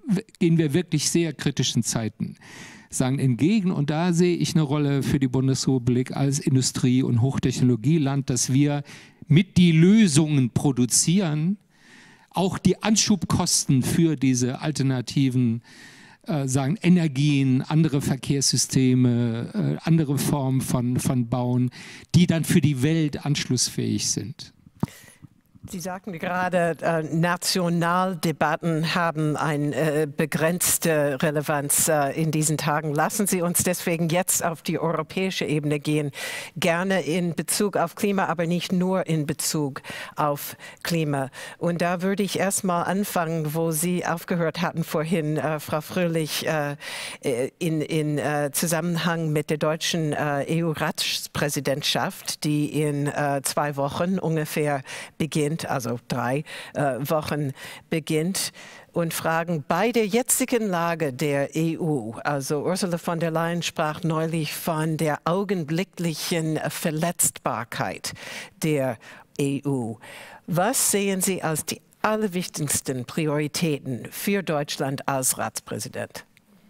gehen wir wirklich sehr kritischen Zeiten sagen entgegen. Und da sehe ich eine Rolle für die Bundesrepublik als Industrie- und Hochtechnologieland, dass wir mit die Lösungen produzieren, auch die Anschubkosten für diese alternativen äh, sagen, Energien, andere Verkehrssysteme, äh, andere Formen von, von Bauen, die dann für die Welt anschlussfähig sind. Sie sagten gerade, äh, Nationaldebatten haben eine äh, begrenzte Relevanz äh, in diesen Tagen. Lassen Sie uns deswegen jetzt auf die europäische Ebene gehen, gerne in Bezug auf Klima, aber nicht nur in Bezug auf Klima. Und da würde ich erstmal anfangen, wo Sie aufgehört hatten vorhin, äh, Frau Fröhlich, äh, in, in äh, Zusammenhang mit der deutschen äh, E U-Ratspräsidentschaft, die in äh, zwei Wochen ungefähr beginnt, also drei äh, Wochen beginnt, und fragen, bei der jetzigen Lage der E U, also Ursula von der Leyen sprach neulich von der augenblicklichen Verletzbarkeit der E U. Was sehen Sie als die allerwichtigsten Prioritäten für Deutschland als Ratspräsident?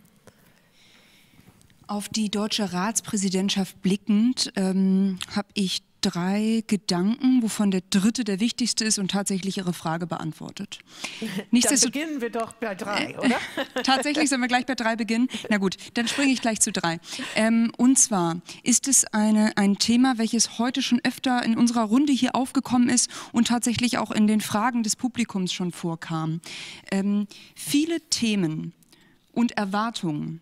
Auf die deutsche Ratspräsidentschaft blickend ähm, habe ich drei Gedanken, wovon der dritte der wichtigste ist und tatsächlich Ihre Frage beantwortet. Dann beginnen wir doch bei drei, oder? Tatsächlich sollen wir gleich bei drei beginnen. Na gut, dann springe ich gleich zu drei. Ähm, und zwar ist es eine, ein Thema, welches heute schon öfter in unserer Runde hier aufgekommen ist und tatsächlich auch in den Fragen des Publikums schon vorkam. Ähm, viele Themen und Erwartungen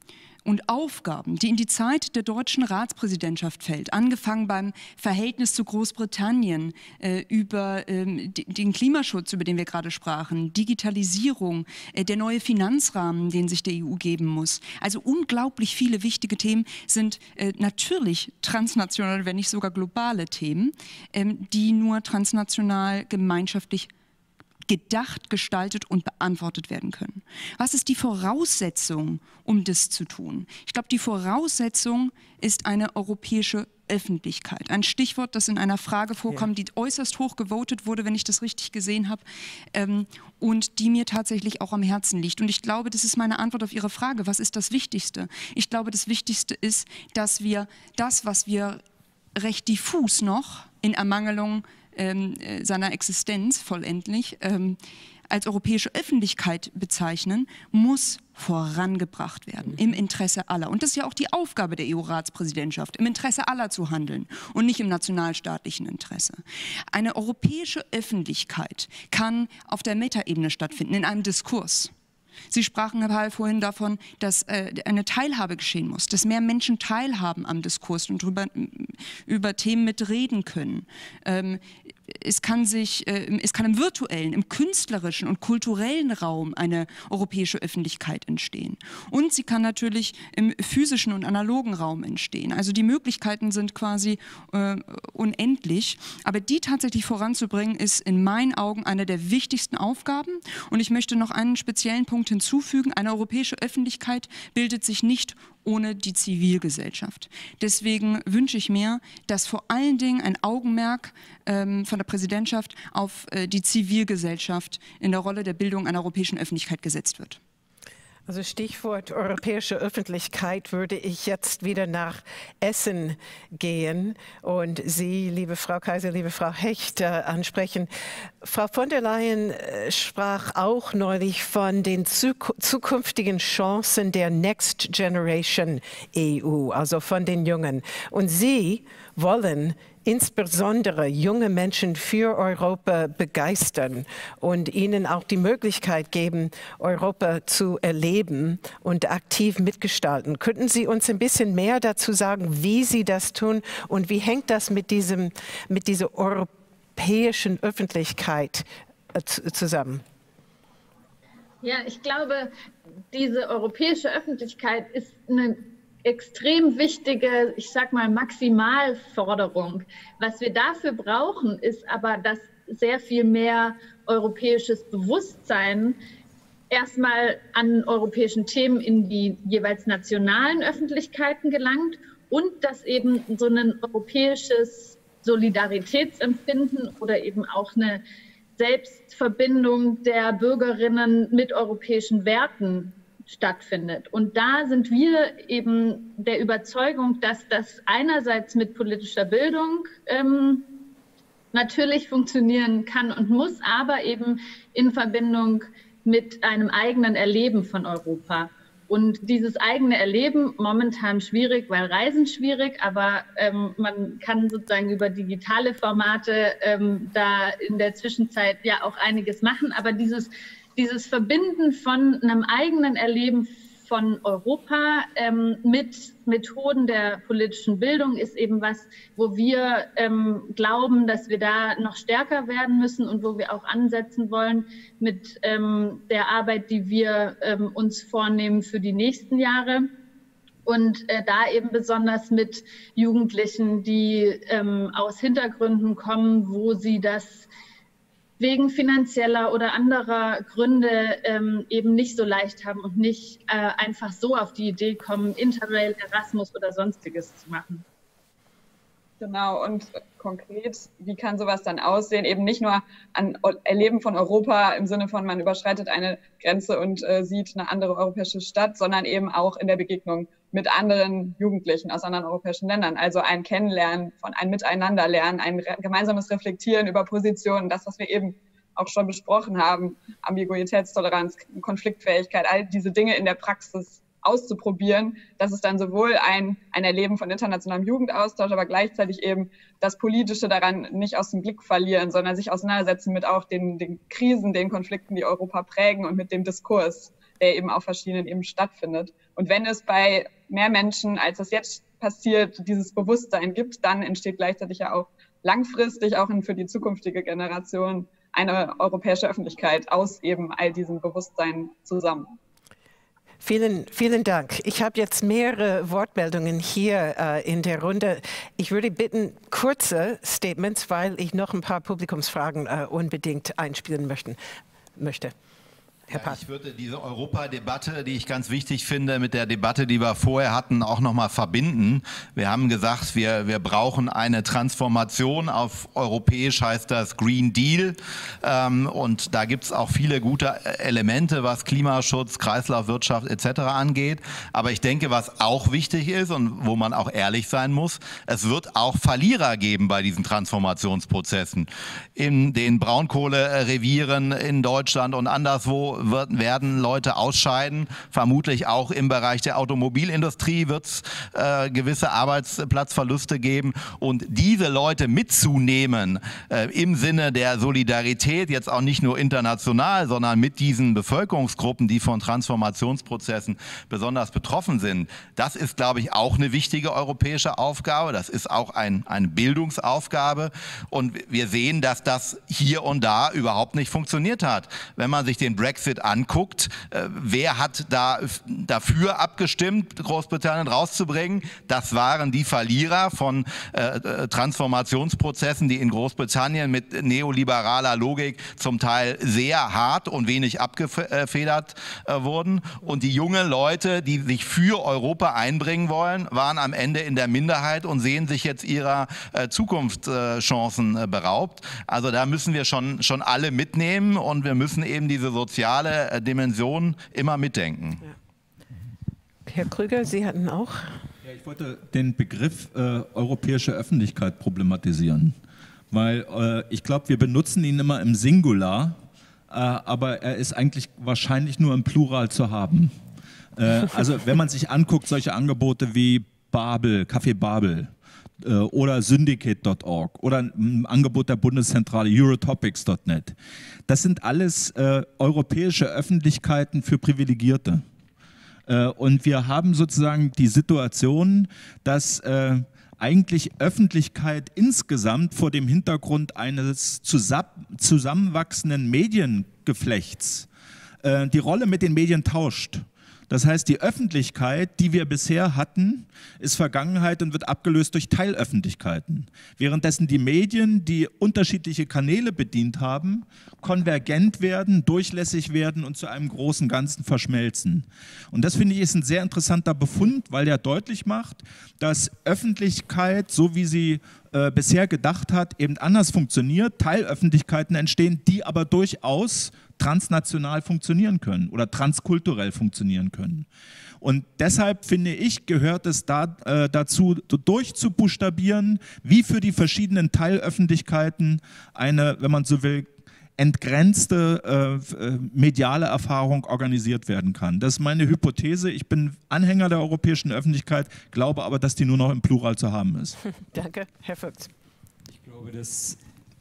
und Aufgaben, die in die Zeit der deutschen Ratspräsidentschaft fällt, angefangen beim Verhältnis zu Großbritannien, äh, über ähm, den Klimaschutz, über den wir gerade sprachen, Digitalisierung, äh, der neue Finanzrahmen, den sich der E U geben muss. Also unglaublich viele wichtige Themen sind äh, natürlich transnationale, wenn nicht sogar globale Themen, ähm, die nur transnational gemeinschaftlich gedacht, gestaltet und beantwortet werden können. Was ist die Voraussetzung, um das zu tun? Ich glaube, die Voraussetzung ist eine europäische Öffentlichkeit. Ein Stichwort, das in einer Frage vorkommt, ja, die äußerst hoch gewotet wurde, wenn ich das richtig gesehen habe, ähm, und die mir tatsächlich auch am Herzen liegt. Und ich glaube, das ist meine Antwort auf Ihre Frage. Was ist das Wichtigste? Ich glaube, das Wichtigste ist, dass wir das, was wir recht diffus noch in Ermangelung Ähm, seiner Existenz vollendlich ähm, als europäische Öffentlichkeit bezeichnen, muss vorangebracht werden, im Interesse aller. Und das ist ja auch die Aufgabe der E U-Ratspräsidentschaft, im Interesse aller zu handeln und nicht im nationalstaatlichen Interesse. Eine europäische Öffentlichkeit kann auf der Metaebene stattfinden, in einem Diskurs. Sie sprachen, Herr Pahl, vorhin davon, dass äh, eine Teilhabe geschehen muss, dass mehr Menschen teilhaben am Diskurs und drüber, über Themen mitreden können. Ähm, es kann sich, äh, es kann im virtuellen, im künstlerischen und kulturellen Raum eine europäische Öffentlichkeit entstehen. Und sie kann natürlich im physischen und analogen Raum entstehen. Also die Möglichkeiten sind quasi äh, unendlich. Aber die tatsächlich voranzubringen, ist in meinen Augen eine der wichtigsten Aufgaben. Und ich möchte noch einen speziellen Punkt hinzufügen. Eine europäische Öffentlichkeit bildet sich nicht ohne die Zivilgesellschaft. Deswegen wünsche ich mir, dass vor allen Dingen ein Augenmerk ähm, von der Präsidentschaft auf äh, die Zivilgesellschaft in der Rolle der Bildung einer europäischen Öffentlichkeit gesetzt wird. Also Stichwort europäische Öffentlichkeit würde ich jetzt wieder nach Essen gehen und Sie, liebe Frau Kaiser, liebe Frau Hecht, äh, ansprechen. Frau von der Leyen äh, sprach auch neulich von den zuk zukünftigen Chancen der Next Generation E U, also von den Jungen. Und Sie wollen insbesondere junge Menschen für Europa begeistern und ihnen auch die Möglichkeit geben, Europa zu erleben und aktiv mitgestalten. Könnten Sie uns ein bisschen mehr dazu sagen, wie Sie das tun und wie hängt das mit diesem, mit dieser europäischen Öffentlichkeit zusammen? Ja, ich glaube, diese europäische Öffentlichkeit ist eine extrem wichtige, ich sag mal, Maximalforderung. Was wir dafür brauchen, ist aber, dass sehr viel mehr europäisches Bewusstsein erstmal an europäischen Themen in die jeweils nationalen Öffentlichkeiten gelangt und dass eben so ein europäisches Solidaritätsempfinden oder eben auch eine Selbstverbindung der Bürgerinnen mit europäischen Werten stattfindet. Und da sind wir eben der Überzeugung, dass das einerseits mit politischer Bildung ähm, natürlich funktionieren kann und muss, aber eben in Verbindung mit einem eigenen Erleben von Europa. Und dieses eigene Erleben, momentan schwierig, weil Reisen schwierig, aber ähm, man kann sozusagen über digitale Formate ähm, da in der Zwischenzeit ja auch einiges machen. Aber dieses, dieses Verbinden von einem eigenen Erleben von Europa ähm, mit Methoden der politischen Bildung ist eben was, wo wir ähm, glauben, dass wir da noch stärker werden müssen und wo wir auch ansetzen wollen mit ähm, der Arbeit, die wir ähm, uns vornehmen für die nächsten Jahre. Und äh, da eben besonders mit Jugendlichen, die ähm, aus Hintergründen kommen, wo sie das wegen finanzieller oder anderer Gründe ähm, eben nicht so leicht haben und nicht äh, einfach so auf die Idee kommen, Interrail, Erasmus oder Sonstiges zu machen. Genau, und konkret, wie kann sowas dann aussehen? Eben nicht nur an Erleben von Europa im Sinne von, man überschreitet eine Grenze und äh, sieht eine andere europäische Stadt, sondern eben auch in der Begegnung mit anderen Jugendlichen aus anderen europäischen Ländern. Also ein Kennenlernen, von ein Miteinanderlernen, ein re gemeinsames Reflektieren über Positionen, das, was wir eben auch schon besprochen haben, Ambiguitätstoleranz, Konfliktfähigkeit, all diese Dinge in der Praxis auszuprobieren. Das ist dann sowohl ein, ein Erleben von internationalem Jugendaustausch, aber gleichzeitig eben das Politische daran nicht aus dem Blick verlieren, sondern sich auseinandersetzen mit auch den, den Krisen, den Konflikten, die Europa prägen und mit dem Diskurs, der eben auf verschiedenen Ebenen stattfindet. Und wenn es bei mehr Menschen, als es jetzt passiert, dieses Bewusstsein gibt, dann entsteht gleichzeitig ja auch langfristig, auch für die zukünftige Generation, eine europäische Öffentlichkeit aus eben all diesem Bewusstsein zusammen. Vielen, vielen Dank. Ich habe jetzt mehrere Wortmeldungen hier äh, in der Runde. Ich würde bitten, kurze Statements, weil ich noch ein paar Publikumsfragen äh, unbedingt einspielen möchten, möchte. Herr Ja, ich würde diese Europadebatte, die ich ganz wichtig finde, mit der Debatte, die wir vorher hatten, auch nochmal verbinden. Wir haben gesagt, wir, wir brauchen eine Transformation. Auf europäisch heißt das Green Deal. Ähm, und da gibt es auch viele gute Elemente, was Klimaschutz, Kreislaufwirtschaft et cetera angeht. Aber ich denke, was auch wichtig ist und wo man auch ehrlich sein muss, es wird auch Verlierer geben bei diesen Transformationsprozessen. In den Braunkohlerevieren in Deutschland und anderswo Wird, werden Leute ausscheiden. Vermutlich auch im Bereich der Automobilindustrie wird es äh, gewisse Arbeitsplatzverluste geben. Und diese Leute mitzunehmen äh, im Sinne der Solidarität, jetzt auch nicht nur international, sondern mit diesen Bevölkerungsgruppen, die von Transformationsprozessen besonders betroffen sind, das ist, glaube ich, auch eine wichtige europäische Aufgabe. Das ist auch ein, eine Bildungsaufgabe. Und wir sehen, dass das hier und da überhaupt nicht funktioniert hat. Wenn man sich den Brexit anguckt, äh, wer hat da dafür abgestimmt, Großbritannien rauszubringen? Das waren die Verlierer von äh, Transformationsprozessen, die in Großbritannien mit neoliberaler Logik zum Teil sehr hart und wenig abgefedert äh, wurden. Und die jungen Leute, die sich für Europa einbringen wollen, waren am Ende in der Minderheit und sehen sich jetzt ihrer äh, Zukunftschancen äh, beraubt. Also da müssen wir schon, schon alle mitnehmen und wir müssen eben diese soziale Dimension immer mitdenken. Ja. Herr Krüger, Sie hatten auch... Ja, ich wollte den Begriff äh, europäische Öffentlichkeit problematisieren, weil äh, ich glaube, wir benutzen ihn immer im Singular, äh, aber er ist eigentlich wahrscheinlich nur im Plural zu haben. Äh, also wenn man sich anguckt, solche Angebote wie Babel, Café Babel, oder syndicate punkt org oder ein Angebot der Bundeszentrale eurotopics punkt net. Das sind alles äh, europäische Öffentlichkeiten für Privilegierte. Äh, und wir haben sozusagen die Situation, dass äh, eigentlich Öffentlichkeit insgesamt vor dem Hintergrund eines zusammenwachsenden Mediengeflechts äh, die Rolle mit den Medien tauscht. Das heißt, die Öffentlichkeit, die wir bisher hatten, ist Vergangenheit und wird abgelöst durch Teilöffentlichkeiten. Währenddessen die Medien, die unterschiedliche Kanäle bedient haben, konvergent werden, durchlässig werden und zu einem großen Ganzen verschmelzen. Und das, finde ich, ist ein sehr interessanter Befund, weil der deutlich macht, dass Öffentlichkeit, so wie sie äh, bisher gedacht hat, eben anders funktioniert, Teilöffentlichkeiten entstehen, die aber durchaus transnational funktionieren können oder transkulturell funktionieren können. Und deshalb finde ich, gehört es da, äh, dazu, durchzubuchstabieren, wie für die verschiedenen Teilöffentlichkeiten eine, wenn man so will, entgrenzte äh, mediale Erfahrung organisiert werden kann. Das ist meine Hypothese. Ich bin Anhänger der europäischen Öffentlichkeit, glaube aber, dass die nur noch im Plural zu haben ist. Danke, Herr Vogts. Ich glaube, dass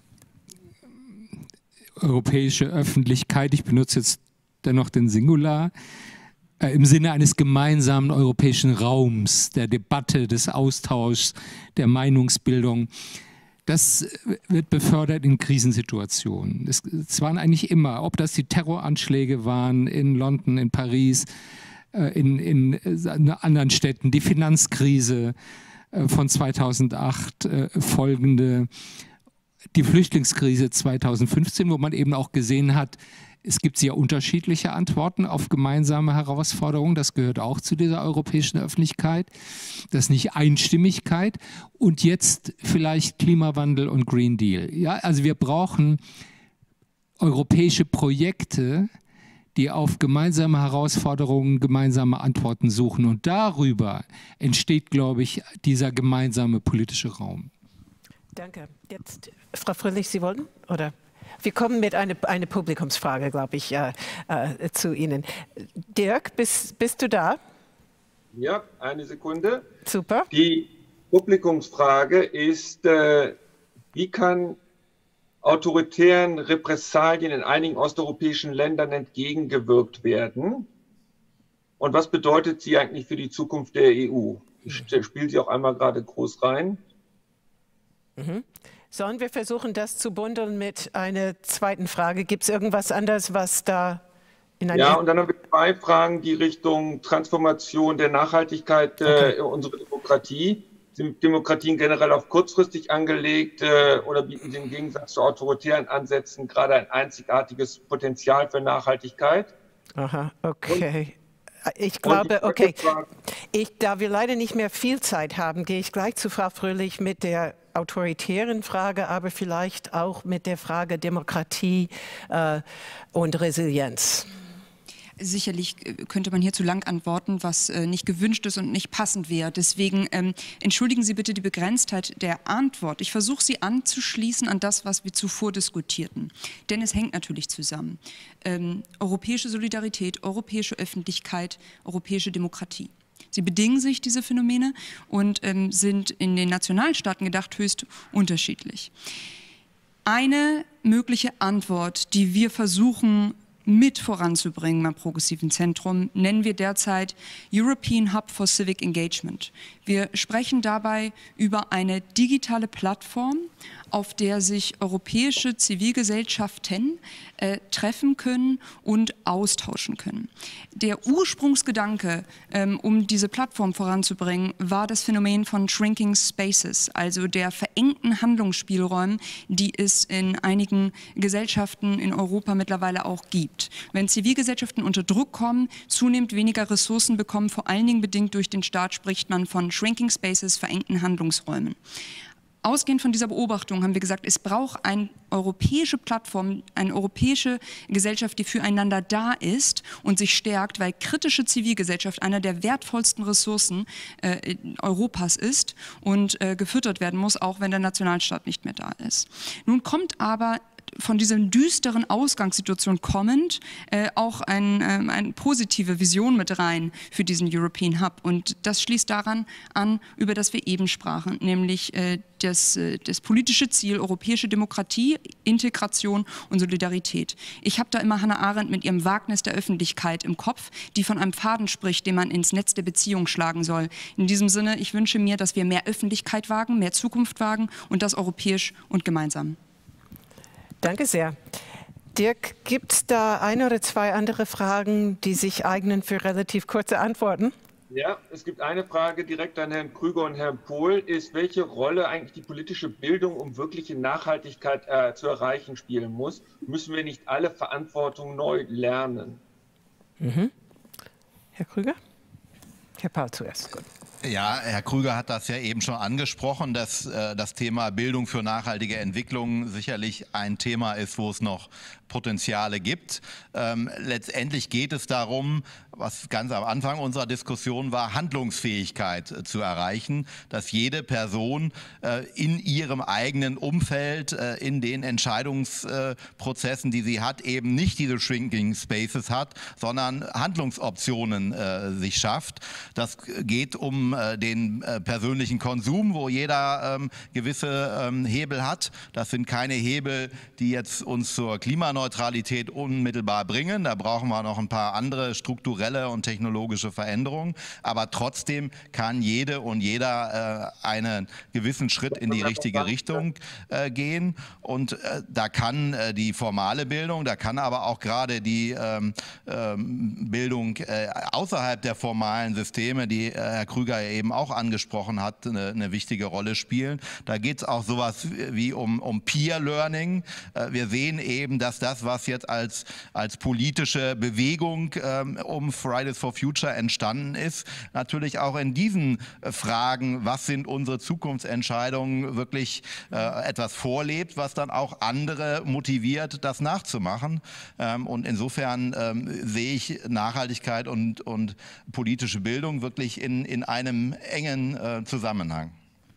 europäische Öffentlichkeit, ich benutze jetzt dennoch den Singular, äh, im Sinne eines gemeinsamen europäischen Raums, der Debatte, des Austauschs, der Meinungsbildung, das wird befördert in Krisensituationen. Es waren eigentlich immer, ob das die Terroranschläge waren in London, in Paris, in, in anderen Städten, die Finanzkrise von zweitausendacht folgende, die Flüchtlingskrise zweitausendfünfzehn, wo man eben auch gesehen hat, es gibt sehr unterschiedliche Antworten auf gemeinsame Herausforderungen. Das gehört auch zu dieser europäischen Öffentlichkeit. Das ist nicht Einstimmigkeit. Und jetzt vielleicht Klimawandel und Green Deal. Ja, also wir brauchen europäische Projekte, die auf gemeinsame Herausforderungen gemeinsame Antworten suchen. Und darüber entsteht, glaube ich, dieser gemeinsame politische Raum. Danke. Jetzt, Frau Fröhlich, Sie wollten? Oder? Wir kommen mit einer eine Publikumsfrage, glaube ich, äh, äh, zu Ihnen. Dirk, bist, bist du da? Ja, eine Sekunde. Super. Die Publikumsfrage ist, äh, wie kann autoritären Repressalien in einigen osteuropäischen Ländern entgegengewirkt werden? Und was bedeutet sie eigentlich für die Zukunft der E U? Ich spiele sie auch einmal gerade groß rein. Mhm. Sollen wir versuchen, das zu bundeln mit einer zweiten Frage? Gibt es irgendwas anderes, was da in einer... Ja, und dann haben wir zwei Fragen, die Richtung Transformation der Nachhaltigkeit okay. äh, unserer Demokratie. Sind Demokratien generell auf kurzfristig angelegt äh, oder bieten sie im Gegensatz zu autoritären Ansätzen gerade ein einzigartiges Potenzial für Nachhaltigkeit? Aha, okay. Und Ich glaube, okay, ich, da wir leider nicht mehr viel Zeit haben, gehe ich gleich zu Frau Fröhlich mit der autoritären Frage, aber vielleicht auch mit der Frage Demokratie äh, und Resilienz. Sicherlich könnte man hier zu lang antworten, was äh, nicht gewünscht ist und nicht passend wäre. Deswegen ähm, entschuldigen Sie bitte die Begrenztheit der Antwort. Ich versuche sie anzuschließen an das, was wir zuvor diskutierten. Denn es hängt natürlich zusammen. Ähm, europäische Solidarität, europäische Öffentlichkeit, europäische Demokratie. Sie bedingen sich, diese Phänomene, und ähm, sind in den Nationalstaaten gedacht höchst unterschiedlich. Eine mögliche Antwort, die wir versuchen mit voranzubringen beim Progressiven Zentrum, nennen wir derzeit European Hub for Civic Engagement. Wir sprechen dabei über eine digitale Plattform, auf der sich europäische Zivilgesellschaften äh, treffen können und austauschen können. Der Ursprungsgedanke, ähm, um diese Plattform voranzubringen, war das Phänomen von Shrinking Spaces, also der verengten Handlungsspielräumen, die es in einigen Gesellschaften in Europa mittlerweile auch gibt. Wenn Zivilgesellschaften unter Druck kommen, zunehmend weniger Ressourcen bekommen, vor allen Dingen bedingt durch den Staat, spricht man von Shrinking Spaces, verengten Handlungsräumen. Ausgehend von dieser Beobachtung haben wir gesagt, es braucht eine europäische Plattform, eine europäische Gesellschaft, die füreinander da ist und sich stärkt, weil kritische Zivilgesellschaft einer der wertvollsten Ressourcen äh, Europas ist und äh, gefüttert werden muss, auch wenn der Nationalstaat nicht mehr da ist. Nun kommt aber von dieser düsteren Ausgangssituation kommend äh, auch ein, äh, eine positive Vision mit rein für diesen European Hub. Und das schließt daran an, über das wir eben sprachen, nämlich äh, das, äh, das politische Ziel europäische Demokratie, Integration und Solidarität. Ich habe da immer Hannah Arendt mit ihrem Wagnis der Öffentlichkeit im Kopf, die von einem Faden spricht, den man ins Netz der Beziehung schlagen soll. In diesem Sinne, ich wünsche mir, dass wir mehr Öffentlichkeit wagen, mehr Zukunft wagen und das europäisch und gemeinsam. Danke sehr. Dirk, gibt es da eine oder zwei andere Fragen, die sich eignen für relativ kurze Antworten? Ja, es gibt eine Frage direkt an Herrn Krüger und Herrn Pohl, ist, welche Rolle eigentlich die politische Bildung, um wirkliche Nachhaltigkeit äh, zu erreichen, spielen muss. Müssen wir nicht alle Verantwortung neu lernen? Mhm. Herr Krüger? Herr Paul zuerst. Gut. Ja, Herr Krüger hat das ja eben schon angesprochen, dass äh, das Thema Bildung für nachhaltige Entwicklung sicherlich ein Thema ist, wo es noch Potenziale gibt. Ähm, letztendlich geht es darum, was ganz am Anfang unserer Diskussion war, Handlungsfähigkeit äh, zu erreichen, dass jede Person äh, in ihrem eigenen Umfeld, äh, in den Entscheidungsprozessen, äh, die sie hat, eben nicht diese Shrinking Spaces hat, sondern Handlungsoptionen äh, sich schafft. Das geht um äh, den äh, persönlichen Konsum, wo jeder ähm, gewisse ähm, Hebel hat. Das sind keine Hebel, die jetzt uns zur Klimaneutralität unmittelbar bringen. Da brauchen wir noch ein paar andere strukturelle und technologische Veränderungen. Aber trotzdem kann jede und jeder äh, einen gewissen Schritt in die richtige Richtung äh, gehen. Und äh, da kann äh, die formale Bildung, da kann aber auch gerade die ähm, ähm, Bildung äh, außerhalb der formalen Systeme, die äh, Herr Krüger eben auch angesprochen hat, eine, eine wichtige Rolle spielen. Da geht es auch sowas wie um, um Peer-Learning. Äh, wir sehen eben, dass das, was jetzt als, als politische Bewegung ähm, um Fridays for Future entstanden ist, natürlich auch in diesen äh, Fragen, was sind unsere Zukunftsentscheidungen, wirklich äh, etwas vorlebt, was dann auch andere motiviert, das nachzumachen. Ähm, und insofern ähm, sehe ich Nachhaltigkeit und, und politische Bildung wirklich in, in einem engen äh, Zusammenhang.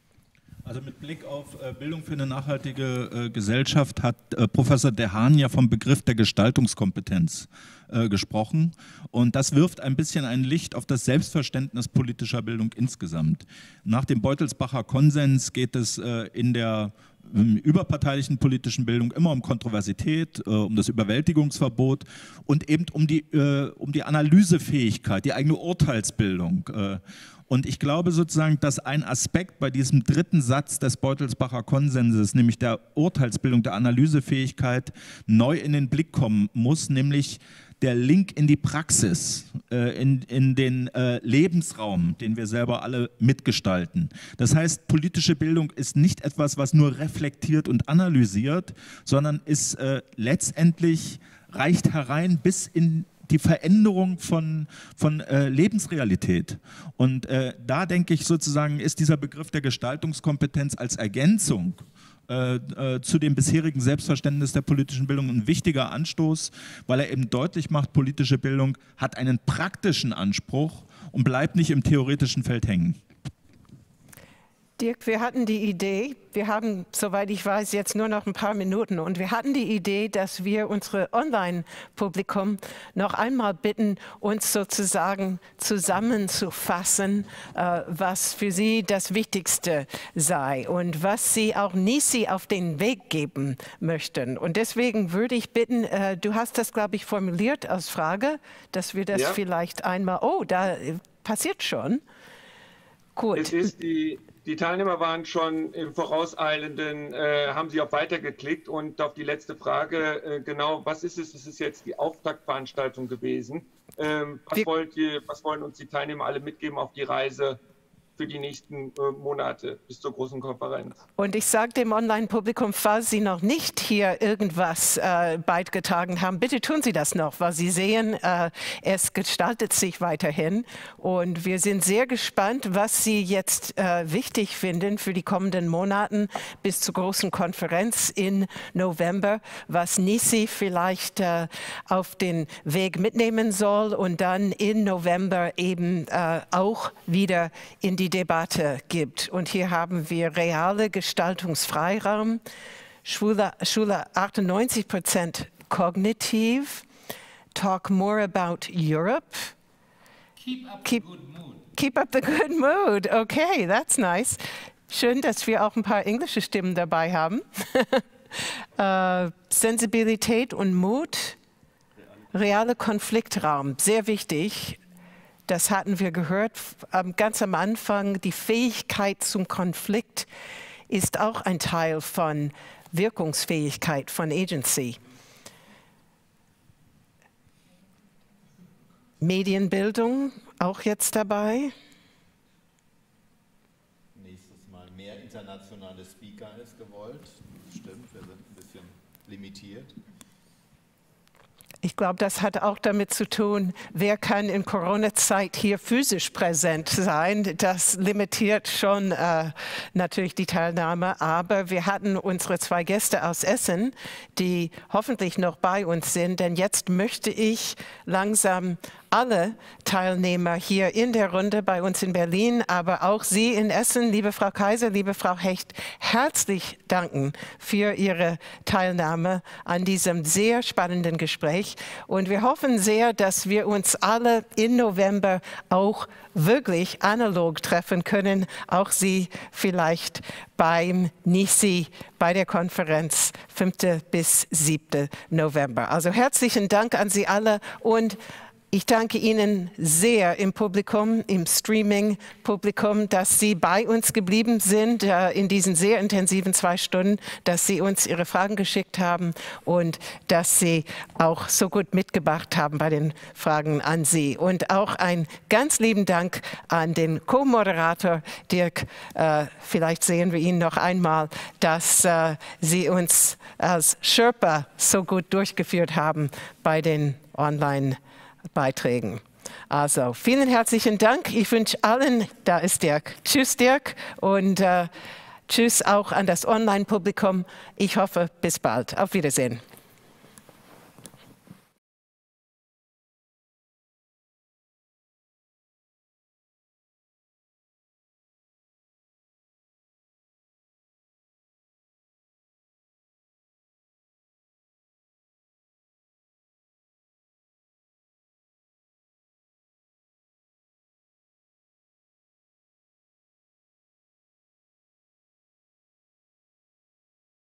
Also mit Blick auf äh, Bildung für eine nachhaltige äh, Gesellschaft hat äh, Professor Dehaene ja vom Begriff der Gestaltungskompetenz äh, gesprochen. Und das wirft ein bisschen ein Licht auf das Selbstverständnis politischer Bildung insgesamt. Nach dem Beutelsbacher Konsens geht es äh, in der ähm, überparteilichen politischen Bildung immer um Kontroversität, äh, um das Überwältigungsverbot und eben um die, äh, um die Analysefähigkeit, die eigene Urteilsbildung. Äh, Und ich glaube sozusagen, dass ein Aspekt bei diesem dritten Satz des Beutelsbacher Konsenses, nämlich der Urteilsbildung, der Analysefähigkeit, neu in den Blick kommen muss, nämlich der Link in die Praxis, äh, in, in den äh, Lebensraum, den wir selber alle mitgestalten. Das heißt, politische Bildung ist nicht etwas, was nur reflektiert und analysiert, sondern ist äh, letztendlich, reicht herein bis in die Veränderung von, von äh, Lebensrealität. Und äh, da denke ich sozusagen, ist dieser Begriff der Gestaltungskompetenz als Ergänzung äh, äh, zu dem bisherigen Selbstverständnis der politischen Bildung ein wichtiger Anstoß, weil er eben deutlich macht, politische Bildung hat einen praktischen Anspruch und bleibt nicht im theoretischen Feld hängen. Dirk, wir hatten die Idee, wir haben, soweit ich weiß, jetzt nur noch ein paar Minuten und wir hatten die Idee, dass wir unsere Online-Publikum noch einmal bitten, uns sozusagen zusammenzufassen, äh, was für sie das Wichtigste sei und was sie auch Nisi auf den Weg geben möchten. Und deswegen würde ich bitten, äh, du hast das, glaube ich, formuliert als Frage, dass wir das ja. vielleicht einmal, oh, da äh, passiert schon. Gut. Es ist die Die Teilnehmer waren schon im Vorauseilenden, äh, haben sie auf Weiter geklickt und auf die letzte Frage, äh, genau, was ist es? Es ist jetzt die Auftaktveranstaltung gewesen. Ähm, was, wollt ihr, was wollen uns die Teilnehmer alle mitgeben auf die Reise für die nächsten äh, Monate bis zur großen Konferenz? Und ich sage dem Online-Publikum, falls Sie noch nicht hier irgendwas äh, beigetragen haben, bitte tun Sie das noch, weil Sie sehen, äh, es gestaltet sich weiterhin. Und wir sind sehr gespannt, was Sie jetzt äh, wichtig finden für die kommenden Monate bis zur großen Konferenz im November, was Nisi vielleicht äh, auf den Weg mitnehmen soll und dann im November eben äh, auch wieder in die die Debatte gibt. Und hier haben wir reale Gestaltungsfreiraum, Schule, Schule achtundneunzig Prozent kognitiv, talk more about Europe. Keep up keep, the good mood. Keep up the good mood. Okay, that's nice. Schön, dass wir auch ein paar englische Stimmen dabei haben. äh, Sensibilität und Mut, reale Konfliktraum, sehr wichtig. Das hatten wir gehört ganz am Anfang. Die Fähigkeit zum Konflikt ist auch ein Teil von Wirkungsfähigkeit, von Agency. Medienbildung auch jetzt dabei. Nächstes Mal mehr internationale Speaker ist gewollt. Stimmt, wir sind ein bisschen limitiert. Ich glaube, das hat auch damit zu tun, wer kann in Corona-Zeit hier physisch präsent sein. Das limitiert schon äh, natürlich die Teilnahme. Aber wir hatten unsere zwei Gäste aus Essen, die hoffentlich noch bei uns sind. Denn jetzt möchte ich langsam alle Teilnehmer hier in der Runde bei uns in Berlin, aber auch Sie in Essen, liebe Frau Kaiser, liebe Frau Hecht, herzlich danken für Ihre Teilnahme an diesem sehr spannenden Gespräch. Und wir hoffen sehr, dass wir uns alle im November auch wirklich analog treffen können, auch Sie vielleicht beim N I C I, bei der Konferenz fünften bis siebten November. Also herzlichen Dank an Sie alle und ich danke Ihnen sehr im Publikum, im Streaming-Publikum, dass Sie bei uns geblieben sind äh, in diesen sehr intensiven zwei Stunden, dass Sie uns Ihre Fragen geschickt haben und dass Sie auch so gut mitgebracht haben bei den Fragen an Sie. Und auch einen ganz lieben Dank an den Co-Moderator Dirk. Äh, vielleicht sehen wir ihn noch einmal, dass äh, Sie uns als Sherpa so gut durchgeführt haben bei den Online- Beiträgen. Also vielen herzlichen Dank. Ich wünsche allen, da ist Dirk. Tschüss Dirk und äh, tschüss auch an das Online-Publikum. Ich hoffe, bis bald. Auf Wiedersehen.